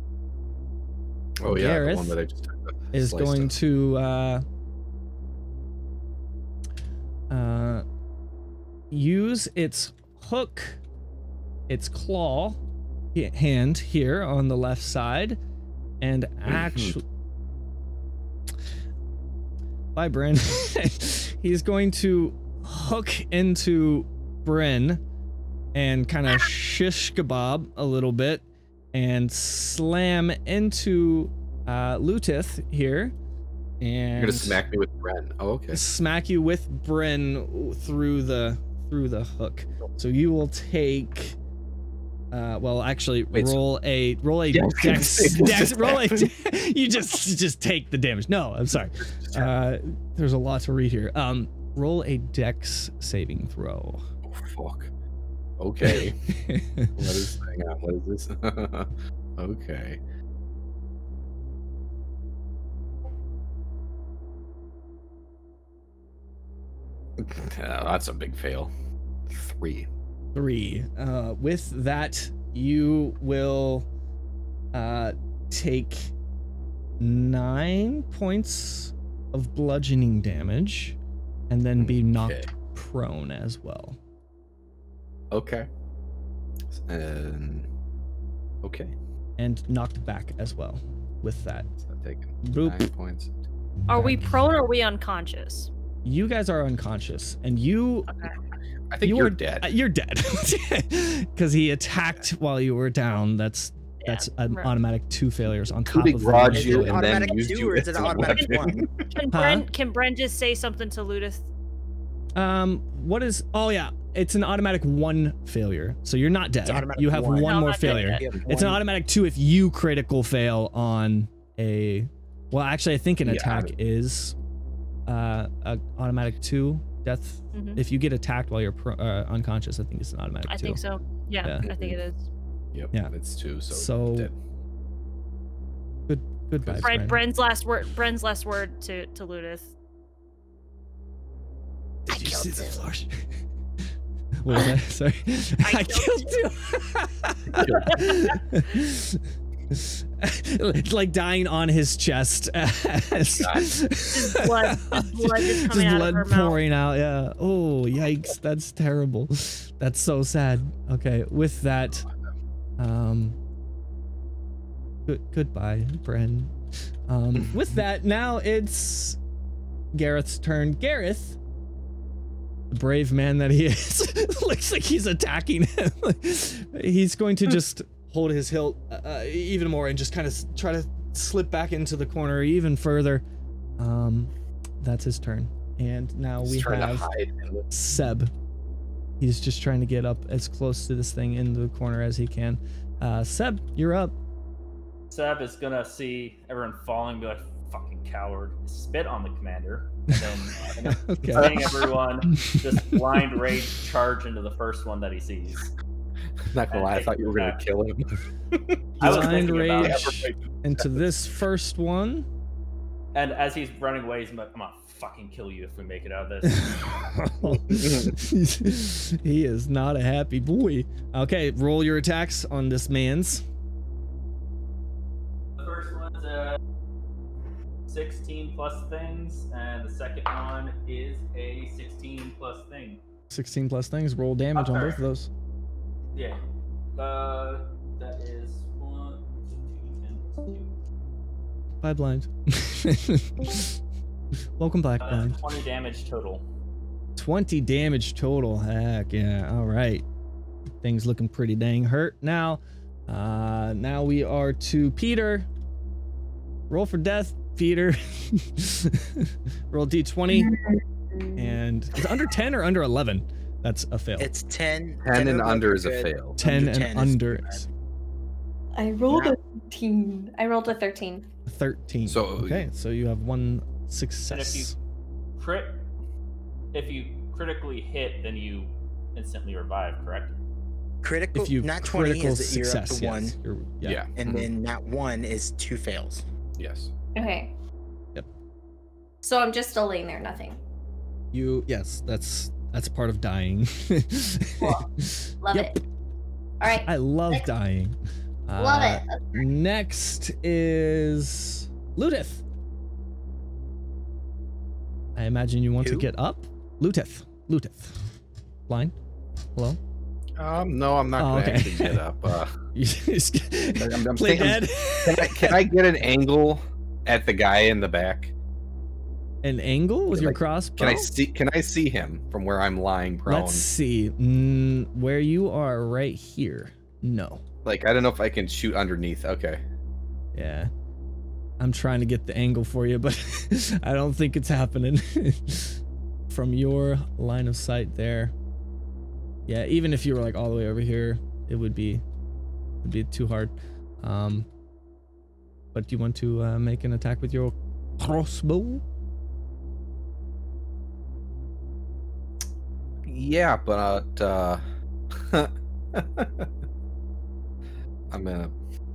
S6: Oh yeah,
S2: Gareth
S6: the one that I just
S2: Is
S6: sliced
S2: going
S6: up.
S2: to use its hook, its claw hand here on the left side, and actually, bye, Bryn. He's going to hook into Bryn and kind of shish kebab a little bit and slam into Lutith here. And
S6: You're gonna smack me with Bren. Oh, okay.
S2: smack you with Bryn through the hook. So you will take well, actually,
S6: Wait,
S2: roll a
S6: Yeah,
S2: dex, you just take the damage. No, I'm sorry. There's a lot to read here. Roll a dex saving throw.
S6: Oh, fuck. Okay. Hang on. What is this? Okay. That's a big fail. 3.
S2: 3. With that, you will take 9 points of bludgeoning damage and then be knocked
S6: Okay.
S2: prone as well.
S6: Okay. And okay.
S2: And knocked back as well with that.
S6: So I've taken
S2: Boop.
S6: 9 points.
S4: Are we prone or are we unconscious?
S2: You guys are unconscious, and you
S4: Okay.
S6: I think you're dead.
S2: You're dead because he attacked while you were down. That's an
S4: right.
S2: automatic 2 failures on top
S6: Could
S2: of
S6: he garage
S3: Is
S6: you
S3: it
S6: and then
S3: automatic
S6: used
S3: 2
S6: you
S3: or is
S6: as
S3: it
S6: a
S3: automatic
S6: weapon?
S3: 1?
S4: Can Bren just say something to Ludith?
S2: What is? Oh yeah, it's an automatic 1 failure. So you're not dead.
S3: automatic
S2: You have
S3: 1.
S2: one
S4: No,
S2: more
S4: not dead
S2: failure.
S4: yet.
S2: It's an automatic 2 if you critical fail on a. Well, actually, I think an
S6: Yeah,
S2: attack is a automatic 2 death.
S4: Mhm.
S2: If you get attacked while you're unconscious, I think it's an automatic 2.
S4: I think so. Yeah,
S2: Yeah.
S4: I think it is.
S6: Yep.
S2: Yeah.
S6: It's 2.
S2: So-
S6: dead.
S2: Goodbye. friend.
S4: Bren's last word. Bren's last word to Ludith.
S2: Did
S4: I
S2: you
S4: killed
S2: see the
S4: two.
S2: flash? What was that? Sorry.
S4: I
S2: killed 2. It's like dying on his chest.
S4: His blood is coming out of her mouth.
S2: pouring out. Yeah. Oh, yikes. That's terrible. That's so sad. Okay. With that, goodbye, Bren. With that, now it's Gareth's turn. Gareth, the brave man that he is, looks like he's attacking him. He's going to just hold his hilt even more and just kind of try to slip back into the corner even further. That's his turn. And now we
S6: Trying to
S2: have
S6: hide in the-
S2: Seb. He's just trying to get up as close to this thing in the corner as he can. Seb, you're up.
S1: Seb is gonna see everyone falling, be like, fucking coward, spit on the commander, and then
S2: Okay.
S1: saying everyone just blind rage charge into the first one that he sees.
S6: Not gonna lie, I thought you were gonna kill him.
S1: I was
S2: Blind
S1: thinking about
S2: rage
S1: it.
S2: into this first one.
S1: And as he's running away, he's like, I'm gonna fucking kill you if we make it out of this.
S2: He is not a happy boy. Okay, roll your attacks on this man's.
S1: The first one's 16 plus things, and the second one is a 16 plus thing.
S2: 16 plus things. Roll damage on both of those.
S1: Yeah. That is 1, 2, 10, 2.
S2: Bye, blind. Welcome back, blind.
S1: 20 damage total.
S2: 20 damage total. Heck yeah. All right. Things looking pretty dang hurt. Now we are to Peter. Roll for death, Peter. Roll D20. And is it under 10 or under 11? That's a fail.
S3: It's 10.
S6: 10 and under is a fail.
S2: 10
S3: under
S2: and
S3: 10
S2: under.
S7: I rolled a 13.
S5: I rolled a 13.
S2: 13.
S6: So
S2: okay, so you have one
S1: And
S2: success.
S1: if you critically hit, then you instantly revive, correct?
S3: Critical,
S2: If you
S3: not 20
S2: critical
S3: is you're up
S2: success,
S3: to 1,
S2: yes.
S6: Yeah.
S3: and then not 1 is 2 fails.
S6: Yes.
S5: Okay.
S2: Yep.
S5: So I'm just still laying there, nothing.
S2: Yes, that's part of dying.
S5: Cool. Love
S2: Yep.
S5: it. All right.
S2: I love dying.
S5: Love it.
S2: Next is Ludith. I imagine you want to
S3: Who?
S2: get up. Ludith. Blind. Hello.
S6: No, I'm not
S2: Oh,
S6: gonna
S2: okay.
S6: actually get up.
S2: You just
S6: I'm
S2: play
S6: thinking-
S2: dead.
S6: Can I get an angle at the guy in the back?
S2: An angle with your
S6: Like,
S2: crossbow?
S6: Can I see him from where I'm lying prone?
S2: Let's see. Where you are right here. No.
S6: Like, I don't know if I can shoot underneath. Okay.
S2: Yeah. I'm trying to get the angle for you, but I don't think it's happening. From your line of sight there. Yeah, even if you were like all the way over here, it'd be too hard. But do you want to make an attack with your crossbow?
S6: Yeah, but I'm gonna.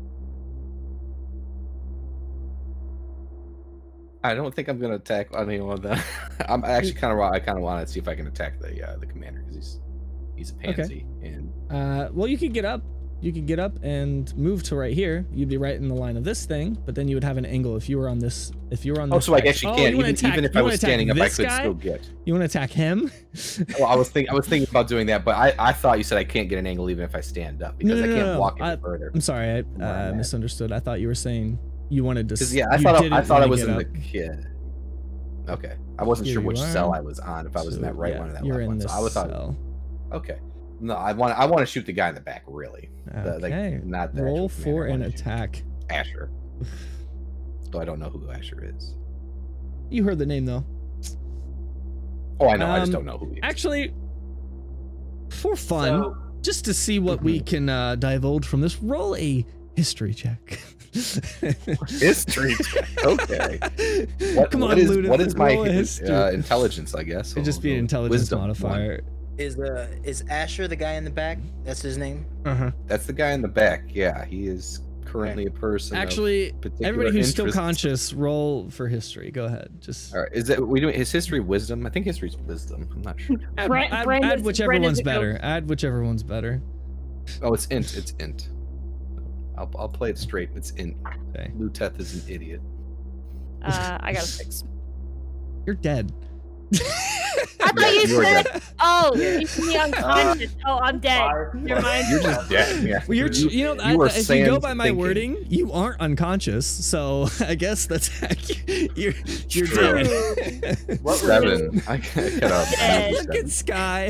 S6: I don't think I'm gonna attack anyone of them. I'm actually kind of. I kind of want to see if I can attack the commander because he's a pansy. And
S2: Well, you could get up. You could get up and move to right here. You'd be right in the line of this thing, but then you would have an angle if you were on this. If you were on this.
S6: oh, so I actually can't.
S2: you wanna
S6: Even if I was standing up, I could still get.
S2: You want to attack him?
S6: Well, I was thinking about doing that, but I thought you said I can't get an angle even if I stand up because I can't walk any further.
S2: I'm sorry, I misunderstood. I thought you were saying you wanted to.
S6: Because I
S2: you
S6: thought
S2: didn't
S6: I
S2: wanna
S6: was
S2: get
S6: in
S2: up.
S6: the Okay, I wasn't
S2: Here
S6: sure
S2: you
S6: which
S2: are.
S6: cell I was on. If I was in
S2: So,
S6: that right
S2: yeah,
S6: one or that
S2: you're
S6: left
S2: in
S6: one.
S2: this
S6: So I thought.
S2: cell.
S6: Okay. No, I want to shoot the guy in the back. Really.
S2: Okay.
S6: Not the
S2: Roll
S6: actual
S2: for
S6: commander. I
S2: an
S6: wanna shoot
S2: attack.
S6: Asher. So I don't know who Asher is.
S2: You heard the name though.
S6: Oh, I know. I just don't know who he is.
S2: Actually, for fun,
S1: So,
S2: just to see what we can divulge from this, roll a history check.
S6: History check. Okay.
S2: Come on,
S6: what is
S2: Ludith,
S6: what is my
S2: roll a history.
S6: intelligence? I guess
S2: It'd just
S6: I'll
S2: be an
S6: go
S2: intelligence
S6: wisdom
S2: modifier.
S3: Is Asher the guy in the back? That's his name?
S2: Uh-huh.
S6: That's the guy in the back. Yeah, he is currently a person. of
S2: Actually,
S6: particular
S2: everybody who's still
S6: interest.
S2: conscious, roll for history. Go ahead. Just
S6: All right, is that we doing his history wisdom? I think history's wisdom. I'm not sure.
S2: add,
S4: Brand-
S2: add-
S4: Brand
S2: add
S4: is-
S2: whichever
S4: Brand is
S2: one's
S4: a go-
S2: better. Add whichever one's better.
S6: Oh, it's int. It's int. I'll play it straight. It's int.
S2: Okay.
S6: Luteth is an idiot.
S4: I got a 6.
S2: You're dead.
S4: I thought
S6: Yeah,
S4: you
S6: you are
S4: said.
S6: dead.
S4: Oh, you see me unconscious. Oh, I'm dead.
S1: 5
S4: Never mind.
S6: You're just dead. Yeah.
S2: Well, you know,
S6: you were
S2: if you go
S6: sans
S2: by my
S6: thinking.
S2: wording, you aren't unconscious. So I guess that's you're
S6: True.
S2: dead.
S1: What were
S6: 7. I cut out.
S4: Dead.
S2: Look at Sky.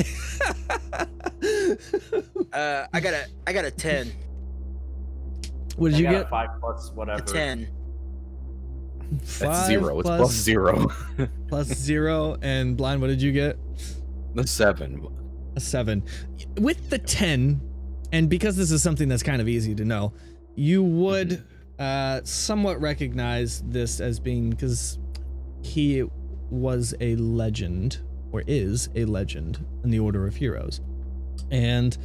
S3: I got a 10.
S2: What did you
S1: I got
S2: get?
S1: a 5 plus whatever.
S3: A 10.
S6: That's 0. It's
S2: plus
S6: plus 0.
S2: plus 0. And blind, what did you get?
S6: The 7.
S2: A 7. With the 10, and because this is something that's kind of easy to know, you would somewhat recognize this as being, because he was a legend, or is a legend in the Order of Heroes. And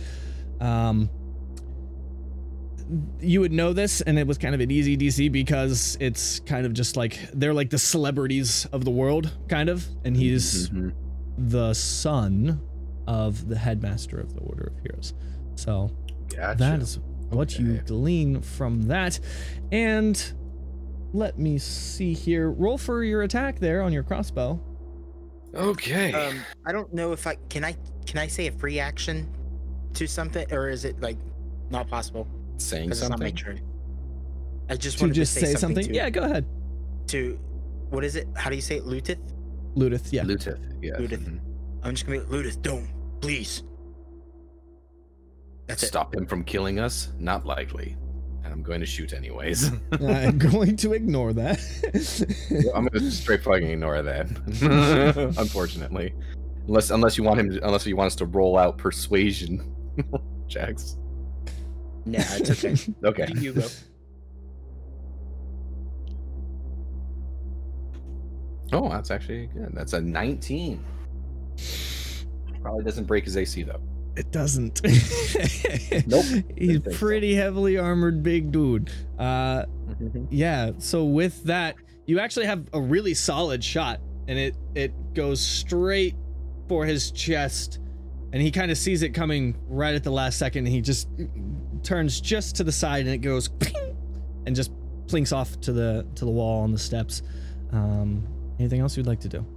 S2: you would know this, and it was kind of an easy DC because it's kind of just like, they're like the celebrities of the world, kind of, and he's the son of the headmaster of the Order of Heroes. So
S6: Gotcha.
S2: that is what you glean from that. And let me see here. Roll for your attack there on your crossbow.
S6: Okay.
S3: I don't know if I can I say a free action to something, or is it like not possible?
S6: Saying
S3: Because it's not my
S6: something.
S3: turn. I just
S2: To
S3: wanted
S2: just
S3: to say
S2: something?
S3: to,
S2: Yeah, go ahead.
S3: to what is it? How do you say it? Lutith?
S2: Ludith, yeah.
S6: Lutith. Yeah.
S3: Lutith.
S6: Mhm.
S3: I'm just gonna be like, Lutith, don't, please. That's it.
S6: Stop him from killing us? Not likely. And I'm going to shoot anyways.
S2: I'm going to ignore that.
S6: I'm going to straight fucking ignore that. Unfortunately, unless you want us to roll out persuasion checks.
S3: Nah, it's okay.
S6: Okay.
S3: You go.
S6: Oh, that's actually good. That's a 19. Probably doesn't break his AC though.
S2: It doesn't.
S6: Nope.
S2: He's
S6: Didn't think
S2: pretty heavily armored big dude. Yeah, so with that, you actually have a really solid shot, and it goes straight for his chest, and he kind of sees it coming right at the last second, and he just turns just to the side, and it goes ping, and just plinks off to the wall on the steps. Anything else you'd like to do?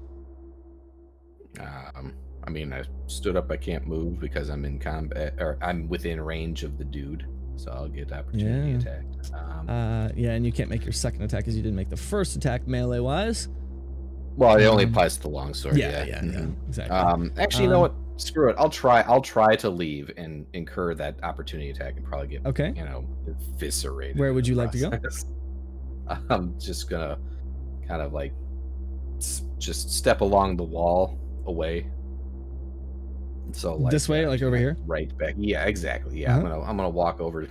S6: I mean, I stood up. I can't move because I'm in combat, or I'm within range of the dude, so I'll get opportunity attack.
S2: Yeah, and you can't make your second attack because you didn't make the first attack melee wise.
S6: Well, it only applies to the longsword.
S2: Yeah, exactly.
S6: Actually, you know what? Screw it. I'll try to leave and incur that opportunity attack and probably get eviscerated.
S2: Where would you like to go?
S6: I'm just gonna kind of like just step along the wall away. So like
S2: this way, like over here,
S6: right back. Yeah, exactly. Yeah, I'm gonna walk over.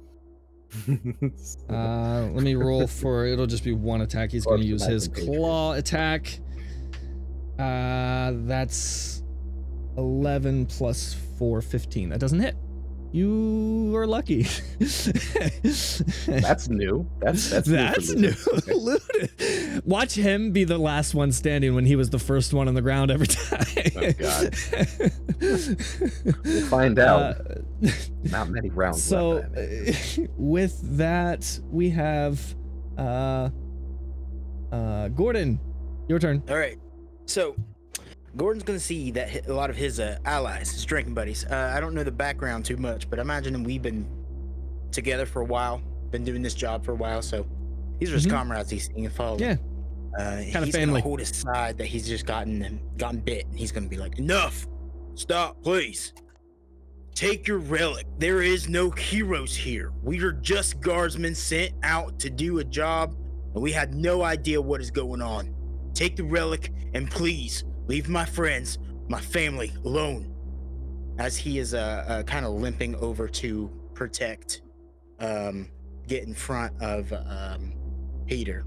S2: Let me roll for. It'll just be one attack. He's going to use his claw attack. That's 11 plus 4, 15. That doesn't hit. You are lucky.
S6: That's new. That's
S2: new. Watch him be the last one standing when he was the first one on the ground every time.
S6: Oh God. We'll find out. Not many rounds.
S2: So,
S6: left,
S2: with that, we have Gordon. Your turn.
S3: All right. So, Gordon's gonna see that a lot of his allies, his drinking buddies. I don't know the background too much, but I imagine we've been together for a while, been doing this job for a while. So these are his comrades he's seeing and following.
S2: Yeah,
S3: kind
S2: of
S3: he's
S2: family.
S3: Gonna hold his side that he's just gotten bit, and he's gonna be like, "Enough! Stop, please! Take your relic. There is no heroes here. We are just guardsmen sent out to do a job, and we had no idea what is going on. Take the relic, and please." Leave my friends, my family alone. As he is kind of limping over to protect, get in front of Peter.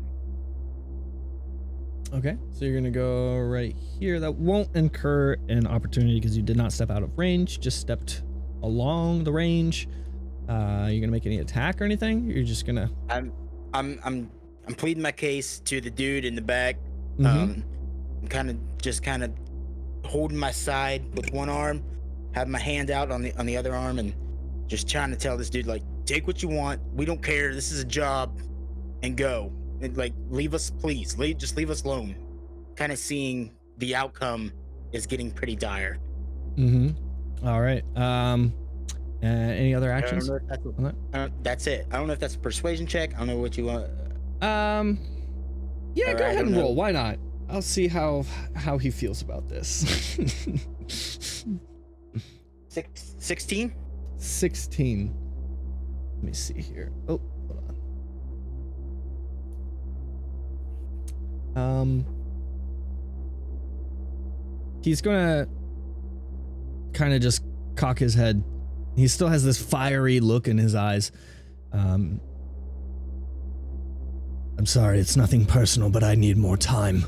S2: Okay, so you're gonna go right here. That won't incur an opportunity because you did not step out of range. Just stepped along the range. You're gonna make any attack or anything? You're just gonna.
S3: I'm pleading my case to the dude in the back.
S2: Mm-hmm.
S3: I'm kind of holding my side with one arm, have my hand out on the other arm, and just trying to tell this dude, like, take what you want. We don't care. This is a job, and go. And, like, leave us, please. Just leave us alone. Kind of seeing the outcome is getting pretty dire.
S2: Mm-hmm. All right. Any other actions?
S3: That's it. I don't know if that's a persuasion check. I don't know what you want.
S2: Yeah, go ahead and roll. Why not? I'll see how he feels about this.
S3: 16?
S2: 16. Let me see here. Oh, hold on. He's gonna kind of just cock his head. He still has this fiery look in his eyes. I'm sorry, it's nothing personal, but I need more time.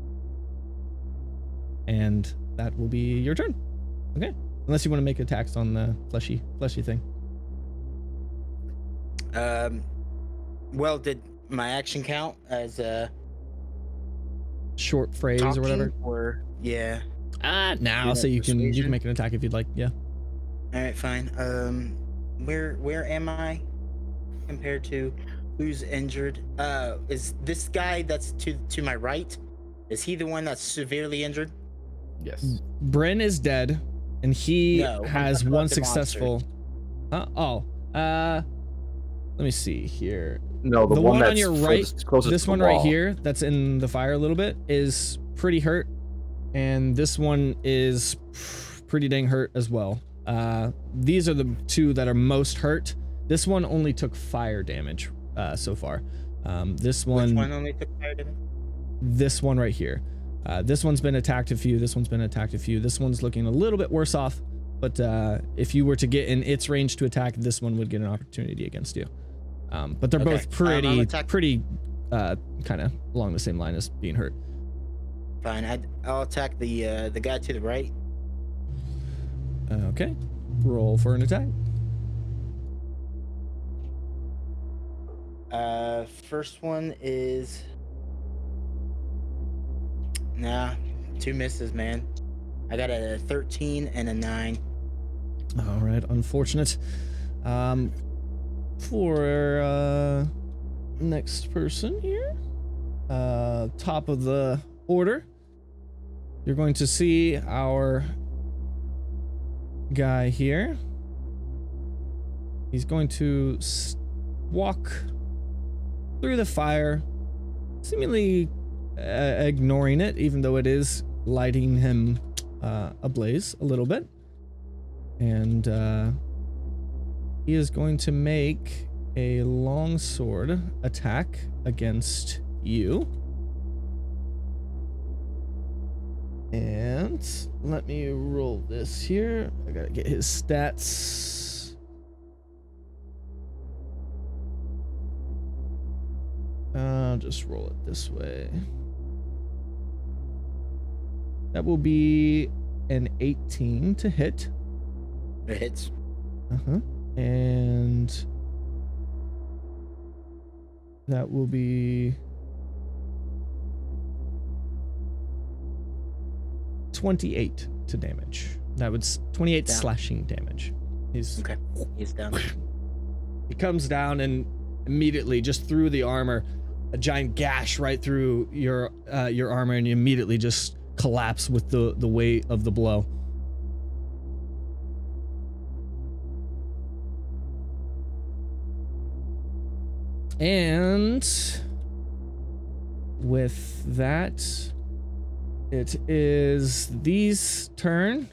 S2: And that will be your turn. Okay. Unless you want to make attacks on the fleshy thing.
S3: Well, did my action count as a
S2: short phrase or whatever?
S3: Or yeah.
S2: Now, so you can make an attack if you'd like. Yeah.
S3: All right, fine. Where am I compared to who's injured? Is this guy that's to my right? Is he the one that's severely injured?
S6: Yes.
S2: Bryn is dead, and he has
S3: talking
S2: one
S3: about the
S2: successful. Let me see here.
S6: No, the one
S2: on
S6: that's
S2: your right,
S6: closest
S2: this
S6: to the
S2: one right
S6: wall.
S2: here, that's in the fire a little bit, is pretty hurt, and this one is pretty dang hurt as well. These are the two that are most hurt. This one only took fire damage so far. This one.
S3: Which one only took fire damage?
S2: This one right here. This one's been attacked a few. This one's been attacked a few. This one's looking a little bit worse off, but if you were to get in its range to attack, this one would get an opportunity against you. But they're both pretty kind of along the same line as being hurt.
S3: Fine, I'll attack the guy to the right.
S2: Okay, roll for an attack.
S3: First one is two misses, man. I got a 13 and a 9.
S2: All right, unfortunate. For next person here, top of the order, you're going to see our guy here. He's going to walk through the fire, seemingly ignoring it, even though it is lighting him ablaze a little bit. And he is going to make a longsword attack against you. And let me roll this here. I gotta get his stats. I'll just roll it this way. That will be an 18 to hit.
S3: It hits.
S2: And that will be 28 to damage. That was 28
S3: down.
S2: Slashing damage. He's
S3: Okay. He's down.
S2: He comes down and immediately, just through the armor, a giant gash right through your armor, and you immediately just collapse with the weight of the blow. And with that, it is these turn.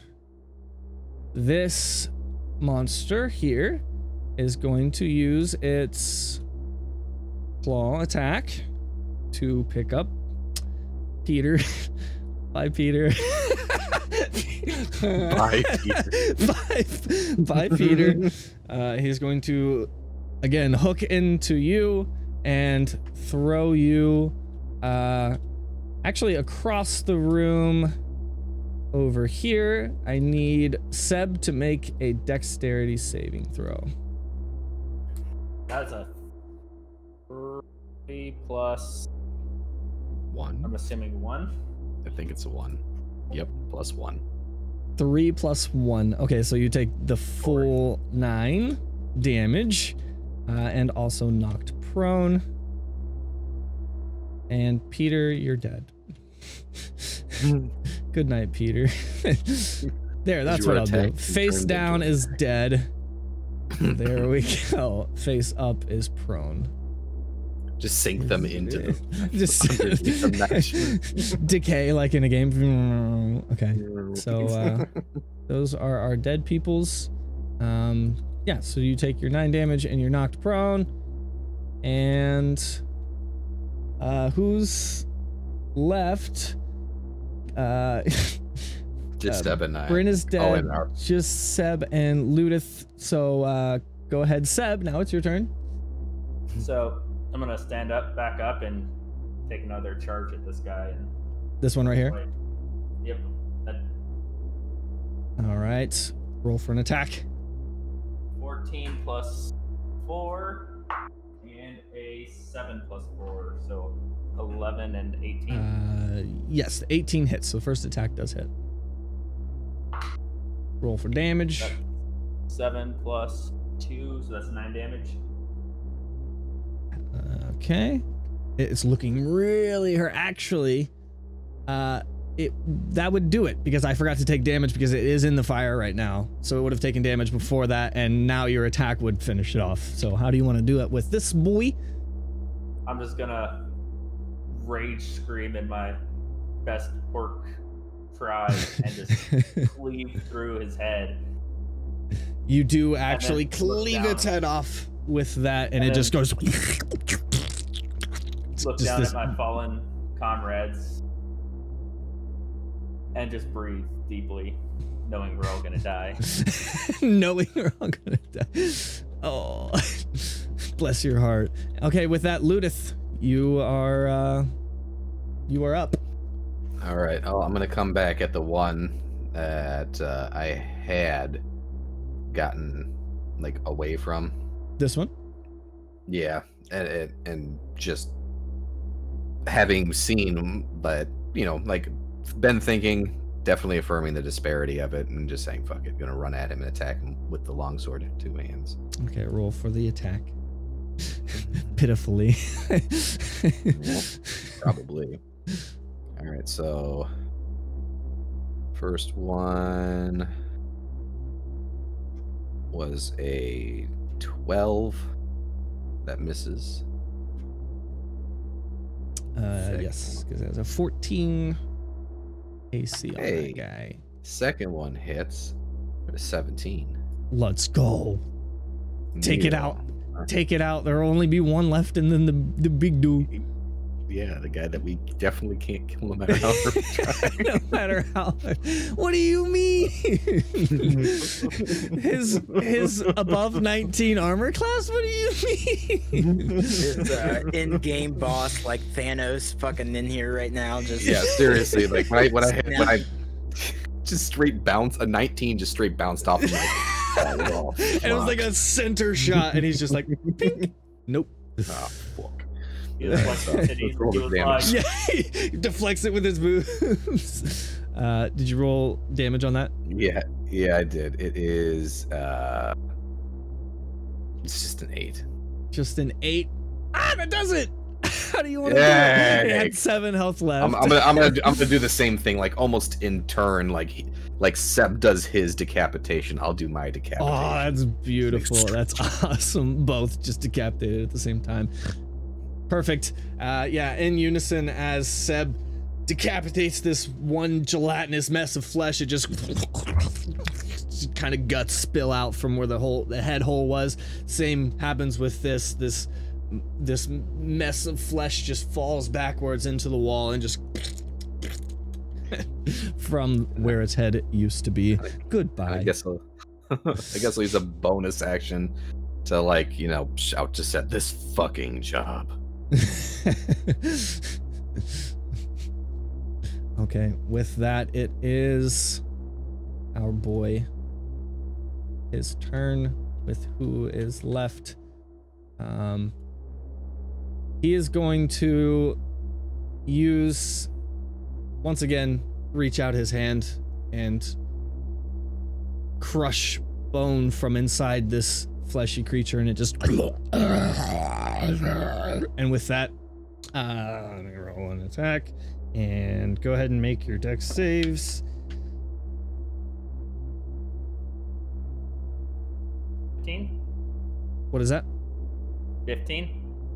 S2: This monster here is going to use its claw attack to pick up Peter. Bye, Peter.
S6: Bye, Peter.
S2: Bye, Peter. He's going to again hook into you and throw you actually across the room over here. I need Seb to make a dexterity saving throw.
S1: That's a 3 plus
S6: 1.
S1: I'm assuming 1.
S6: I think it's a 1. Yep, plus 1.
S2: 3 plus 1. Okay, so you take the full 9 damage, and also knocked prone. And Peter, you're dead. Good night, Peter. There, that's what I'll do. Face down is dead. There we go. Face up is prone.
S6: Just sink them into the
S2: just decay like in a game. Okay, so those are our dead peoples. Yeah, so you take your 9 damage and you're knocked prone. And who's left?
S6: Just Seb and I.
S2: Bryn is dead.
S6: Oh, and our...
S2: Just Seb and Ludith. So go ahead, Seb. Now it's your turn.
S1: So I'm gonna stand up, back up, and take another charge at this guy. And
S2: This one right here?
S1: Wait. Yep.
S2: All right. Roll for an attack.
S1: 14 plus 4 and a 7 plus 4, so 11 and 18.
S2: Yes, 18 hits. So first attack does hit. Roll for damage.
S1: That's 7 plus 2, so that's 9 damage.
S2: Okay. It's looking really hurt. Actually, that would do it because I forgot to take damage because it is in the fire right now. So it would have taken damage before that, and now your attack would finish it off. So how do you want to do it with this boy?
S1: I'm just gonna rage scream in my best orc try and just cleave through his head.
S2: You do actually cleave
S1: down.
S2: its head off with that, and it just goes.
S1: Look
S2: just
S1: down
S2: this-
S1: at my fallen comrades and just breathe deeply, knowing we're all gonna die.
S2: Knowing we're all gonna die. Oh, bless your heart. Okay, with that, Ludith, you are up.
S6: All right. Oh, I'm gonna come back at the one that I had gotten like away from.
S2: This one.
S6: Yeah, and just having seen, but like been thinking, definitely affirming the disparity of it, and just saying, "Fuck it," gonna run at him and attack him with the longsword in 2 hands.
S2: Okay, roll for the attack. Pitifully.
S6: Well, probably. All right, so first one was a 12. That misses.
S2: Yes, because it has a 14 AC on that guy.
S6: Second one hits with a 17.
S2: Let's go. Take it
S6: Yeah.
S2: out. Take it out. There'll only be one left, and then the big dude.
S6: Yeah, the guy that we definitely can't kill no matter how hard we try.
S2: No matter how. What do you mean? his above 19 armor class? What do you mean?
S3: His in-game boss, like Thanos, fucking in here right now. Just
S6: Yeah, seriously, like when I just straight bounce a 19, just straight bounced off of my wall.
S2: And it was like a center shot, and he's just like, pink. Nope.
S6: Oh, fuck.
S1: He was like, he was like,
S2: Yeah, he deflects it with his moves. Did you roll damage on that?
S6: Yeah, I did. It is it's just an 8.
S2: Just an 8. Ah, that does it. How do you want to
S6: Yeah.
S2: do it? He had 7 health left.
S6: I'm gonna do the same thing, like almost in turn, like Seb does his decapitation, I'll do my decapitation.
S2: Oh, that's beautiful. That's awesome. Both just decapitated at the same time. Perfect. Yeah, in unison as Seb decapitates this one gelatinous mess of flesh, it just kind of guts spill out from where the head hole was. Same happens with this mess of flesh just falls backwards into the wall and just from where its head used to be. Goodbye.
S6: I guess I'll use a bonus action to shout to set this fucking job.
S2: Okay, with that, it is our boy his turn with who is left. He is going to use, once again, reach out his hand and crush bone from inside this fleshy creature, and it just and with that, let me roll an attack and go ahead and make your dex saves.
S1: 15?
S2: What is that?
S1: 15?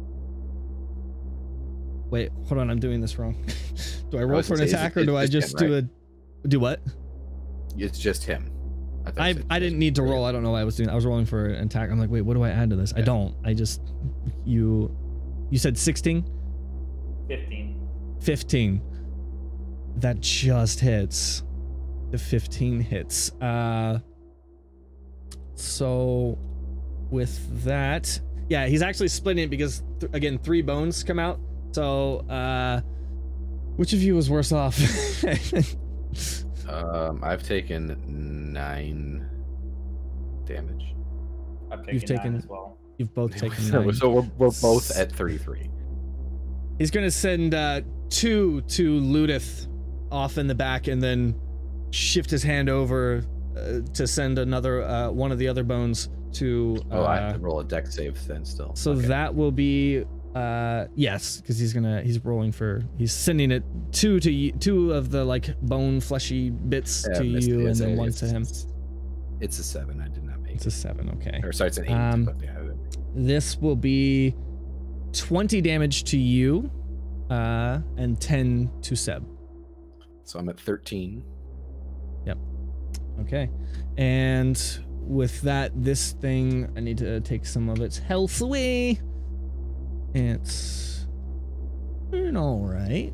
S2: Wait, hold on, I'm doing this wrong. Do I roll
S6: was
S2: for an
S6: gonna say,
S2: attack, or
S6: it's
S2: do I
S6: just
S2: just
S6: him,
S2: do
S6: right?
S2: do what?
S6: It's just him.
S2: I didn't need to roll. I don't know what I was doing. I was rolling for an attack. I'm like, wait, what do I add to this? I don't. I just you said 16?
S1: 15.
S2: 15. That just hits. The 15 hits. So with that, Yeah, he's actually splitting it because again, 3 bones come out. So, which of you was worse off?
S6: I've taken 9 damage.
S1: I've taken
S2: You've taken
S1: 9 as well.
S2: You've both taken 9.
S6: So we're both at 33.
S2: He's gonna send 2 to Ludith off in the back, and then shift his hand over to send another one of the other bones to.
S6: I have to roll a dex save then still.
S2: So
S6: Okay.
S2: that will be yes, because he's sending it 2 to you, 2 of the like bone fleshy bits to you, and then 1 to him.
S6: It's a 7. I did not make
S2: It's a 7. Okay.
S6: Or sorry, it's an 8. But yeah,
S2: This will be 20 damage to you, and 10 to Seb.
S6: so I'm at 13.
S2: Okay. And with that, this thing, I need to take some of its health away. It's doing all right.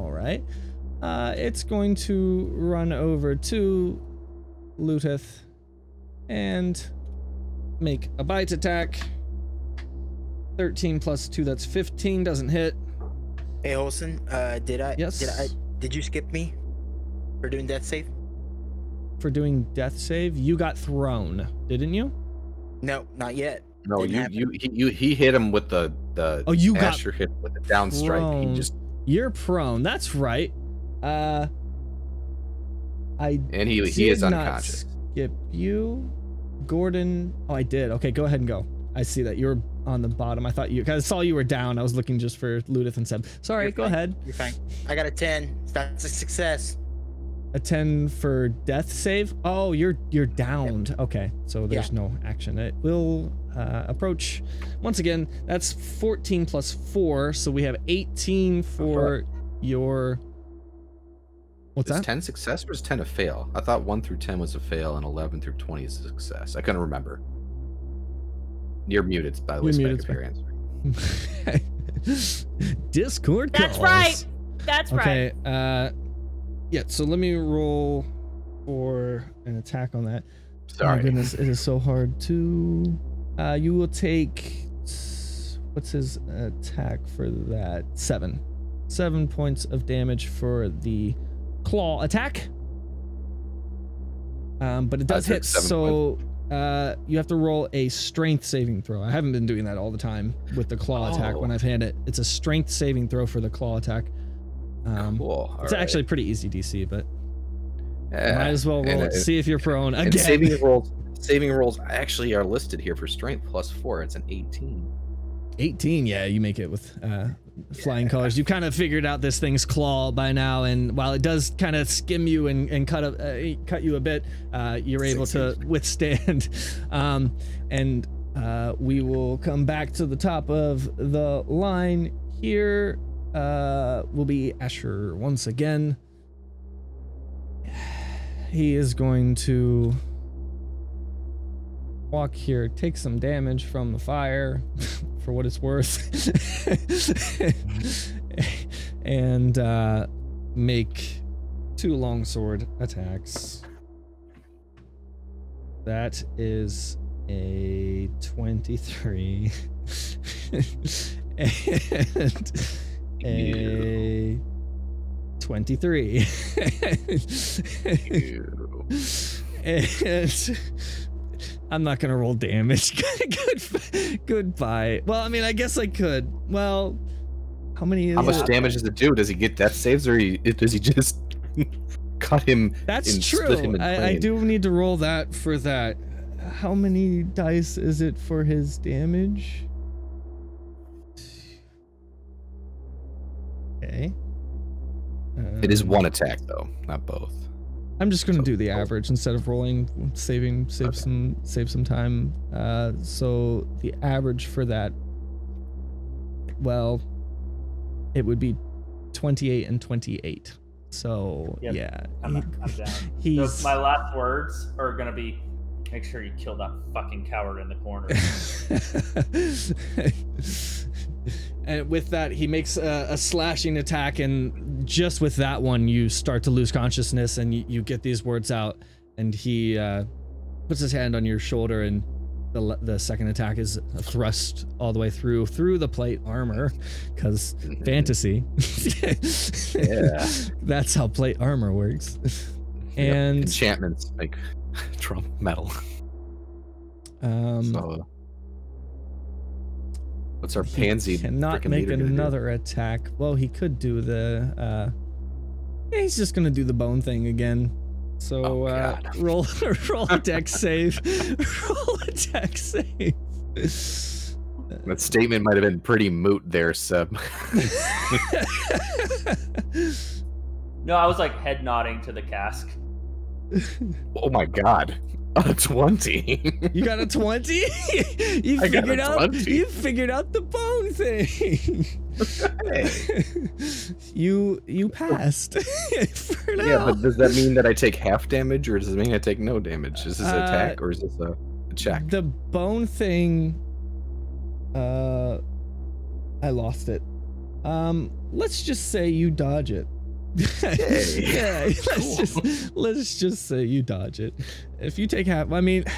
S2: It's going to run over to Luteth and make a bite attack. 13 plus 2, that's 15, doesn't hit.
S3: Hey, Olsen,
S2: Yes.
S3: did you skip me for doing death save?
S2: For doing death save, you got thrown, didn't you?
S3: No, not yet.
S6: No,
S3: Didn't
S6: he hit him with the
S2: Oh, you got
S6: Asher hit with the down strike.
S2: thrown.
S6: He just
S2: You're prone. That's right. I
S6: and he
S2: did
S6: is
S2: not
S6: unconscious.
S2: skip you, Gordon. Oh, I did. Okay, go ahead and go. I see that you're on the bottom. I thought cause I saw you were down. I was looking just for Ludith and Seb. Sorry,
S3: You're
S2: go
S3: fine.
S2: ahead.
S3: You're fine. I got a 10. That's a success.
S2: A 10 for death save. Oh, you're downed. Okay, so there's no action. It will approach. Once again, that's 14 plus 4, so we have 18 for your. What's
S6: Is
S2: that?
S6: 10 success or is 10 a fail? I thought 1 through 10 was a fail and 11 through 20 is a success. I couldn't remember. You're muted, by the way.
S2: You're muted,
S6: Spec, if you're answering.
S2: Discord
S4: That's
S2: calls.
S4: right. That's right.
S2: Okay, yeah, so let me roll for an attack on that.
S6: Sorry.
S2: My goodness, it is so hard to... you will take... What's his attack for that? 7. 7 points of damage for the claw attack. But it does
S6: took
S2: hit,
S6: 7
S2: so you have to roll a strength saving throw. I haven't been doing that all the time with the claw attack when I've had it. It's a strength saving throw for the claw attack.
S6: Cool.
S2: It's actually pretty easy DC, but
S6: Yeah.
S2: might as well roll it. See if you're prone again.
S6: And saving rolls actually are listed here for strength plus 4. It's an 18.
S2: 18, yeah, you make it with flying colors. You kind of figured out this thing's claw by now, and while it does kind of skim you and cut you a bit, you're able to withstand. And we will come back to the top of the line here. Will be Asher once again. He is going to walk here, take some damage from the fire for what it's worth, and make 2 longsword attacks. That is a 23 and a 23. And I'm not gonna roll damage. Goodbye. Well, I mean, I guess I could. Well, how many?
S6: How much damage does it do? Does he get death saves, or does he just cut him?
S2: That's
S6: and
S2: true.
S6: Split him in
S2: I
S6: twain?
S2: do need to roll that for that. How many dice is it for his damage? Okay.
S6: It is 1 attack though, not both.
S2: I'm just gonna
S6: So-
S2: do the average instead of rolling, save some time. So the average for that, well, it would be 28 and 28. So
S1: Yep.
S2: yeah,
S1: I'm down.
S2: he's
S1: So my last words are gonna be, make sure you kill that fucking coward in the corner.
S2: And with that, he makes a slashing attack, and just with that one, you start to lose consciousness, and you get these words out, and he puts his hand on your shoulder, and the second attack is a thrust all the way through the plate armor, because fantasy.
S6: Yeah.
S2: That's how plate armor works. And
S6: enchantments like Trump metal. So, what's our pansy?
S2: Cannot
S6: frickin'
S2: make
S6: leader gonna do?
S2: another attack. Well, he could do the. Yeah, he's just gonna do the bone thing again. So roll a dex save. Roll a dex save.
S6: That statement might have been pretty moot there, Seb.
S1: No, I was like head nodding to the cask.
S6: Oh my god. A 20.
S2: You got a 20? You
S6: I got
S2: figured
S6: a
S2: out
S6: 20.
S2: you figured out the bone thing. You passed. For now.
S6: Yeah, but does that mean that I take half damage, or does it mean I take no damage? Is this an attack, or is this a check?
S2: The bone thing, I lost it. Let's just say you dodge it. Yeah, let's just say you dodge it. If you take half, I mean,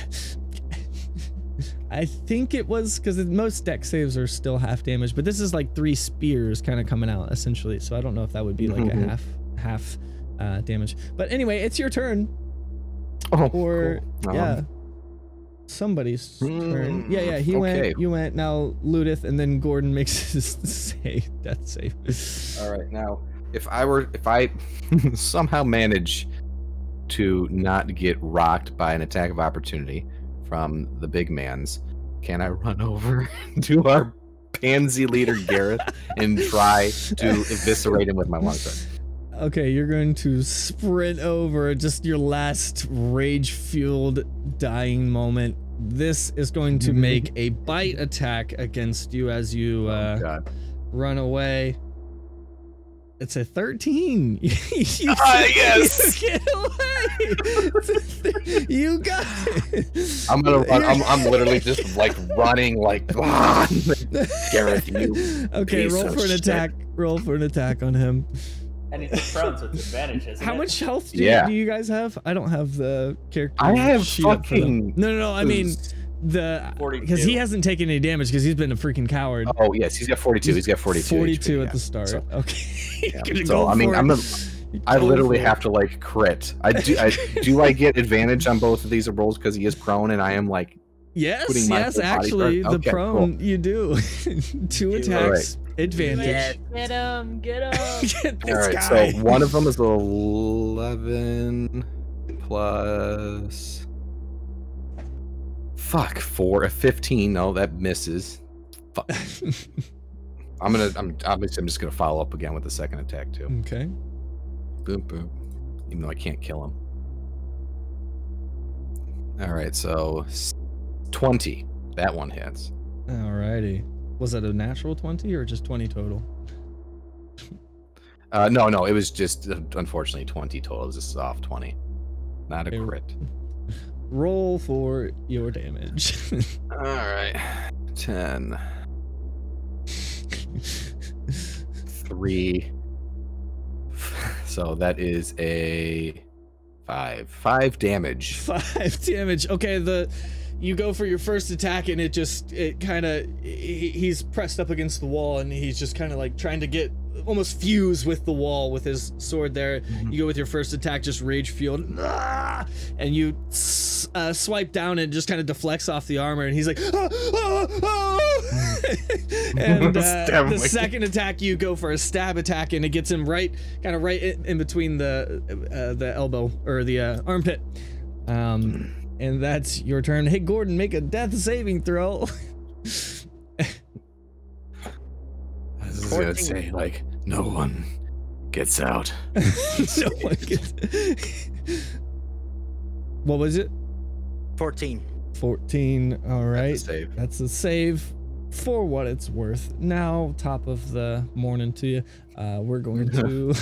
S2: I think it was because most deck saves are still half damage, but this is like 3 spears kind of coming out essentially. So I don't know if that would be like a half damage. But anyway, it's your turn.
S6: Oh,
S2: Or
S6: cool.
S2: yeah, somebody's turn. Yeah, he went. You went. Now Ludith, and then Gordon makes his death save.
S6: All right, now if I somehow manage to not get rocked by an attack of opportunity from the big mans, can I run over to our pansy leader Gareth and try to eviscerate him with my longsword?
S2: Okay, you're going to sprint over, just your last rage-fueled dying moment. This is going to make a bite attack against you as you run away. It's a 13.
S6: Yes.
S2: You get away. You got it.
S6: I'm gonna run. I'm literally just like running, like Gareth. You.
S2: Okay, roll for an attack. Roll for an attack on him.
S1: And he's prone, so it's advantage, isn't
S2: How
S1: it?
S2: much health do you guys have? I don't have the character.
S6: I have
S2: sheet up for them.
S6: fucking.
S2: No. I mean, because he hasn't taken any damage because he's been a freaking coward.
S6: Oh yes, he's got 42. He's got 42.
S2: 42
S6: HP,
S2: at the start.
S6: So,
S2: Okay.
S6: yeah. So I mean, I literally have to like crit. Do I get advantage on both of these rolls because he is prone and I am like.
S2: Yes, actually, the prone you do. 2 attacks, advantage.
S4: Get him! Get him!
S2: Get this
S6: All right,
S2: guy.
S6: so one of them is 11 plus. Fuck, 15. No, that misses. Fuck. I'm just gonna follow up again with the second attack too.
S2: Okay.
S6: Boom, boom. Even though I can't kill him. All right, so 20. That one hits.
S2: Alrighty. Was it a natural 20 or just 20 total?
S6: No, it was just unfortunately 20 total. It was a soft 20, not a crit.
S2: Roll for your damage.
S6: All right, 10, 3. So that is a 5 damage.
S2: 5 damage. Okay, you go for your first attack and he's pressed up against the wall and he's just kind of like trying to get almost fuse with the wall with his sword there. You go with your first attack, just rage fueled, and you swipe down and it just kind of deflects off the armor and he's like and the second attack you go for a stab attack and it gets him right in between the elbow or the armpit. And that's your turn. Hey, Gordon, make a death saving throw.
S6: I was gonna say, like, no one gets out.
S2: No one gets. What was it?
S3: 14.
S2: 14. All right.
S6: That's a save.
S2: That's a save for what it's worth. Now, top of the morning to you. We're going to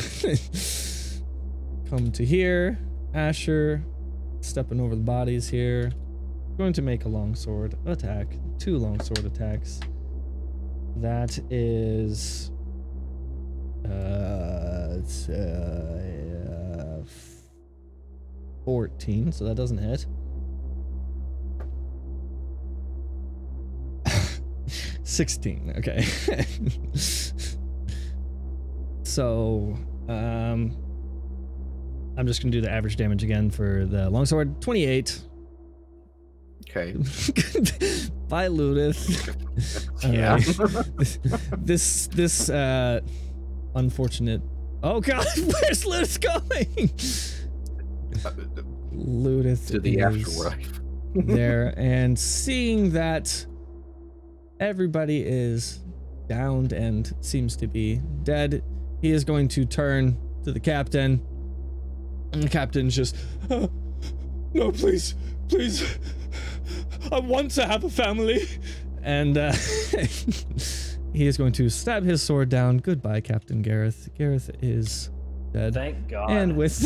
S2: come to here. Asher. Stepping over the bodies here. Going to make a longsword attack. 2 longsword attacks. That is 14, so that doesn't hit. 16. Okay. So, I'm just gonna do the average damage again for the longsword. 28.
S6: Okay.
S2: Bye, Ludith.
S6: Yeah.
S2: This unfortunate. Oh God, where's Ludith going? Ludith
S6: To the
S2: is
S6: afterlife.
S2: there, and seeing that everybody is downed and seems to be dead, he is going to turn to the captain. And the captain's just, no, please, please. I want to have a family. And he is going to stab his sword down. Goodbye, Captain Gareth. Gareth is dead.
S1: Thank God.
S2: And with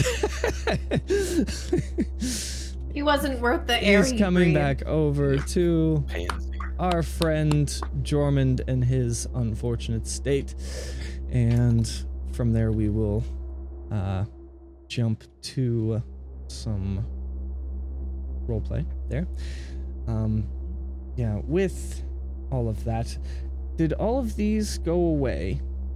S5: He wasn't worth the air.
S2: he's
S5: he
S2: coming
S5: breathed.
S2: back over to
S6: Pansy.
S2: our friend Jormund and his unfortunate state. And from there we will jump to some roleplay there. Yeah, with all of that, did all of these go away?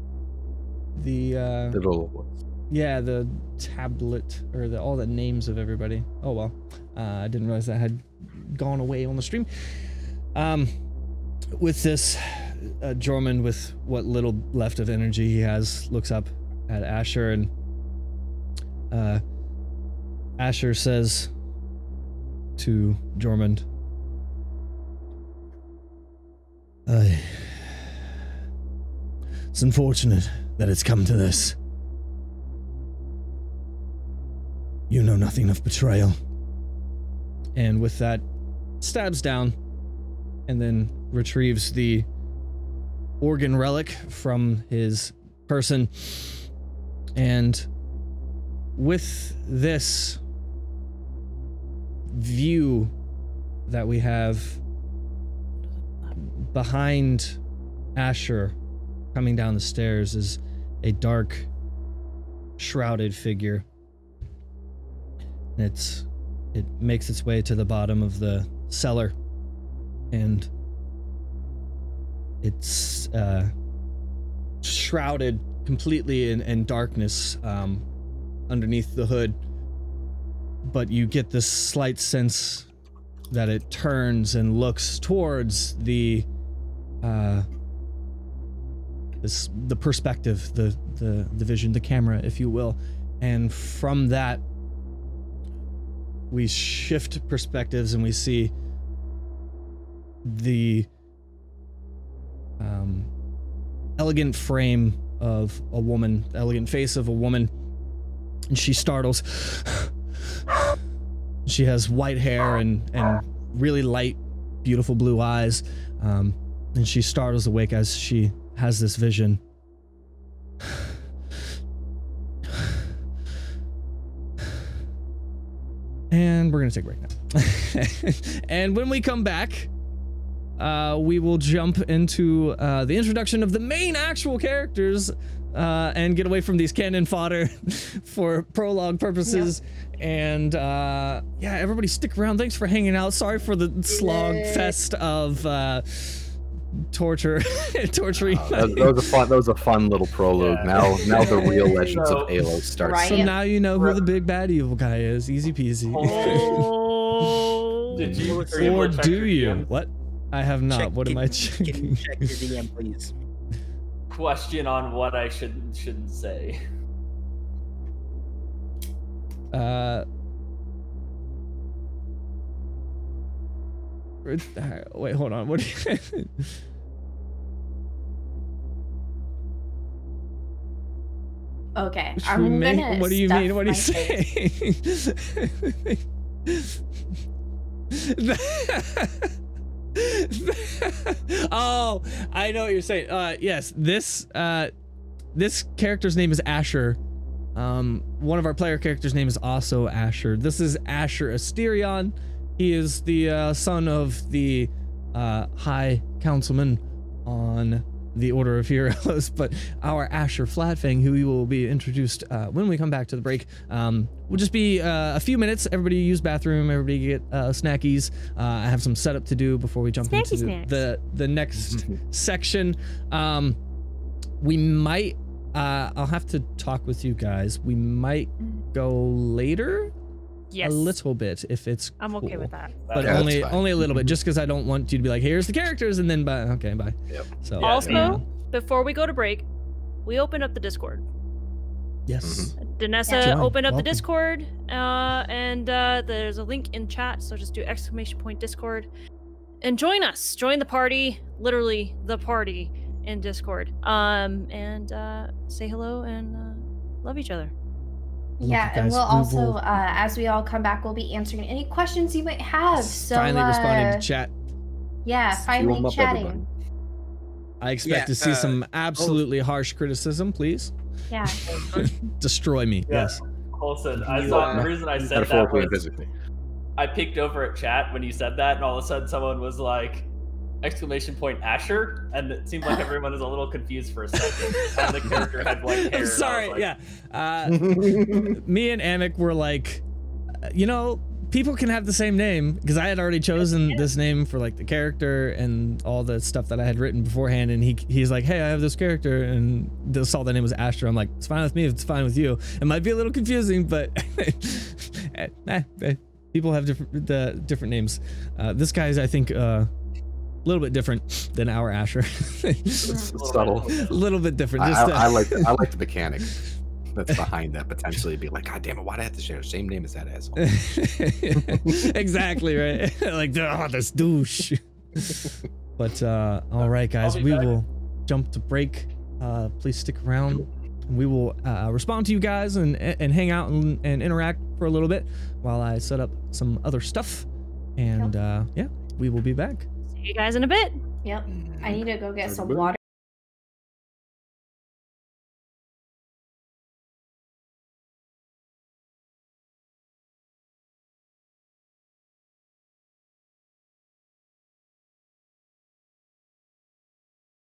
S2: The
S6: Little.
S2: yeah, the tablet or all the names of everybody. Oh well, I didn't realize that had gone away on the stream. With this, Jormund, with what little left of energy he has, looks up at Asher, and Asher says to Jormund, it's unfortunate that it's come to this. You know nothing of betrayal. And with that, stabs down and then retrieves the organ relic from his person. And with this view that we have behind Asher coming down the stairs is a dark, shrouded figure. It makes its way to the bottom of the cellar, and it's shrouded completely in darkness underneath the hood. But you get this slight sense that it turns and looks towards the perspective, the vision, the camera, if you will, and from that we shift perspectives and we see the elegant frame of a woman, the elegant face of a woman, and she startles. She has white hair and really light, beautiful blue eyes, and she startles awake as she has this vision. And we're gonna take a break now. And when we come back, we will jump into the introduction of the main actual characters and get away from these cannon fodder for prologue purposes. Yep. And yeah, everybody stick around. Thanks for hanging out. Sorry for the slog fest of torturing.
S6: That was a fun little prologue. Yeah. Now the real legends of Aelos starts.
S5: Right.
S2: So now you know who the big bad evil guy is. Easy peasy.
S1: Oh. Did you?
S2: Or do you? What? I have not.
S3: Check
S2: What am I
S3: Check
S2: checking?
S3: your DM, please.
S1: Question on what I shouldn't say.
S2: Wait, hold on. What?
S5: Okay,
S2: Should
S5: I'm
S2: we make-
S5: gonna.
S2: what do you
S5: stuff
S2: mean? What are you
S5: my face.
S2: saying? Oh, I know what you're saying. Yes, this character's name is Asher. One of our player characters' name is also Asher. This is Asher Asterion. He is the son of the High Councilman on the Order of Heroes, but our Asher Flatfang, who we will be introduced when we come back to the break. Will just be a few minutes. Everybody use bathroom. Everybody get snackies. I have some setup to do before we jump into the next section. We might. I'll have to talk with you guys. We might go later.
S4: Yes.
S2: A little bit if it's
S4: I'm okay
S2: cool.
S4: with that.
S2: But
S6: Yeah,
S2: only a little bit, just because I don't want you to be like, here's the characters, and then bye. Okay, bye.
S6: Yep.
S2: So
S4: Also, before we go to break, we opened up the Discord.
S2: yes.
S4: Danessa
S2: Join.
S4: opened up
S2: Welcome.
S4: the Discord, and there's a link in chat, so just do !Discord and join us. Join the party, literally the party in Discord. And say hello and love each other.
S5: Yeah,
S2: you
S5: and
S2: guys.
S5: we'll
S2: We
S5: also,
S2: will-
S5: as we all come back, we'll be answering any questions you might have. So
S2: Finally responding to chat.
S5: Yeah, finally
S6: them up,
S5: chatting.
S6: everybody.
S2: I expect to see some absolutely harsh criticism, please.
S5: Yeah.
S2: Destroy me.
S1: Yeah.
S2: Yes.
S1: Colson, I thought the reason I said that
S6: Metaphorically and
S1: was
S6: physically.
S1: I peeked over at chat when you said that, and all of a sudden someone was like, !Asher, and it seemed like everyone was a little confused for a second. And the character had white hair.
S2: I'm
S1: and I was
S2: sorry.
S1: like,
S2: Yeah. Me and Anik were like, people can have the same name, because I had already chosen this name for like the character and all the stuff that I had written beforehand, and he's like, hey, I have this character, and saw the name was Asher. I'm like, it's fine with me if it's fine with you. It might be a little confusing, but people have different names. This guy's, I think, a little bit different than our Asher.
S6: It's subtle.
S2: A little bit different.
S6: I like the mechanic that's behind that. Potentially be like, God damn it, why'd I have to share the same name as that asshole?
S2: Exactly right. Like, this douche. But all right, guys, we will jump to break. Please stick around. And we will respond to you guys and hang out and interact for a little bit while I set up some other stuff. And yeah, we will be back.
S4: See you guys in a bit.
S5: Yep. I need to go get some
S6: Everybody.
S5: water.